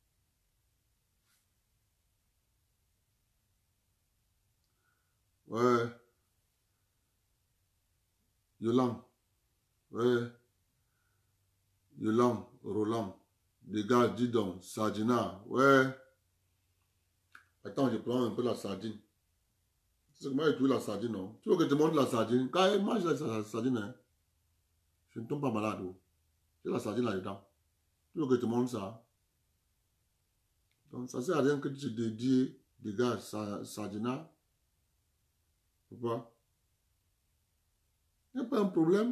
Ouais. Yolan. Ouais. Yolan, Roland. Les gars, dis donc. Sardina. Ouais. Attends, je prends un peu la sardine. C'est comment tu veux la sardine, non? Tu veux que je te montre la sardine? Quand elle mange la sardine, hein, je ne tombe pas malade. J'ai la sardine là-dedans. Tu veux que je te montre ça? Donc, ça ne sert à rien que tu te dédies des gars, sardina. Pourquoi? Il n'y a pas un problème.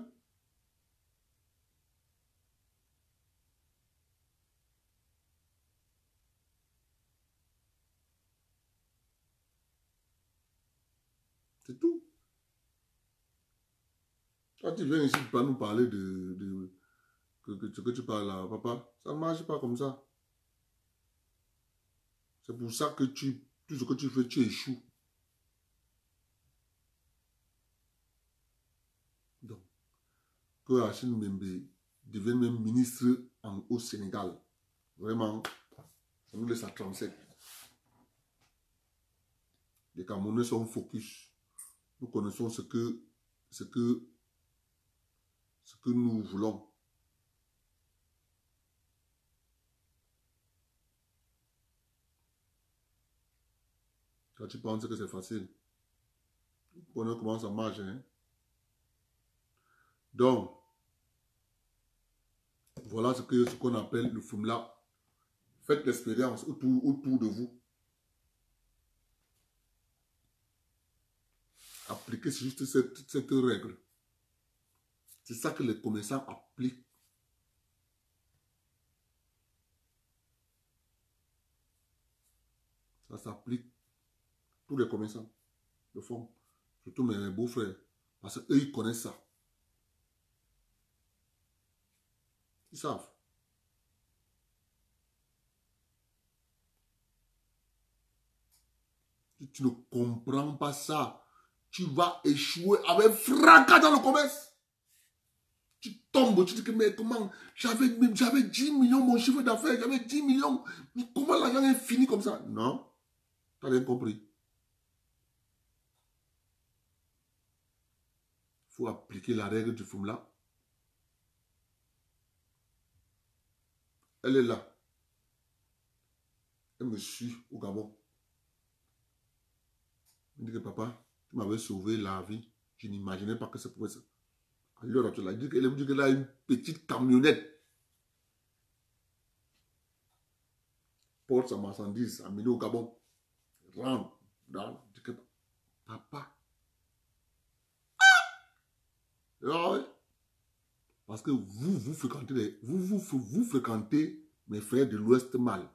C'est tout. Quand tu viens ici, tu peux nous parler de, de que, que, que tu parles là, papa. Ça ne marche pas comme ça. C'est pour ça que tu, tout ce que tu fais, tu échoues. Donc, que Achille Membe devienne même ministre en, au Sénégal. Vraiment, ça nous laisse à trente-sept. Les Camerounais sont focus. Nous connaissons ce que, ce que, ce que nous voulons. Quand tu penses que c'est facile, vous connaissez comment ça marche. Hein? Donc, voilà ce que ce qu'on appelle le Fumla. Faites l'expérience autour, autour de vous. Appliquez juste cette, cette règle. C'est ça que les commerçants appliquent. Ça s'applique. Tous les commerçants le font. Surtout mes beaux-frères. Parce qu'eux, ils connaissent ça. Ils savent. Si tu ne comprends pas ça, tu vas échouer avec fracas dans le commerce. Tu tombes, tu dis que mais comment, j'avais dix millions, mon chiffre d'affaires, j'avais dix millions. Mais comment l'argent est fini comme ça? Non, tu n'as rien compris. Il faut appliquer la règle du Fumla. Elle est là. me suit au Gabon. Il me dit que papa, tu m'avais sauvé la vie. Je n'imaginais pas que ça pouvait se... À l'heure actuelle, il me dit qu'elle a une petite camionnette. Porte sa marchandise, amenée au Gabon. Rentre dans... Il dit que papa... Ah ouais. Parce que vous, vous fréquentez, les, vous, vous, vous fréquentez mes frères de l'Ouest mal.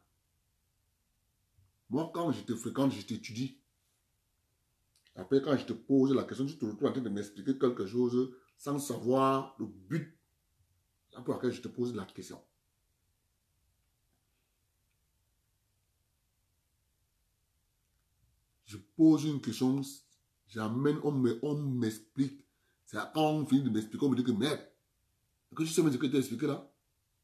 Moi, quand je te fréquente, je t'étudie. Après, quand je te pose la question, tu te retrouves en train de m'expliquer quelque chose sans savoir le but pour lequel je te pose la question. Je pose une question, j'amène, on m'explique. C'est quand on finit de m'expliquer, on me dit que merde. Que tu sais me dire que tu t'ai expliqué là?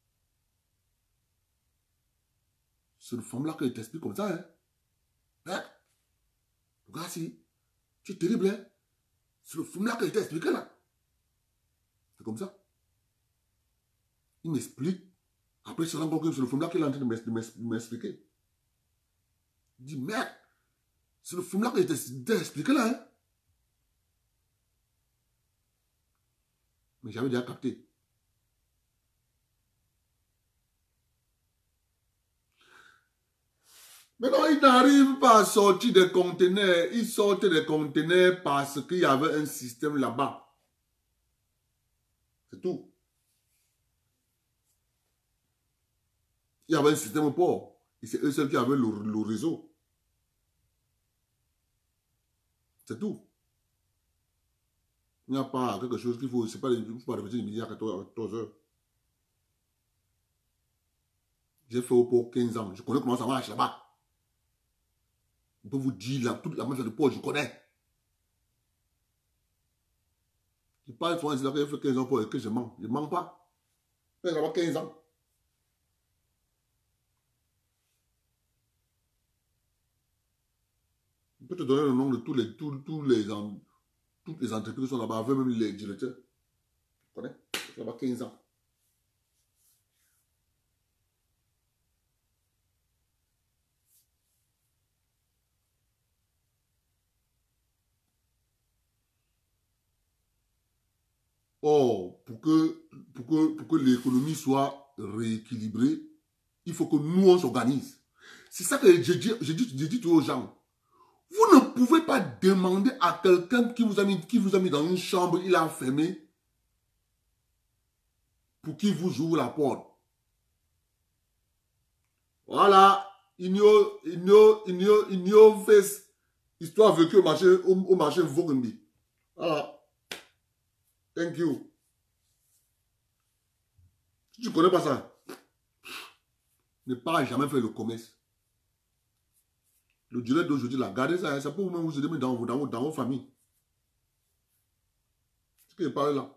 C'est le femme là que je t'explique comme ça, hein? Hein? Regarde si. Tu es terrible, hein? C'est le femme là que je t'ai expliqué là. C'est comme ça. Il m'explique. Après, je se rend compte que c'est le femme là qui est en train de m'expliquer. Il dit merde. C'est le film là que je t'ai expliqué là. Hein? Mais j'avais déjà capté. Maintenant, ils n'arrivent pas à sortir des conteneurs. Ils sortent des conteneurs parce qu'il y avait un système là-bas. C'est tout. Il y avait un système au port. Et c'est eux seuls qui avaient le, le réseau. C'est tout. Il n'y a pas quelque chose qu'il faut... C'est pas... Il ne faut pas répéter midi à quatorze heures. J'ai fait au port quinze ans. Je connais comment ça marche là-bas. Je peux vous dire, là, toute la mafia de port, je connais. Je parle souvent, c'est là que j'ai fait quinze ans pour et que je mens. Je ne mens pas. J'ai là-bas quinze ans. Je peux te donner le nom de tous les, tous, tous les, toutes les entreprises qui sont là-bas, avec même les directeurs. Je connais. J'ai là-bas quinze ans. Or, pour que, pour que, pour que l'économie soit rééquilibrée, il faut que nous, on s'organise. C'est ça que je dis, je dis, je dis aux gens. Vous ne pouvez pas demander à quelqu'un qui vous a mis, qui vous a mis dans une chambre, il a fermé, pour qu'il vous ouvre la porte. Voilà. Igno, igno, igno, igno, face. Histoire vécue au marché, au, au marché Vogumbi. Voilà. Thank you. Si tu ne connais pas ça, ne pas jamais faire le commerce. Le direct d'aujourd'hui, la gardez ça, ça peut même vous aider dans, dans, dans vos familles. Ce que je parle là.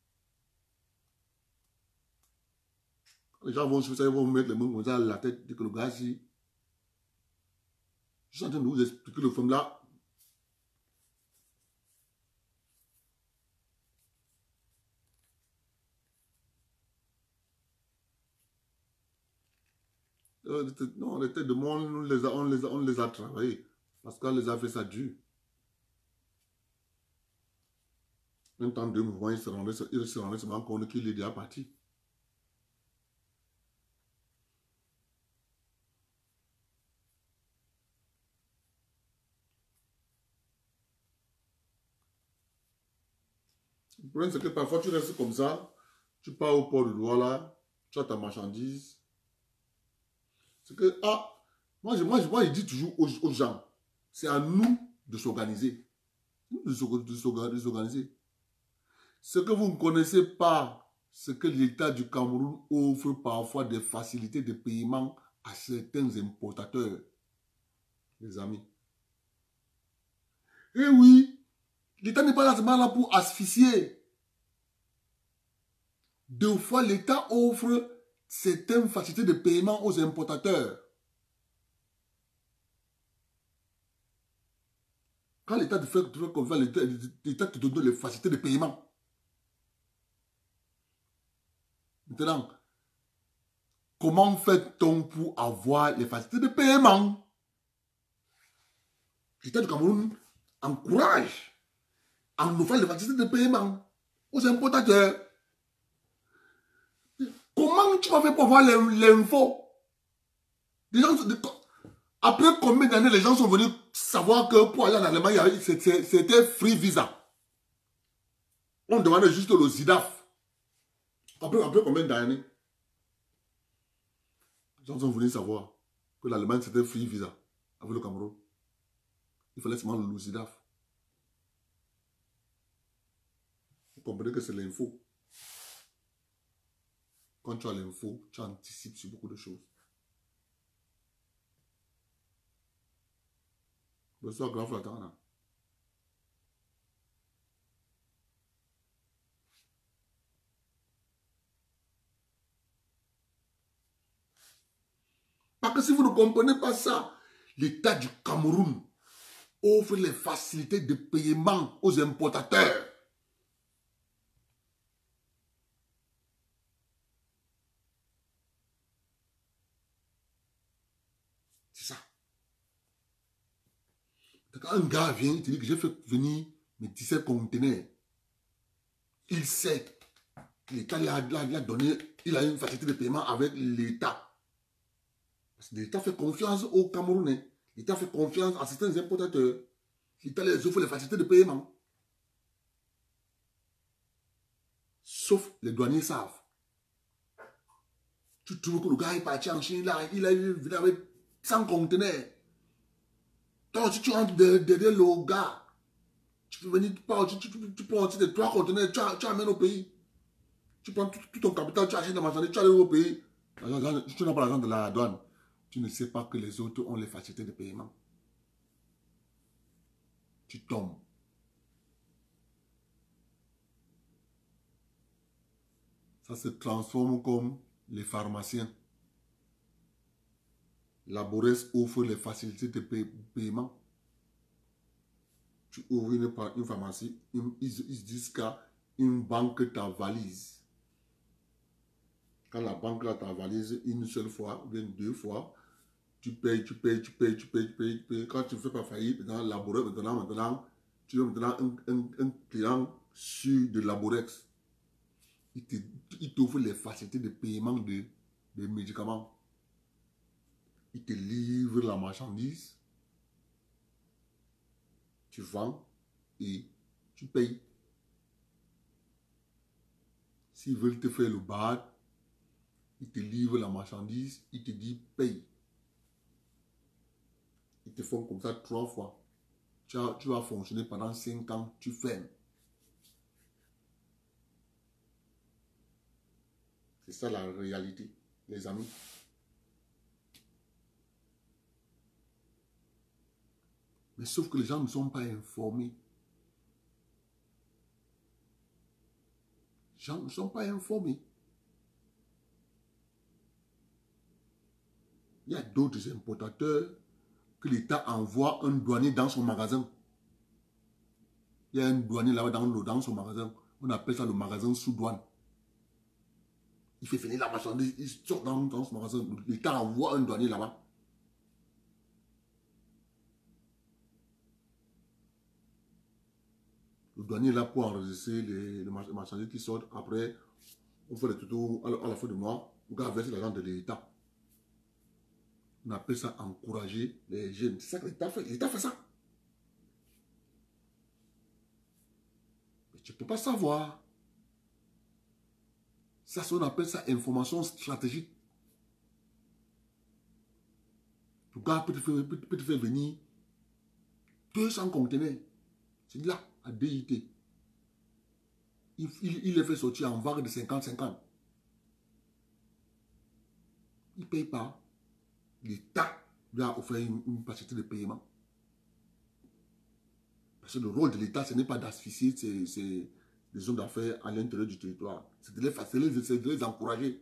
Les gens vont, ça, ils vont mettre les mains comme ça à la tête, dès que le gars ici. Je suis en train de vous expliquer le film là. Non, les têtes de monde, on les a, on les a, on les a travaillées. Parce qu'on les a fait ça dur. Un temps de mouvement, il se rendait, il se rendait seulement compte qu'il est déjà parti. Le problème, c'est que parfois tu restes comme ça, tu pars au port de Douala, tu as ta marchandise. C'est que, ah, moi je, moi, je, moi, je dis toujours aux, aux gens, c'est à nous de s'organiser. De s'organiser. Ce que vous ne connaissez pas, c'est que l'État du Cameroun offre parfois des facilités de paiement à certains importateurs, les amis. Et oui, l'État n'est pas là seulement là pour asphyxier. Deux fois, l'État offre certaines facilités de paiement aux importateurs. Quand l'État te fait comme ça, l'État te donne les facilités de paiement. Maintenant, comment fait-on pour avoir les facilités de paiement? L'État du Cameroun encourage en offrant les facilités de paiement aux importateurs. Comment tu vas faire pour avoir l'info? Après combien d'années les gens sont venus savoir que pour aller en Allemagne, c'était free visa? On demandait juste le ZIDAF. Après, après combien d'années? Les gens sont venus savoir que l'Allemagne c'était free visa avec le Cameroun. Il fallait seulement le ZIDAF. Vous comprenez que c'est l'info. Quand tu as l'info, tu anticipes sur beaucoup de choses. Bonsoir, grand Flatana. Parce que si vous ne comprenez pas ça, l'État du Cameroun offre les facilités de paiement aux importateurs. C'est ça. Quand un gars vient, il te dit que j'ai fait venir mes dix-sept conteneurs. Il sait que l'État lui a, lui a donné, il a une facilité de paiement avec l'État. Parce que l'État fait confiance aux Camerounais. L'État fait confiance à certains importateurs. L'État les offre les facilités de paiement. Sauf les douaniers savent. Tu trouves que le gars est parti en Chine, là, il a venu avec cent conteneurs. Donc, si tu entres derrière le gars, tu peux venir, tu, tu, tu, tu prends aussi des trois conteneurs, tu, tu amènes au pays. Tu prends tout, tout ton capital, tu achètes des marchandises, tu arrives au pays. Tu n'as pas l'argent de la douane. Tu ne sais pas que les autres ont les facilités de paiement. Tu tombes. Ça se transforme comme les pharmaciens. La Borès offre les facilités de paiement. Tu ouvres une, une pharmacie, ils, ils se disent qu'une banque ta valise. Quand la banque a ta valise une seule fois, ou bien deux fois, tu payes, tu payes, tu payes, tu payes, tu payes, tu payes. Quand tu ne fais pas faillite, maintenant, la Borès, maintenant, maintenant, tu as maintenant un, un, un client sur de la Borès. Il t'offre les facilités de paiement de, de médicaments. Il te livre la marchandise. Tu vends et tu payes. S'ils veulent te faire le bad, ils te livrent la marchandise, ils te disent paye. Ils te font comme ça trois fois. Tu, as, tu vas fonctionner pendant cinq ans, tu fermes. C'est ça la réalité, les amis. Mais sauf que les gens ne sont pas informés. Les gens ne sont pas informés. Il y a d'autres importateurs que l'État envoie un douanier dans son magasin. Il y a un douanier là-bas dans, dans son magasin. On appelle ça le magasin sous douane. Il fait finir la marchandise, il sort dans, dans ce magasin. L'État envoie un douanier là-bas. Le douanier est là pour enregistrer les, les marchandises qui sortent. Après, on fait le tuto à la fin du mois. On va verser l'argent de l'État. On appelle ça encourager les jeunes. C'est ça que l'État fait. L'État fait ça. Mais tu ne peux pas savoir. Ça, on appelle ça information stratégique. Le gars peut te faire, peut, peut te faire venir deux cents conteneurs. C'est là, à D I T. Il, il, il les fait sortir en vague de cinquante cinquante. Il ne paye pas. L'État lui a offert une, une facilité de paiement. Parce que le rôle de l'État, ce n'est pas d'asphyxier ces zones d'affaires à l'intérieur du territoire. C'est de les faciliter, c'est de les encourager.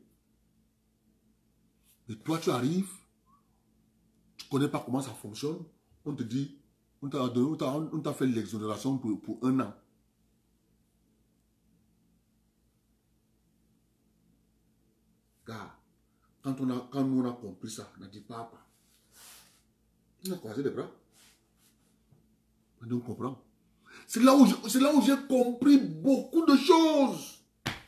Mais toi, tu arrives, tu ne connais pas comment ça fonctionne. On te dit, on t'a fait l'exonération pour, pour un an. Car, Quand, on a, quand nous on a compris ça, on a dit papa. On a croisé les bras. On comprend. C'est là où j'ai compris beaucoup de choses.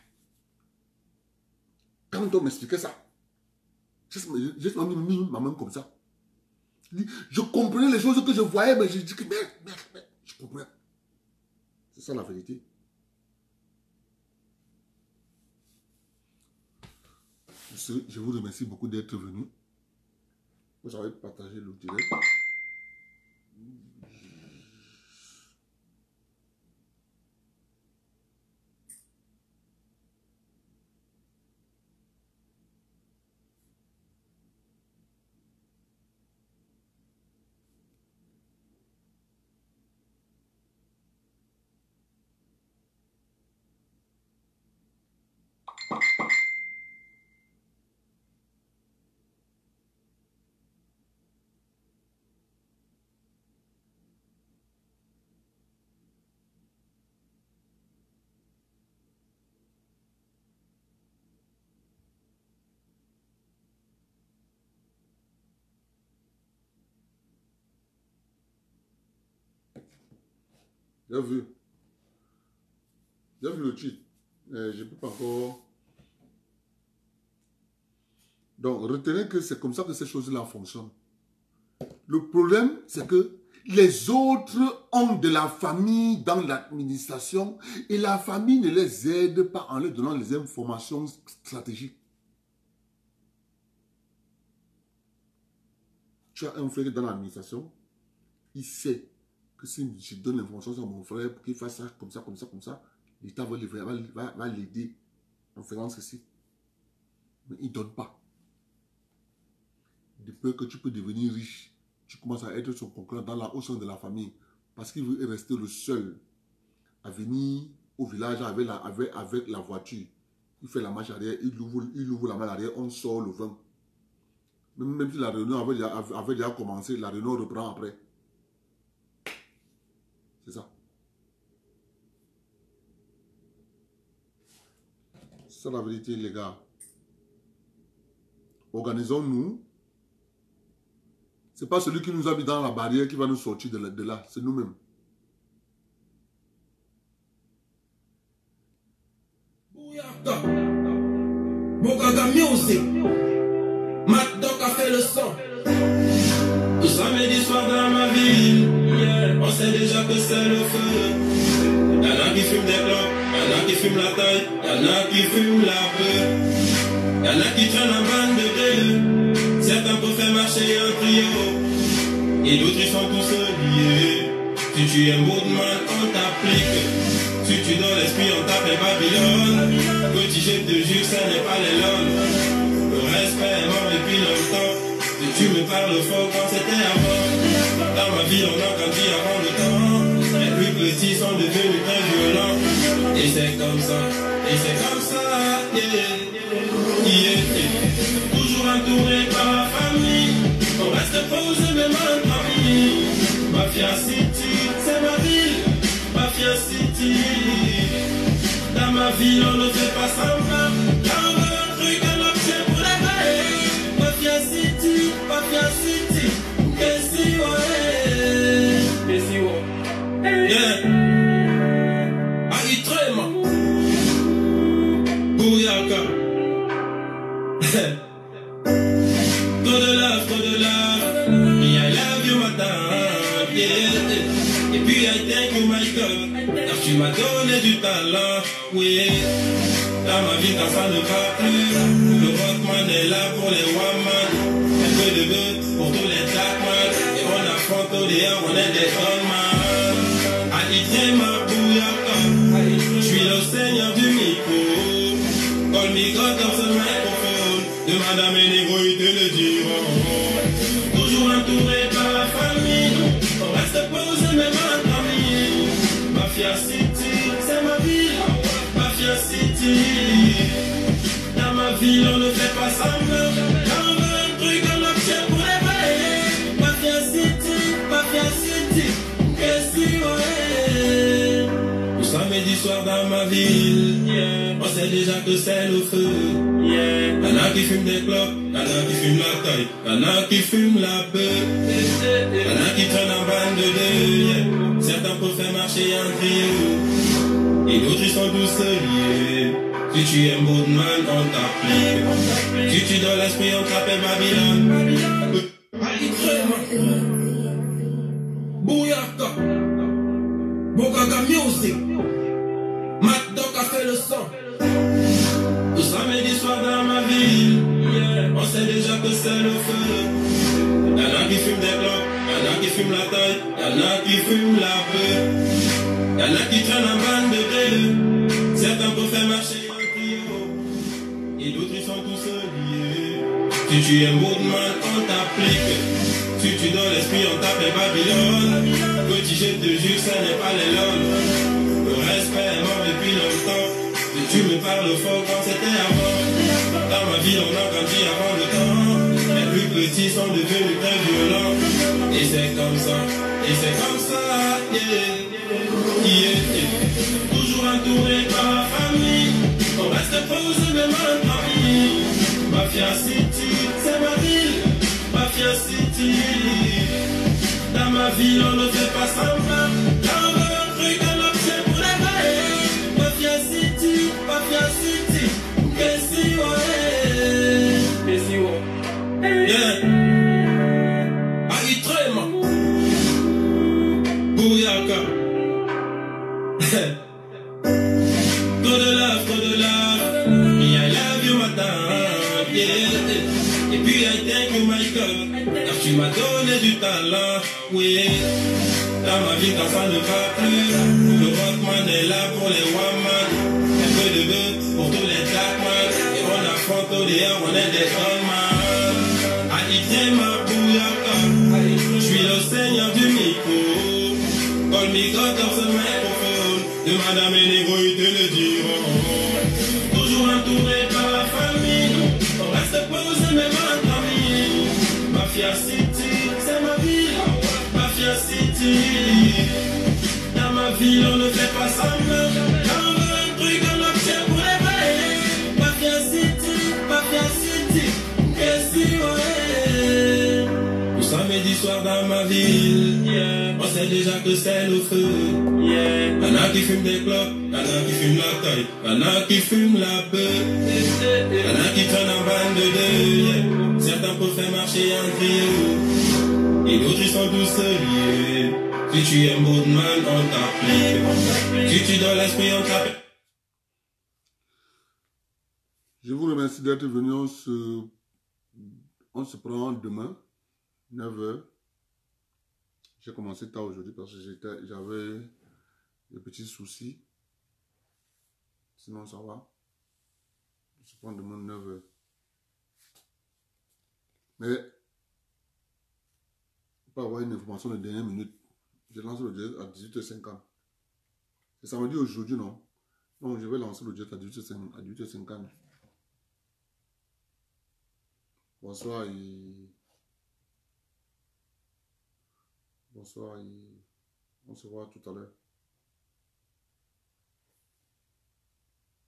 Quand on m'expliquait ça, j'ai mis ma main comme ça. Je comprenais les choses que je voyais, mais je dis que merde, merde, merde, je comprends. C'est ça la vérité. Je vous remercie beaucoup d'être venu. Vous avez partagé le direct. J'ai vu. J'ai vu le titre. Euh, je ne peux pas encore. Donc, retenez que c'est comme ça que ces choses-là fonctionnent. Le problème, c'est que les autres ont de la famille dans l'administration et la famille ne les aide pas en leur donnant les informations stratégiques. Tu as un frère dans l'administration, il sait que si je donne l'information sur mon frère pour qu'il fasse ça, comme ça, comme ça, comme ça, l'État va l'aider va, va l'aider en faisant ceci. Mais il ne donne pas. De peur que tu peux devenir riche, tu commences à être son concurrent dans la, au sein de la famille. Parce qu'il veut rester le seul à venir au village avec la, avec, avec la voiture. Il fait la marche arrière, il ouvre, il ouvre la main arrière, on sort le vin. Même, même si la réunion avait déjà, avait déjà commencé, la réunion reprend après. C'est ça. C'est ça la vérité, les gars. Organisons-nous. Ce n'est pas celui qui nous a mis dans la barrière qui va nous sortir de, la, de là. C'est nous-mêmes. Bogaga Music. Mac Doc a fait le son. Tout samedi soir dans ma ville. Yeah. On sait déjà que c'est le feu. Y'en a qui fument des clopes, y'en a qui fument la taille, y'en a qui fument la peur. Y'en a qui traînent en bande de deux. Certains peuvent faire marcher un trio. Et d'autres ils sont tous liés. Si tu es un beau de mal, on t'applique. Si tu donnes l'esprit, on t'appelle Babylone. Petit je te jure, ça n'est pas les langues. Le respect est mort depuis longtemps. Si tu me parles fort quand c'était avant. Dans ma vie, on a grandi avant le temps. Les plus petits sont devenus très violents. Et c'est comme ça, et c'est comme ça, yeah. Yeah, yeah. Toujours entouré par la famille. On reste posé même entre amis. Mafia City, c'est ma ville. Mafia City. Dans ma ville, on ne fait pas semblant. Quand on veut un truc, un objet pour la baie. Mafia City, Mafia City. Qu'est-ce que ouais? Qu'est-ce que ouais? Yeah. Aïtrema. Bouyaka. Trop de love, trop de love. Me, I love you, madame. Yeah. Et puis, I thank you, my God. Car tu m'as donné du talent. Oui. Dans ma vie, quand ça ne va plus. Le rockman est là pour les woman. Un peu de but pour tous les jackman. Et on affronte au dehors, on est des gunman. Aïtrema, bouyaka. Je suis le seigneur du micro. Call me God dans ce microphone. Demande à mes négros, ils te le diront. Toujours entouré par la famille. On reste posé même entre amis. Mafia City, c'est ma ville. Mafia City. Dans ma ville, on ne fait pas semblant. Quand on veut un truc, on obtient pour les bailler. Mafia City, Mafia City. Qu'est-ce que ouais? Tout samedi soir dans ma ville. Yeah. sait déjà que c'est le feu. Yeah. Y'en a qui fument des clopes, y'en a qui fument la taille, y'en a qui fument la beuh. Y'en a qui traînent en bande de deux. Yeah. Certains peuvent faire marcher un trio. Et d'autres ils sont tous liés. Si tu es un beau man, on t'applique. Si tu donnes l'esprit, on t'appelle Babylone. Bouyaka, Bogaga Music, Matt Doc a fait le son. Tout samedi soir dans ma ville, yeah. On sait déjà que c'est le feu. Y'en a qui fument des clopes, y'en a qui fument la taille, y'en a qui fument la beuh. Y'en a qui traînent en bande de deux. Certains peuvent faire marcher un trio. Et d'autres ils sont tous liés. Si tu es un beau man, on t'applique. Si tu donnes l'esprit, on t'appelle Babylone. Petit, je te jure, ce n'est pas les lol. Le respect est mort depuis longtemps. Et tu me parles fort quand c'était avant. Dans ma ville, on a grandi avant le temps. Les plus petits sont devenus très violents. Et c'est comme ça, et c'est comme ça, yeah, yeah, yeah. Toujours entouré par la famille. On reste posé même en famille. Mafia City, c'est ma ville. Mafia City. Dans ma ville, on ne fait pas semblant. Quand on veut un truc, on l'obtient pour les vrais. Mafia City, Mafia City. Qu'est-ce que ouais? Qu'est-ce que ouais? Yeah. Aïtrema. Bouyaka. Go de love, go de love. Me, I love you, madame. Yeah. Et puis I thank you my God, car tu m'as donné du talent, oui. Dans ma vie quand ça ne va plus, le rockman est là pour les one-man. Un peu de bœuf pour tous les jackman. Et on affronte au dehors, on est des gunman. Haïti ma bouyaka, je suis le seigneur du micro. Call me God dans ce microphone. Demande à mes négros, ils te le diront. Toujours entouré par la famille, on reste posé même en famille. Mafia City, c'est ma ville. Mafia City. Dans ma ville, on ne fait pas semblant. Quand on veut un truc, on l'obtient pour les vrais. Mafia City, Mafia City. Qu'est-ce que ouais? Tout samedi soir dans ma ville, yeah. On sait déjà que c'est le feu. Yeah. Y'en a qui fument des clopes, y'en a qui fument la taille, y'en a qui fument la beuh. Y'en a qui traînent en bande de deux. Yeah. Certains peuvent faire marcher un trio. Et d'autres ils sont tous liés. Si tu es un beau man, on t'applique. Si tu donnes l'esprit, on t'appelle. Je vous remercie d'être venu. On se, on se prend demain, neuf heures. J'ai commencé tard aujourd'hui parce que j'avais des petits soucis. Sinon, ça va. On se prend demain, neuf heures. Mais, pour avoir une information de dernière minute, j'ai lancé le jet à dix-huit heures cinquante. C'est samedi aujourd'hui, non? Donc, je vais lancer le jet à dix-huit heures cinquante. Bonsoir et... Bonsoir et... On se voit tout à l'heure.